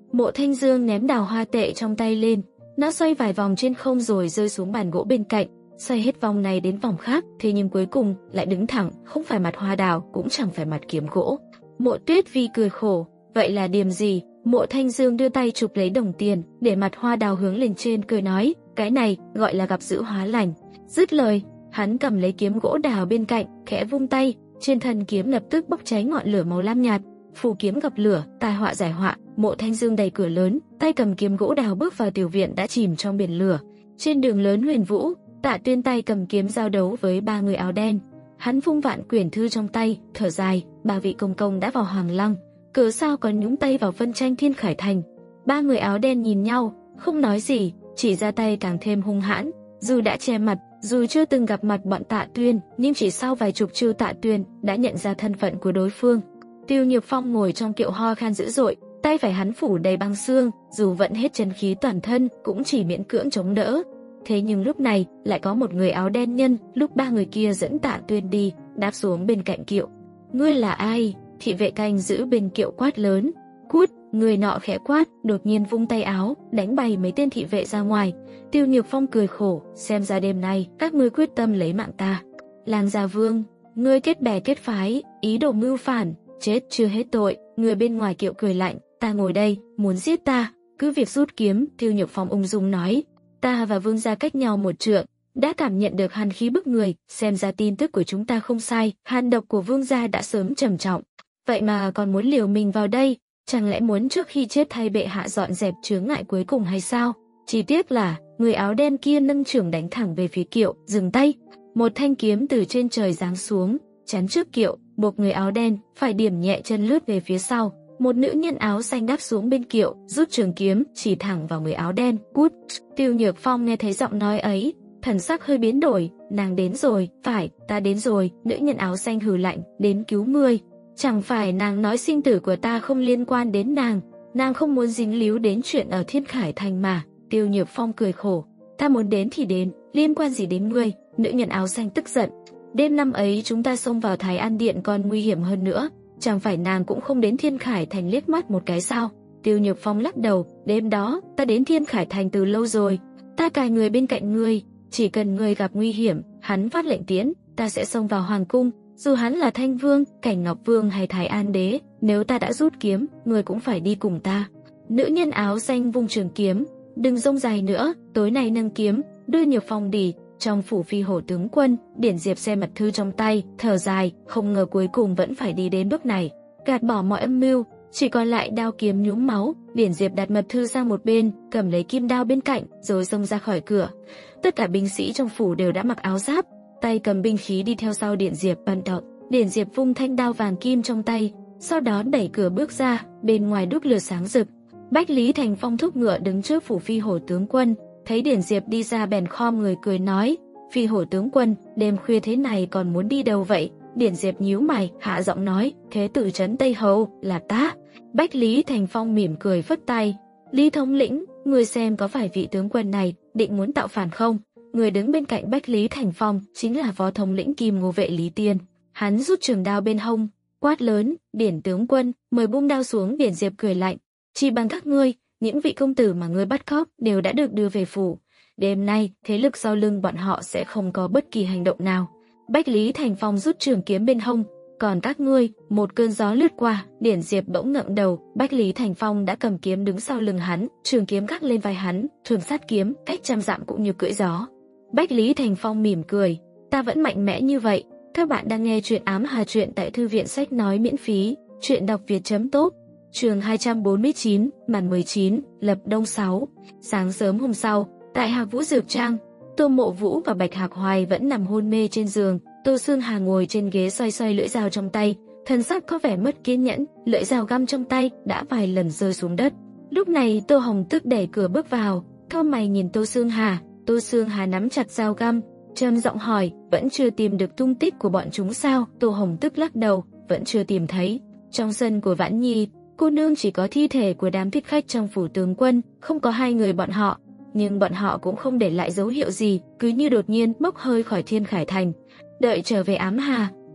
Mộ Thanh Dương ném đào hoa tệ trong tay lên, nó xoay vài vòng trên không rồi rơi xuống bàn gỗ bên cạnh, xoay hết vòng này đến vòng khác, thế nhưng cuối cùng lại đứng thẳng, không phải mặt hoa đào, cũng chẳng phải mặt kiếm gỗ. Mộ Tuyết Vi cười khổ, vậy là điểm gì? Mộ Thanh Dương đưa tay chụp lấy đồng tiền, để mặt hoa đào hướng lên trên cười nói, cái này gọi là gặp dữ hóa lành. Dứt lời, hắn cầm lấy kiếm gỗ đào bên cạnh, khẽ vung tay, trên thân kiếm lập tức bốc cháy ngọn lửa màu lam nhạt. Phù kiếm gặp lửa, tai họa giải họa. Mộ Thanh Dương đẩy cửa lớn, tay cầm kiếm gỗ đào bước vào tiểu viện đã chìm trong biển lửa. Trên đường lớn huyền vũ, Tạ Tuyên tay cầm kiếm giao đấu với 3 người áo đen. Hắn vung vạn quyển thư trong tay, thở dài, 3 vị công công đã vào Hoàng Lăng, cớ sao còn nhúng tay vào phân tranh Thiên Khải Thành. 3 người áo đen nhìn nhau, không nói gì, chỉ ra tay càng thêm hung hãn. Dù đã che mặt, dù chưa từng gặp mặt bọn Tạ Tuyên, nhưng chỉ sau vài chục chiêu Tạ Tuyên đã nhận ra thân phận của đối phương. Tiêu Nhược Phong ngồi trong kiệu ho khan dữ dội, tay phải hắn phủ đầy băng xương, dù vận hết chân khí toàn thân cũng chỉ miễn cưỡng chống đỡ. Thế nhưng lúc này lại có một người áo đen nhân lúc 3 người kia dẫn Tạ Tuyên đi, đáp xuống bên cạnh kiệu. Ngươi là ai? Thị vệ canh giữ bên kiệu quát lớn. Cút! Người nọ khẽ quát, đột nhiên vung tay áo, đánh bay mấy tên thị vệ ra ngoài. Tiêu Nhược Phong cười khổ, xem ra đêm nay các ngươi quyết tâm lấy mạng ta. Lang Gia Vương, ngươi kết bè kết phái, ý đồ mưu phản, chết chưa hết tội. Người bên ngoài kiệu cười lạnh, ta ngồi đây, muốn giết ta, cứ việc rút kiếm. Tiêu Nhược Phong ung dung nói, ta và Vương gia cách nhau 1 trượng, đã cảm nhận được hàn khí bức người, xem ra tin tức của chúng ta không sai, hàn độc của Vương gia đã sớm trầm trọng. Vậy mà còn muốn liều mình vào đây, chẳng lẽ muốn trước khi chết thay bệ hạ dọn dẹp chướng ngại cuối cùng hay sao? Chỉ tiếc là, người áo đen kia nâng chưởng đánh thẳng về phía kiệu, dừng tay. Một thanh kiếm từ trên trời giáng xuống, chắn trước kiệu, buộc người áo đen phải điểm nhẹ chân lướt về phía sau. Một nữ nhân áo xanh đáp xuống bên kiệu, rút trường kiếm chỉ thẳng vào người áo đen. Cút! Tiêu Nhược Phong nghe thấy giọng nói ấy, thần sắc hơi biến đổi. Nàng đến rồi, phải, ta đến rồi. Nữ nhân áo xanh hừ lạnh, đến cứu ngươi. Chẳng phải nàng nói sinh tử của ta không liên quan đến nàng không muốn dính líu đến chuyện ở Thiên Khải Thành mà. Tiêu Nhược Phong cười khổ, ta muốn đến thì đến, liên quan gì đến ngươi? Nữ nhân áo xanh tức giận, đêm năm ấy chúng ta xông vào Thái An Điện còn nguy hiểm hơn nữa, chẳng phải nàng cũng không đến Thiên Khải Thành liếc mắt một cái sao? Tiêu Nhược Phong lắc đầu, đêm đó ta đến Thiên Khải Thành từ lâu rồi, ta cài người bên cạnh ngươi, chỉ cần ngươi gặp nguy hiểm, hắn phát lệnh tiễn, ta sẽ xông vào hoàng cung. Dù hắn là Thanh Vương, Cảnh Ngọc Vương hay Thái An Đế, nếu ta đã rút kiếm, người cũng phải đi cùng ta. Nữ nhân áo xanh vung trường kiếm, đừng rông dài nữa, tối nay nâng kiếm, đưa Nhược Phong đi. Trong phủ Phi Hổ tướng quân, Điển Diệp xem mật thư trong tay, thở dài, không ngờ cuối cùng vẫn phải đi đến bước này. Gạt bỏ mọi âm mưu, chỉ còn lại đao kiếm nhuốm máu. Điển Diệp đặt mật thư sang một bên, cầm lấy kim đao bên cạnh, rồi xông ra khỏi cửa. Tất cả binh sĩ trong phủ đều đã mặc áo giáp, tay cầm binh khí đi theo sau Điển Diệp bận động. Điển Diệp vung thanh đao vàng kim trong tay, sau đó đẩy cửa bước ra, bên ngoài đúc lửa sáng rực. Bách Lý Thành Phong thúc ngựa đứng trước phủ Phi Hổ tướng quân, thấy Điển Diệp đi ra bèn khom người cười nói, Phi Hổ tướng quân, đêm khuya thế này còn muốn đi đâu vậy? Điển Diệp nhíu mày, hạ giọng nói, thế tử trấn Tây Hầu, là ta. Bách Lý Thành Phong mỉm cười phất tay, Lý thống lĩnh, người xem có phải vị tướng quân này định muốn tạo phản không? Người đứng bên cạnh Bách Lý Thành Phong chính là phó thống lĩnh Kim Ngô vệ Lý Tiên. Hắn rút trường đao bên hông, quát lớn, Điển tướng quân, mời buông đao xuống. Điển Diệp cười lạnh, chỉ bằng các ngươi, những vị công tử mà ngươi bắt cóc đều đã được đưa về phủ. Đêm nay, thế lực sau lưng bọn họ sẽ không có bất kỳ hành động nào. Bách Lý Thành Phong rút trường kiếm bên hông, còn các ngươi, một cơn gió lướt qua, Điển Diệp bỗng ngẩng đầu, Bách Lý Thành Phong đã cầm kiếm đứng sau lưng hắn, trường kiếm gác lên vai hắn, thường sát kiếm, cách trăm dặm cũng như cưỡi gió. Bách Lý Thành Phong mỉm cười, ta vẫn mạnh mẽ như vậy. Các bạn đang nghe truyện Ám Hà Truyện tại Thư viện Sách Nói miễn phí, truyện đọc việt.top. Chương 249, màn 19, lập đông 6. Sáng sớm hôm sau, tại Hạc Vũ Dược Trang, Tô Mộ Vũ và Bạch Hạc Hoài vẫn nằm hôn mê trên giường. Tô Sương Hà ngồi trên ghế xoay xoay lưỡi dao trong tay, thần sắc có vẻ mất kiên nhẫn, lưỡi dao găm trong tay đã vài lần rơi xuống đất. Lúc này Tô Hồng Tức đẩy cửa bước vào, cau mày nhìn Tô Sương Hà. Tô Sương Hà nắm chặt dao găm, trầm giọng hỏi, vẫn chưa tìm được tung tích của bọn chúng sao? Tô Hồng Tức lắc đầu, vẫn chưa tìm thấy. Trong sân của Vãn Nhi, cô nương chỉ có thi thể của đám thích khách trong phủ tướng quân, không có 2 người bọn họ. Nhưng bọn họ cũng không để lại dấu hiệu gì, cứ như đột nhiên bốc hơi khỏi Thiên Khải Thành. Đợi trở về Ám Hà,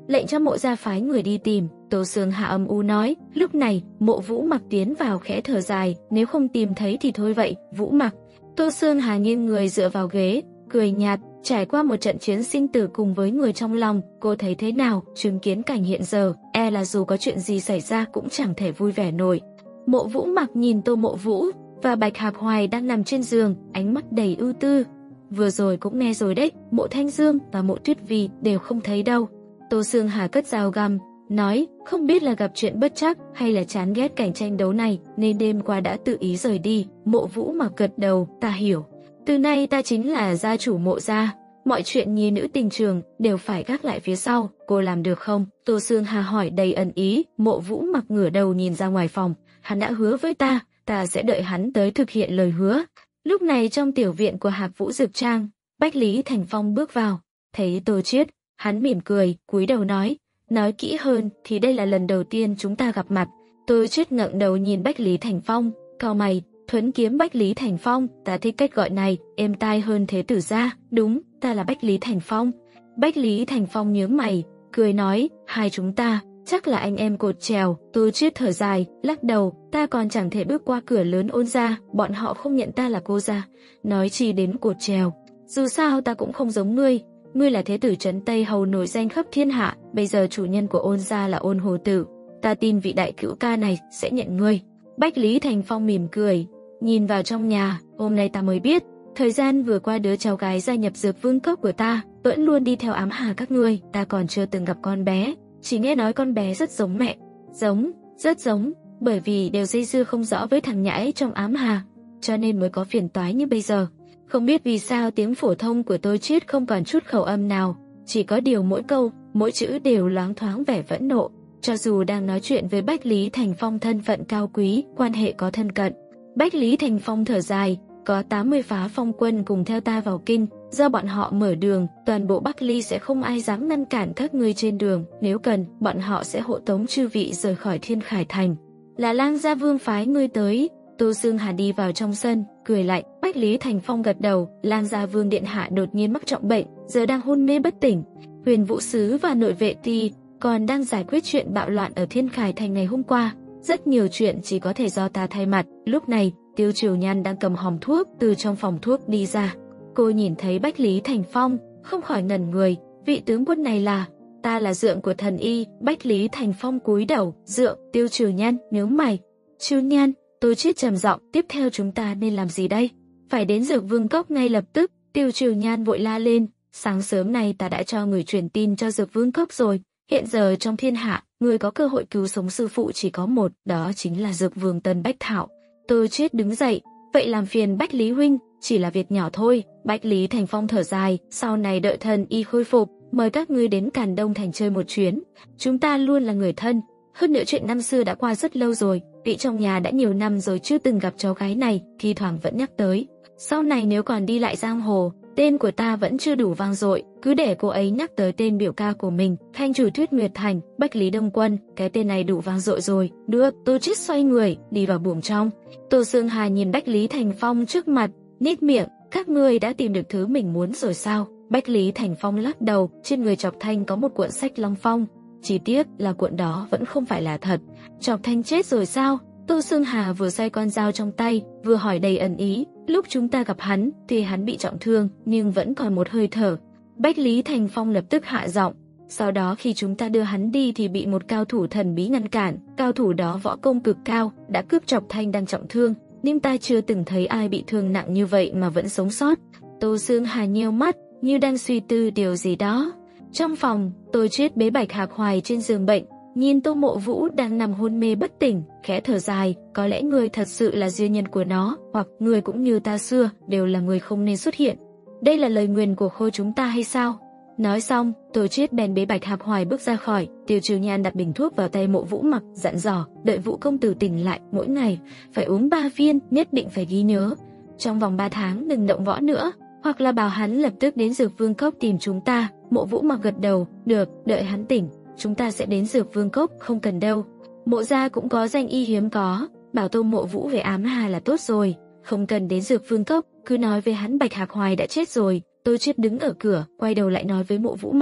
lệnh cho Mộ gia phái người đi tìm. Tô Sương Hà âm u nói. Lúc này, Mộ Vũ Mặc tiến vào khẽ thở dài, nếu không tìm thấy thì thôi vậy, Vũ Mặc. Tô Sương Hà nghiêng người dựa vào ghế, cười nhạt. Trải qua một trận chiến sinh tử cùng với người trong lòng, cô thấy thế nào, chứng kiến cảnh hiện giờ, e là dù có chuyện gì xảy ra cũng chẳng thể vui vẻ nổi. Mộ Vũ Mặc nhìn Tô Mộ Vũ và Bạch Hạc Hoài đang nằm trên giường, ánh mắt đầy ưu tư. Vừa rồi cũng nghe rồi đấy, Mộ Thanh Dương và Mộ Tuyết Vi đều không thấy đâu. Tô Sương Hà cất dao găm, nói, không biết là gặp chuyện bất trắc hay là chán ghét cảnh tranh đấu này nên đêm qua đã tự ý rời đi. Mộ Vũ Mặc gật đầu, ta hiểu. Từ nay ta chính là gia chủ Mộ gia, mọi chuyện nhi nữ tình trường đều phải gác lại phía sau, cô làm được không? Tô Sương Hà hỏi đầy ẩn ý. Mộ Vũ Mặc ngửa đầu nhìn ra ngoài phòng, hắn đã hứa với ta sẽ đợi hắn tới thực hiện lời hứa. Lúc này trong tiểu viện của Hạc Vũ Dược Trang, Bách Lý Thành Phong bước vào, thấy Tô Chiết, hắn mỉm cười, cúi đầu nói kỹ hơn thì đây là lần đầu tiên chúng ta gặp mặt. Tô Chiết ngẩng đầu nhìn Bách Lý Thành Phong, cau mày, thuấn kiếm Bách Lý Thành Phong, ta thích cách gọi này, êm tai hơn thế tử gia. Đúng, ta là Bách Lý Thành Phong. Bách Lý Thành Phong nhướng mày, cười nói, hai chúng ta chắc là anh em cột trèo. Tô Chiết thở dài, lắc đầu, ta còn chẳng thể bước qua cửa lớn Ôn gia, bọn họ không nhận ta là cô gia, nói chi đến cột trèo. Dù sao ta cũng không giống ngươi là thế tử trấn Tây Hầu nổi danh khắp thiên hạ, bây giờ chủ nhân của Ôn gia là Ôn Hồ Tử, ta tin vị đại cữu ca này sẽ nhận ngươi. Bách Lý Thành Phong mỉm cười, nhìn vào trong nhà, hôm nay ta mới biết, thời gian vừa qua đứa cháu gái gia nhập Dược Vương cốc của ta vẫn luôn đi theo ám hà các ngươi, ta còn chưa từng gặp con bé, chỉ nghe nói con bé rất giống mẹ, rất giống, bởi vì đều dây dưa không rõ với thằng nhãi trong ám hà, cho nên mới có phiền toái như bây giờ. Không biết vì sao tiếng phổ thông của Tô Chiết không còn chút khẩu âm nào, chỉ có điều mỗi câu, mỗi chữ đều loáng thoáng vẻ phẫn nộ, cho dù đang nói chuyện với Bách Lý Thành Phong thân phận cao quý, quan hệ có thân cận. Bách Lý Thành Phong thở dài, có 80 phá phong quân cùng theo ta vào kinh, do bọn họ mở đường, toàn bộ Bắc Ly sẽ không ai dám ngăn cản các ngươi trên đường, nếu cần, bọn họ sẽ hộ tống chư vị rời khỏi Thiên Khải Thành. Là Lang Gia Vương phái ngươi tới. Tô Sương Hà đi vào trong sân, cười lạnh. Bách Lý Thành Phong gật đầu, Lang Gia Vương điện hạ đột nhiên mắc trọng bệnh, giờ đang hôn mê bất tỉnh. Huyền Vũ Sứ và nội vệ ti còn đang giải quyết chuyện bạo loạn ở Thiên Khải Thành ngày hôm qua. Rất nhiều chuyện chỉ có thể do ta thay mặt. Lúc này, Tiêu Triều Nhan đang cầm hòm thuốc từ trong phòng thuốc đi ra. Cô nhìn thấy Bách Lý Thành Phong, không khỏi ngẩn người. Vị tướng quân này là... Ta là dượng của thần y. Bách Lý Thành Phong cúi đầu. Dượng. Tiêu Triều Nhan nhướng mày. Triều Nhan. Tô Chiết trầm giọng, tiếp theo chúng ta nên làm gì đây? Phải đến Dược Vương cốc ngay lập tức. Tiêu Triều Nhan vội la lên. Sáng sớm này ta đã cho người truyền tin cho Dược Vương cốc rồi. Hiện giờ trong thiên hạ, người có cơ hội cứu sống sư phụ chỉ có một, đó chính là Dược Vương Tân Bách Thảo. Tô Chiết đứng dậy, vậy làm phiền Bách Lý huynh, chỉ là việc nhỏ thôi. Bách Lý Thành Phong thở dài, sau này đợi thần y khôi phục, mời các ngươi đến Càn Đông thành chơi một chuyến. Chúng ta luôn là người thân, hơn nữa chuyện năm xưa đã qua rất lâu rồi, vị trong nhà đã nhiều năm rồi chưa từng gặp cháu gái này, thi thoảng vẫn nhắc tới. Sau này nếu còn đi lại giang hồ, tên của ta vẫn chưa đủ vang dội, cứ để cô ấy nhắc tới tên biểu ca của mình, Thanh chủ Tuyết Nguyệt Thành, Bách Lý Đông Quân, cái tên này đủ vang dội rồi. Được, Tô Chiết xoay người, đi vào buồng trong. Tô Sương Hà nhìn Bách Lý Thành Phong trước mặt, nhếch miệng, các ngươi đã tìm được thứ mình muốn rồi sao? Bách Lý Thành Phong lắc đầu, trên người Chọc Thanh có một cuộn sách Long Phong, chỉ tiếc là cuộn đó vẫn không phải là thật. Chọc Thanh chết rồi sao? Tô Sương Hà vừa xoay con dao trong tay, vừa hỏi đầy ẩn ý. Lúc chúng ta gặp hắn thì hắn bị trọng thương nhưng vẫn còn một hơi thở. Bách Lý Thành Phong lập tức hạ giọng. Sau đó khi chúng ta đưa hắn đi thì bị một cao thủ thần bí ngăn cản. Cao thủ đó võ công cực cao, đã cướp Chọc Thanh đang trọng thương, nhưng ta chưa từng thấy ai bị thương nặng như vậy mà vẫn sống sót. Tô Sương Hà nheo mắt, như đang suy tư điều gì đó. Trong phòng, Tô Chiết bế Bạch Hạc Hoài trên giường bệnh, nhìn Tô Mộ Vũ đang nằm hôn mê bất tỉnh, khẽ thở dài, có lẽ người thật sự là duy nhân của nó, hoặc người cũng như ta xưa, đều là người không nên xuất hiện. Đây là lời nguyền của Khôi chúng ta hay sao? Nói xong, Tô Chiết bèn bế Bạch Hạc Hoài bước ra khỏi. Tiêu Triều Nhan đặt bình thuốc vào tay Mộ Vũ Mặc, dặn dò, đợi Vũ công tử tỉnh lại, mỗi ngày phải uống 3 viên, nhất định phải ghi nhớ. Trong vòng 3 tháng đừng động võ nữa, hoặc là bảo hắn lập tức đến Dược Vương cốc tìm chúng ta. Mộ Vũ Mặc gật đầu, được, đợi hắn tỉnh, chúng ta sẽ đến Dược Vương cốc, không cần đâu. Mộ gia cũng có danh y hiếm có, bảo Tô Mộ Vũ về ám hà là tốt rồi, không cần đến Dược Vương cốc, cứ nói với hắn Bạch Hạc Hoài đã chết rồi. Tô Chiết đứng ở cửa, quay đầu lại nói với Mộ Vũ Mặc,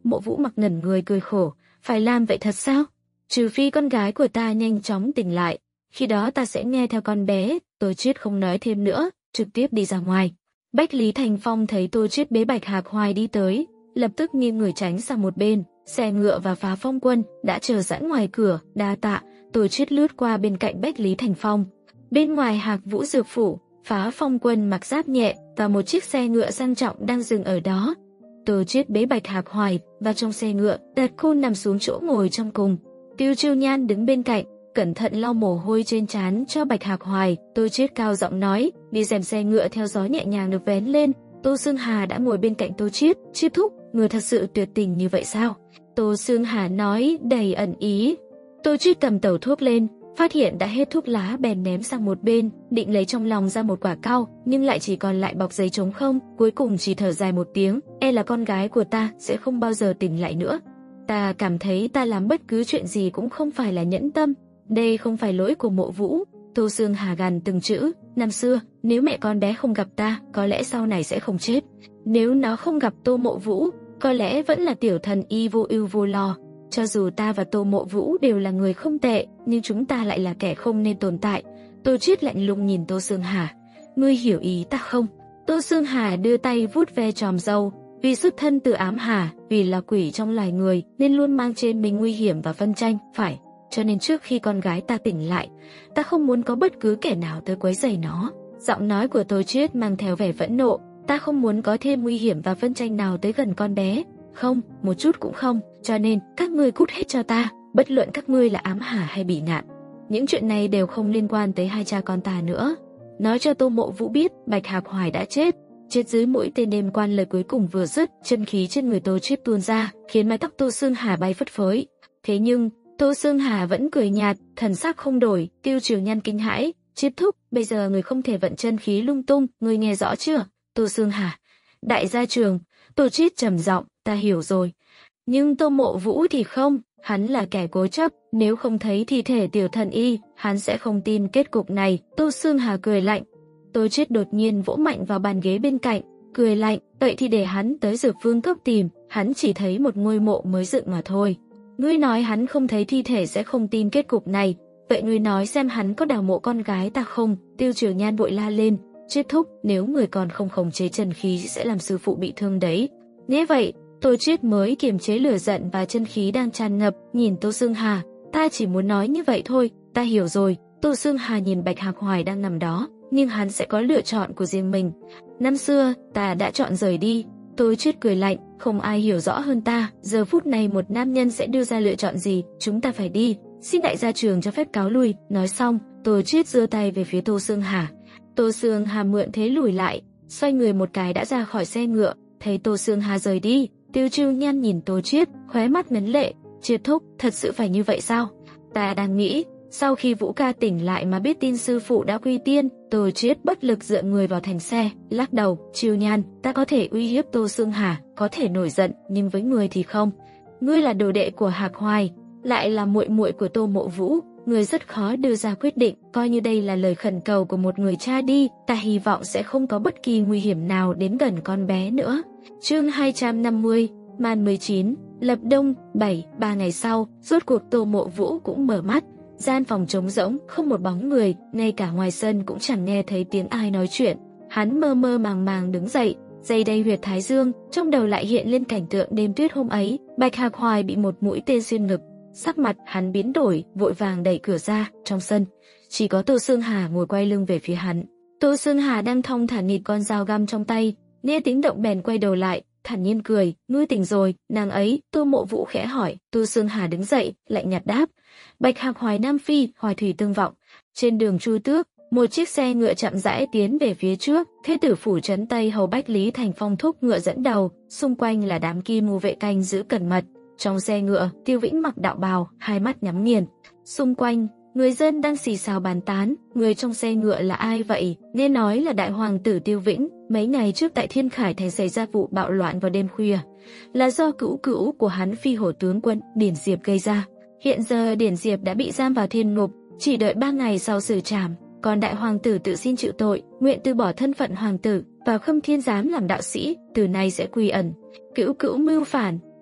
Mộ Vũ mặc ngẩn người cười khổ, phải làm vậy thật sao? Trừ phi con gái của ta nhanh chóng tỉnh lại, khi đó ta sẽ nghe theo con bé. Tô Chiết không nói thêm nữa, trực tiếp đi ra ngoài. Bách Lý Thành Phong thấy Tô Chiết bế Bạch Hạc Hoài đi tới, lập tức nghiêng người tránh sang một bên. Xe ngựa và Phá Phong Quân đã chờ sẵn ngoài cửa, đa tạ. Tô Chiết lướt qua bên cạnh Bách Lý Thành Phong. Bên ngoài Hạc Vũ Dược Phủ, Phá Phong Quân mặc giáp nhẹ và một chiếc xe ngựa sang trọng đang dừng ở đó. Tô Chiết bế Bạch Hạc Hoài và trong xe ngựa, Đạt Khôn nằm xuống chỗ ngồi trong cùng. Tiêu Chiêu Nhan đứng bên cạnh, cẩn thận lau mồ hôi trên trán cho Bạch Hạc Hoài. Tô Chiết cao giọng nói, đi rèm xe ngựa theo gió nhẹ nhàng được vén lên. Tô Xương Hà đã ngồi bên cạnh Tô Chiết. Chiết thúc, người thật sự tuyệt tình như vậy sao? Tô Xương Hà nói đầy ẩn ý. Tô Chiết cầm tẩu thuốc lên, phát hiện đã hết thuốc lá bèn ném sang một bên, định lấy trong lòng ra một quả cau, nhưng lại chỉ còn lại bọc giấy trống không, cuối cùng chỉ thở dài một tiếng, e là con gái của ta sẽ không bao giờ tỉnh lại nữa. Ta cảm thấy ta làm bất cứ chuyện gì cũng không phải là nhẫn tâm, đây không phải lỗi của Mộ Vũ. Tô Xương Hà gằn từng chữ, năm xưa, nếu mẹ con bé không gặp ta, có lẽ sau này sẽ không chết. Nếu nó không gặp Tô Mộ Vũ, có lẽ vẫn là tiểu thần y vô ưu vô lo. Cho dù ta và Tô Mộ Vũ đều là người không tệ, nhưng chúng ta lại là kẻ không nên tồn tại. Tô Chiết lạnh lùng nhìn Tô Xương Hà. Ngươi hiểu ý ta không? Tô Xương Hà đưa tay vuốt ve chòm râu. Vì xuất thân từ ám hà, vì là quỷ trong loài người, nên luôn mang trên mình nguy hiểm và phân tranh, phải. Cho nên trước khi con gái ta tỉnh lại, ta không muốn có bất cứ kẻ nào tới quấy rầy nó. Giọng nói của Tô Chiết mang theo vẻ phẫn nộ. Ta không muốn có thêm nguy hiểm và phân tranh nào tới gần con bé. Không, một chút cũng không. Cho nên, các ngươi cút hết cho ta, bất luận các ngươi là ám hà hay bị nạn. Những chuyện này đều không liên quan tới hai cha con ta nữa. Nói cho Tô Mộ Vũ biết, Bạch Hạc Hoài đã chết. Chết dưới mũi tên đêm quan lời cuối cùng vừa dứt, chân khí trên người Tô Chiết tuôn ra, khiến mái tóc Tô Xương Hà bay phất phới. Thế nhưng, Tô Xương Hà vẫn cười nhạt, thần sắc không đổi. Tiêu Triều Nhan kinh hãi, Chiết thúc, bây giờ người không thể vận chân khí lung tung, người nghe rõ chưa? Tô Xương Hà, đại gia trường. Tô Chiết trầm giọng, ta hiểu rồi. Nhưng Tô Mộ Vũ thì không, hắn là kẻ cố chấp, nếu không thấy thi thể tiểu thần y, hắn sẽ không tin kết cục này. Tô Xương Hà cười lạnh. Tô Chiết đột nhiên vỗ mạnh vào bàn ghế bên cạnh, cười lạnh, vậy thì để hắn tới Dược Vương Cốc tìm, hắn chỉ thấy một ngôi mộ mới dựng mà thôi. Ngươi nói hắn không thấy thi thể sẽ không tin kết cục này, vậy ngươi nói xem hắn có đào mộ con gái ta không? Tiêu Triều Nhan vội la lên, Chiết thúc, nếu người còn không khống chế chân khí sẽ làm sư phụ bị thương đấy. Nghe vậy, Tô Chiết mới kiềm chế lửa giận và chân khí đang tràn ngập, nhìn Tô Xương Hà, ta chỉ muốn nói như vậy thôi, ta hiểu rồi. Tô Xương Hà nhìn Bạch Hạc Hoài đang nằm đó, nhưng hắn sẽ có lựa chọn của riêng mình. Năm xưa, ta đã chọn rời đi. Tô Chiết cười lạnh, không ai hiểu rõ hơn ta, giờ phút này một nam nhân sẽ đưa ra lựa chọn gì, chúng ta phải đi. Xin đại gia trường cho phép cáo lui. Nói xong, Tô Chiết giơ tay về phía Tô Xương Hà. Tô Xương Hà mượn thế lùi lại, xoay người một cái đã ra khỏi xe ngựa. Thấy Tô Xương Hà rời đi, Tiêu Chiêu Nhan nhìn Tô Chiết, khóe mắt ngấn lệ. Chiết thúc, thật sự phải như vậy sao? Ta đang nghĩ, sau khi Vũ ca tỉnh lại mà biết tin sư phụ đã quy tiên. Tô Chiết bất lực dựa người vào thành xe, lắc đầu. Chiêu Nhan, ta có thể uy hiếp Tô Xương Hà, có thể nổi giận, nhưng với người thì không. Ngươi là đồ đệ của Hạc Hoài, lại là muội muội của Tô Mộ Vũ, người rất khó đưa ra quyết định. Coi như đây là lời khẩn cầu của một người cha đi, ta hy vọng sẽ không có bất kỳ nguy hiểm nào đến gần con bé nữa. Chương 250, màn 19, Lập Đông, 3 ngày sau, rốt cuộc Tô Mộ Vũ cũng mở mắt. Gian phòng trống rỗng, không một bóng người, ngay cả ngoài sân cũng chẳng nghe thấy tiếng ai nói chuyện. Hắn mơ mơ màng màng đứng dậy, giây đây huyệt thái dương, trong đầu lại hiện lên cảnh tượng đêm tuyết hôm ấy, Bạch Hạc Hoài bị một mũi tên xuyên ngực. Sắc mặt hắn biến đổi, vội vàng đẩy cửa ra. Trong sân, chỉ có Tô Xương Hà ngồi quay lưng về phía hắn. Tô Xương Hà đang thong thả nịt con dao găm trong tay, nghe tiếng động bèn quay đầu lại, thản nhiên cười. Ngươi tỉnh rồi, nàng ấy? Tô Mộ Vũ khẽ hỏi. Tô Xương Hà đứng dậy, lạnh nhạt đáp. Bạch Hạc Hoài Nam Phi, Hoài Thủy Tương Vọng. Trên đường Chu Tước, một chiếc xe ngựa chậm rãi tiến về phía trước. Thế tử phủ trấn Tây hầu Bách Lý Thành Phong thúc ngựa dẫn đầu, xung quanh là đám kim mù vệ canh giữ cẩn mật. Trong xe ngựa, Tiêu Vĩnh mặc đạo bào, hai mắt nhắm nghiền. Xung quanh, người dân đang xì xào bàn tán. Người trong xe ngựa là ai vậy? Nghe nói là đại hoàng tử Tiêu Vĩnh. Mấy ngày trước tại Thiên Khải Thành xảy ra vụ bạo loạn vào đêm khuya, là do cữu cữu của hắn Phi Hổ tướng quân Điển Diệp gây ra. Hiện giờ Điển Diệp đã bị giam vào thiên ngục, chỉ đợi 3 ngày sau xử trảm. Còn đại hoàng tử tự xin chịu tội, nguyện từ bỏ thân phận hoàng tử, vào Khâm Thiên Giám làm đạo sĩ, từ nay sẽ quy ẩn. Cữu cữu mưu phản,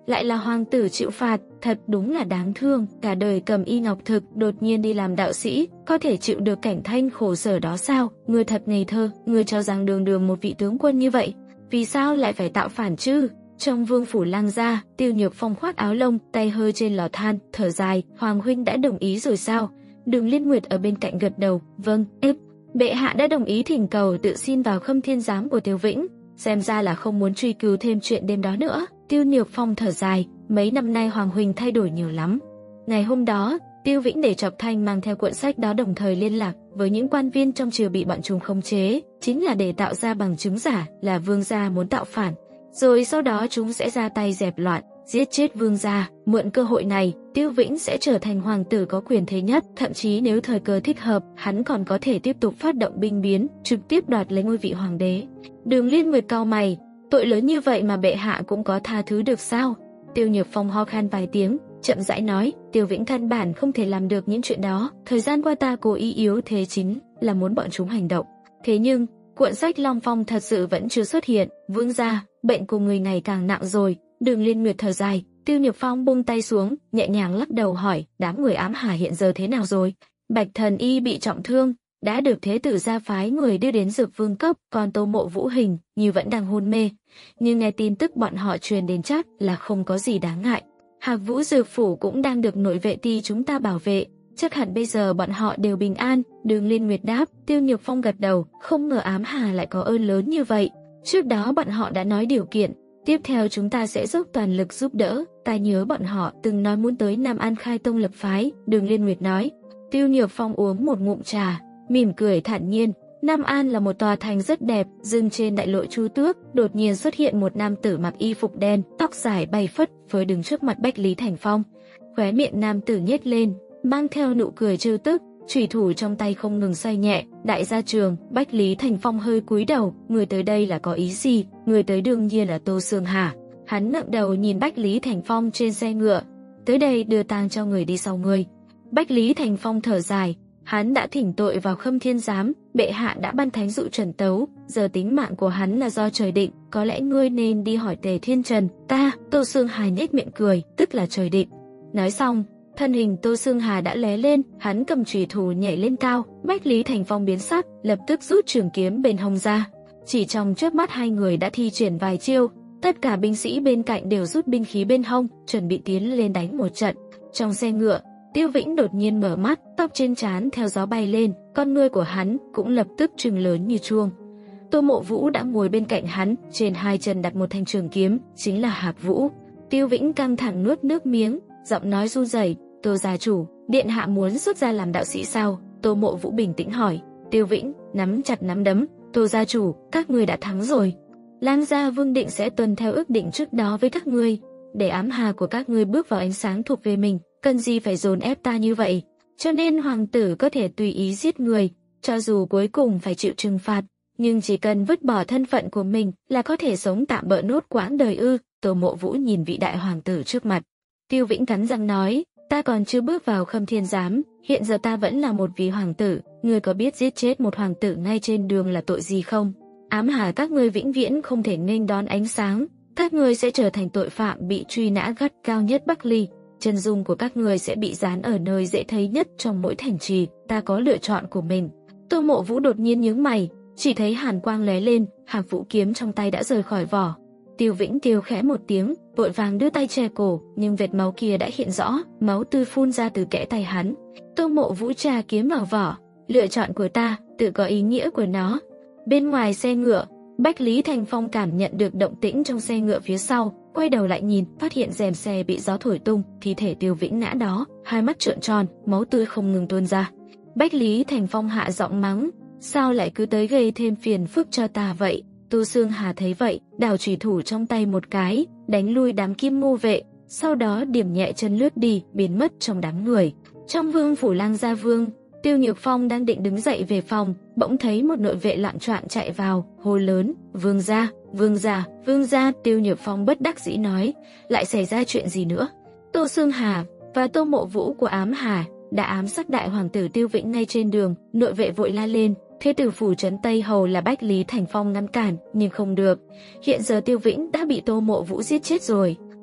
lại là hoàng tử chịu phạt, thật đúng là đáng thương, cả đời cầm y ngọc thực, đột nhiên đi làm đạo sĩ, có thể chịu được cảnh thanh khổ sở đó sao? Ngươi thật ngây thơ, ngươi cho rằng đường đường một vị tướng quân như vậy, vì sao lại phải tạo phản chứ? Trong vương phủ Lang gia, Tiêu Nhược Phong khoác áo lông, tay hơi trên lò than, thở dài, Hoàng huynh đã đồng ý rồi sao? Đường Liên Nguyệt ở bên cạnh gật đầu, vâng, bệ hạ đã đồng ý thỉnh cầu tự xin vào Khâm Thiên Giám của Tiêu Vĩnh, xem ra là không muốn truy cứu thêm chuyện đêm đó nữa. Tiêu Nhược Phong thở dài, mấy năm nay Hoàng huynh thay đổi nhiều lắm. Ngày hôm đó, Tiêu Vĩnh để Chọc Thanh mang theo cuộn sách đó đồng thời liên lạc với những quan viên trong triều bị bọn chúng khống chế, chính là để tạo ra bằng chứng giả là vương gia muốn tạo phản, rồi sau đó chúng sẽ ra tay dẹp loạn, giết chết vương gia. Mượn cơ hội này, Tiêu Vĩnh sẽ trở thành hoàng tử có quyền thế nhất, thậm chí nếu thời cơ thích hợp, hắn còn có thể tiếp tục phát động binh biến, trực tiếp đoạt lấy ngôi vị hoàng đế. Đường Liên Nguyệt cau mày, tội lớn như vậy mà bệ hạ cũng có tha thứ được sao? Tiêu Nhược Phong ho khan vài tiếng, chậm rãi nói, Tiêu Vĩnh căn bản không thể làm được những chuyện đó, thời gian qua ta cố ý yếu thế chính là muốn bọn chúng hành động. Thế nhưng, cuộn sách Long Phong thật sự vẫn chưa xuất hiện, vương gia, bệnh của người ngày càng nặng rồi. Đường Liên Nguyệt thở dài, Tiêu Nhược Phong buông tay xuống, nhẹ nhàng lắc đầu hỏi, đám người ám hà hiện giờ thế nào rồi? Bạch Thần Y bị trọng thương, đã được thế tử gia phái người đưa đến dược vương cấp, còn Tô Mộ Vũ Hình như vẫn đang hôn mê. Nhưng nghe tin tức bọn họ truyền đến chắc là không có gì đáng ngại. Hạc Vũ Dược Phủ cũng đang được nội vệ ty chúng ta bảo vệ, chắc hẳn bây giờ bọn họ đều bình an. Đường Liên Nguyệt đáp. Tiêu Nhược Phong gật đầu, không ngờ ám hà lại có ơn lớn như vậy. Trước đó bọn họ đã nói điều kiện, tiếp theo chúng ta sẽ dốc toàn lực giúp đỡ. Ta nhớ bọn họ từng nói muốn tới Nam An khai tông lập phái, Đường Liên Nguyệt nói. Tiêu Nhược Phong uống một ngụm trà, mỉm cười thản nhiên. Nam An là một tòa thành rất đẹp, dừng trên đại lộ Chu Tước, đột nhiên xuất hiện một nam tử mặc y phục đen, tóc dài bay phất, với đứng trước mặt Bách Lý Thành Phong. Khóe miệng nam tử nhếch lên, mang theo nụ cười trêu tức, chủy thủ trong tay không ngừng xoay nhẹ. Đại gia trường, Bách Lý Thành Phong hơi cúi đầu, người tới đây là có ý gì? Người tới đương nhiên là Tô Sương Hà. Hắn ngẩng đầu nhìn Bách Lý Thành Phong trên xe ngựa, tới đây đưa tang cho người đi sau người. Bách Lý Thành Phong thở dài, hắn đã thỉnh tội vào Khâm Thiên Giám, bệ hạ đã ban thánh dụ trần tấu, giờ tính mạng của hắn là do trời định, có lẽ ngươi nên đi hỏi Tề Thiên Trần. Ta, Tô Sương Hà nhếch miệng cười, tức là trời định. Nói xong, thân hình Tô Sương Hà đã lóe lên, hắn cầm chùy thủ nhảy lên cao. Bách Lý Thành Phong biến sắc, lập tức rút trường kiếm bên hông ra. Chỉ trong chớp mắt hai người đã thi triển vài chiêu, tất cả binh sĩ bên cạnh đều rút binh khí bên hông, chuẩn bị tiến lên đánh một trận. Trong xe ngựa, Tiêu Vĩnh đột nhiên mở mắt, tóc trên trán theo gió bay lên, con ngươi của hắn cũng lập tức trừng lớn như chuông. Tô Mộ Vũ đã ngồi bên cạnh hắn, trên hai chân đặt một thanh trường kiếm, chính là Hạc Vũ. Tiêu Vĩnh căng thẳng nuốt nước miếng, giọng nói run rẩy, Tô gia chủ, điện hạ muốn xuất gia làm đạo sĩ sao? Tô Mộ Vũ bình tĩnh hỏi. Tiêu Vĩnh nắm chặt nắm đấm, Tô gia chủ, các ngươi đã thắng rồi. Lang gia Vương định sẽ tuân theo ước định trước đó với các ngươi, để ám hà của các ngươi bước vào ánh sáng thuộc về mình, cần gì phải dồn ép ta như vậy? Cho nên hoàng tử có thể tùy ý giết người, cho dù cuối cùng phải chịu trừng phạt, nhưng chỉ cần vứt bỏ thân phận của mình là có thể sống tạm bợ nốt quãng đời ư? Tô Mộ Vũ nhìn vị đại hoàng tử trước mặt. Tiêu Vĩnh cắn răng nói, ta còn chưa bước vào Khâm Thiên Giám, hiện giờ ta vẫn là một vị hoàng tử, ngươi có biết giết chết một hoàng tử ngay trên đường là tội gì không? Ám hà các ngươi vĩnh viễn không thể nghênh đón ánh sáng, các ngươi sẽ trở thành tội phạm bị truy nã gắt cao nhất Bắc Ly. Chân dung của các người sẽ bị dán ở nơi dễ thấy nhất trong mỗi thành trì, ta có lựa chọn của mình. Tô Mộ Vũ đột nhiên nhướng mày, chỉ thấy hàn quang lóe lên, Hạc Vũ kiếm trong tay đã rời khỏi vỏ. Tiêu Vĩnh kêu khẽ một tiếng, vội vàng đưa tay che cổ, nhưng vệt máu kia đã hiện rõ, máu tươi phun ra từ kẽ tay hắn. Tô Mộ Vũ tra kiếm vào vỏ, lựa chọn của ta, tự có ý nghĩa của nó. Bên ngoài xe ngựa, Bách Lý Thành Phong cảm nhận được động tĩnh trong xe ngựa phía sau, quay đầu lại nhìn, phát hiện rèm xe bị gió thổi tung, thi thể Tiêu Vĩnh ngã đó, hai mắt trợn tròn, máu tươi không ngừng tuôn ra. Bách Lý Thành Phong hạ giọng mắng, sao lại cứ tới gây thêm phiền phức cho ta vậy? Tô Sương Hà thấy vậy, đảo chủy thủ trong tay một cái, đánh lui đám Kim Ngô vệ, sau đó điểm nhẹ chân lướt đi, biến mất trong đám người. Trong vương phủ Lang gia vương, Tiêu Nhược Phong đang định đứng dậy về phòng, bỗng thấy một nội vệ loạn choạng chạy vào, hô lớn, vương gia, vương gia, vương gia. Tiêu Nhược Phong bất đắc dĩ nói, lại xảy ra chuyện gì nữa? Tô Sương Hà và Tô Mộ Vũ của ám hà đã ám sát đại hoàng tử Tiêu Vĩnh ngay trên đường. Nội vệ vội la lên, thế tử phủ trấn Tây Hầu là Bách Lý Thành Phong ngăn cản, nhưng không được. Hiện giờ Tiêu Vĩnh đã bị Tô Mộ Vũ giết chết rồi.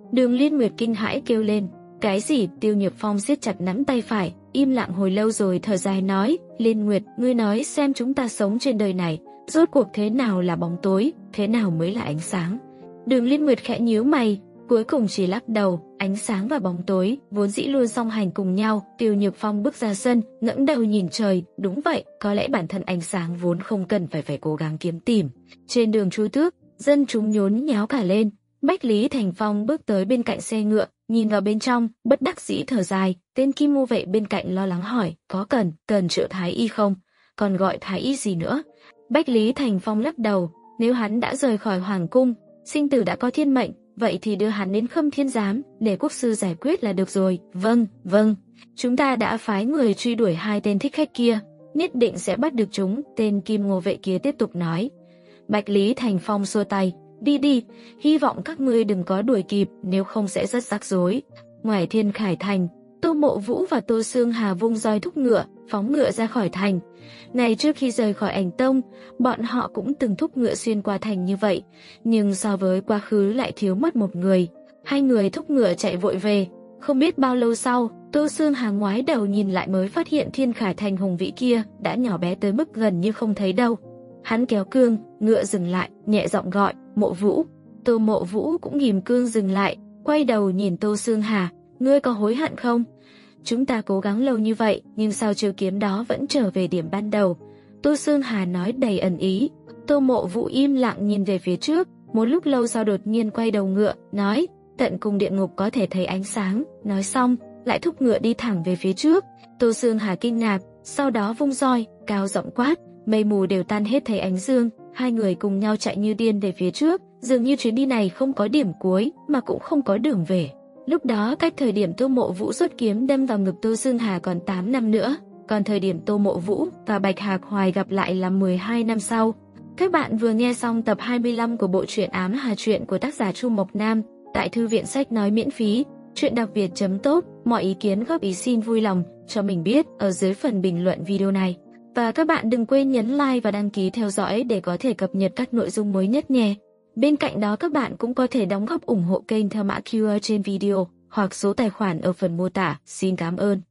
Đường Liên Nguyệt kinh hãi kêu lên. Cái gì? Tiêu Nhược Phong siết chặt nắm tay phải, im lặng hồi lâu rồi thở dài nói, Liên Nguyệt, ngươi nói xem chúng ta sống trên đời này, rốt cuộc thế nào là bóng tối, thế nào mới là ánh sáng. Đường Liên Nguyệt khẽ nhíu mày, cuối cùng chỉ lắc đầu, ánh sáng và bóng tối, vốn dĩ luôn song hành cùng nhau. Tiêu Nhược Phong bước ra sân, ngẩng đầu nhìn trời, đúng vậy, có lẽ bản thân ánh sáng vốn không cần phải cố gắng kiếm tìm. Trên đường Chu Tước, dân chúng nhốn nháo cả lên. Bách Lý Thành Phong bước tới bên cạnh xe ngựa, nhìn vào bên trong, bất đắc dĩ thở dài. Tên Kim Mô Vệ bên cạnh lo lắng hỏi, có cần triệu thái y không? Còn gọi thái y gì nữa? Bách Lý Thành Phong lắc đầu, nếu hắn đã rời khỏi hoàng cung, sinh tử đã có thiên mệnh, vậy thì đưa hắn đến Khâm Thiên Giám, để quốc sư giải quyết là được rồi. Vâng, chúng ta đã phái người truy đuổi hai tên thích khách kia, nhất định sẽ bắt được chúng, tên Kim Ngô Vệ kia tiếp tục nói. Bách Lý Thành Phong xua tay, đi, hy vọng các ngươi đừng có đuổi kịp, nếu không sẽ rất rắc rối. Ngoài Thiên Khải Thành, Tô Mộ Vũ và Tô Xương Hà vung roi thúc ngựa, phóng ngựa ra khỏi thành. Ngày trước khi rời khỏi Ảnh Tông, bọn họ cũng từng thúc ngựa xuyên qua thành như vậy, nhưng so với quá khứ lại thiếu mất một người. Hai người thúc ngựa chạy vội về. Không biết bao lâu sau, Tô Xương Hà ngoái đầu nhìn lại mới phát hiện Thiên Khải Thành hùng vĩ kia đã nhỏ bé tới mức gần như không thấy đâu. Hắn kéo cương, ngựa dừng lại, nhẹ giọng gọi, Mộ Vũ. Tô Mộ Vũ cũng ghim cương dừng lại, quay đầu nhìn Tô Xương Hà, ngươi có hối hận không? Chúng ta cố gắng lâu như vậy, nhưng sao chiêu kiếm đó vẫn trở về điểm ban đầu? Tô Xương Hà nói đầy ẩn ý. Tô Mộ Vũ im lặng nhìn về phía trước, một lúc lâu sau đột nhiên quay đầu ngựa, nói, tận cùng địa ngục có thể thấy ánh sáng. Nói xong, lại thúc ngựa đi thẳng về phía trước. Tô Xương Hà kinh ngạc, sau đó vung roi, cao giọng quát, mây mù đều tan hết thấy ánh dương. Hai người cùng nhau chạy như điên về phía trước, dường như chuyến đi này không có điểm cuối, mà cũng không có đường về. Lúc đó cách thời điểm Tô Mộ Vũ xuất kiếm đâm vào ngực Tô Xương Hà còn 8 năm nữa, còn thời điểm Tô Mộ Vũ và Bạch Hạc Hoài gặp lại là 12 năm sau. Các bạn vừa nghe xong tập 25 của bộ truyện Ám Hà Truyện của tác giả Chu Mộc Nam tại thư viện sách nói miễn phí. Truyện đọc Việt.top. Mọi ý kiến góp ý xin vui lòng cho mình biết ở dưới phần bình luận video này. Và các bạn đừng quên nhấn like và đăng ký theo dõi để có thể cập nhật các nội dung mới nhất nhé. Bên cạnh đó các bạn cũng có thể đóng góp ủng hộ kênh theo mã QR trên video hoặc số tài khoản ở phần mô tả. Xin cảm ơn.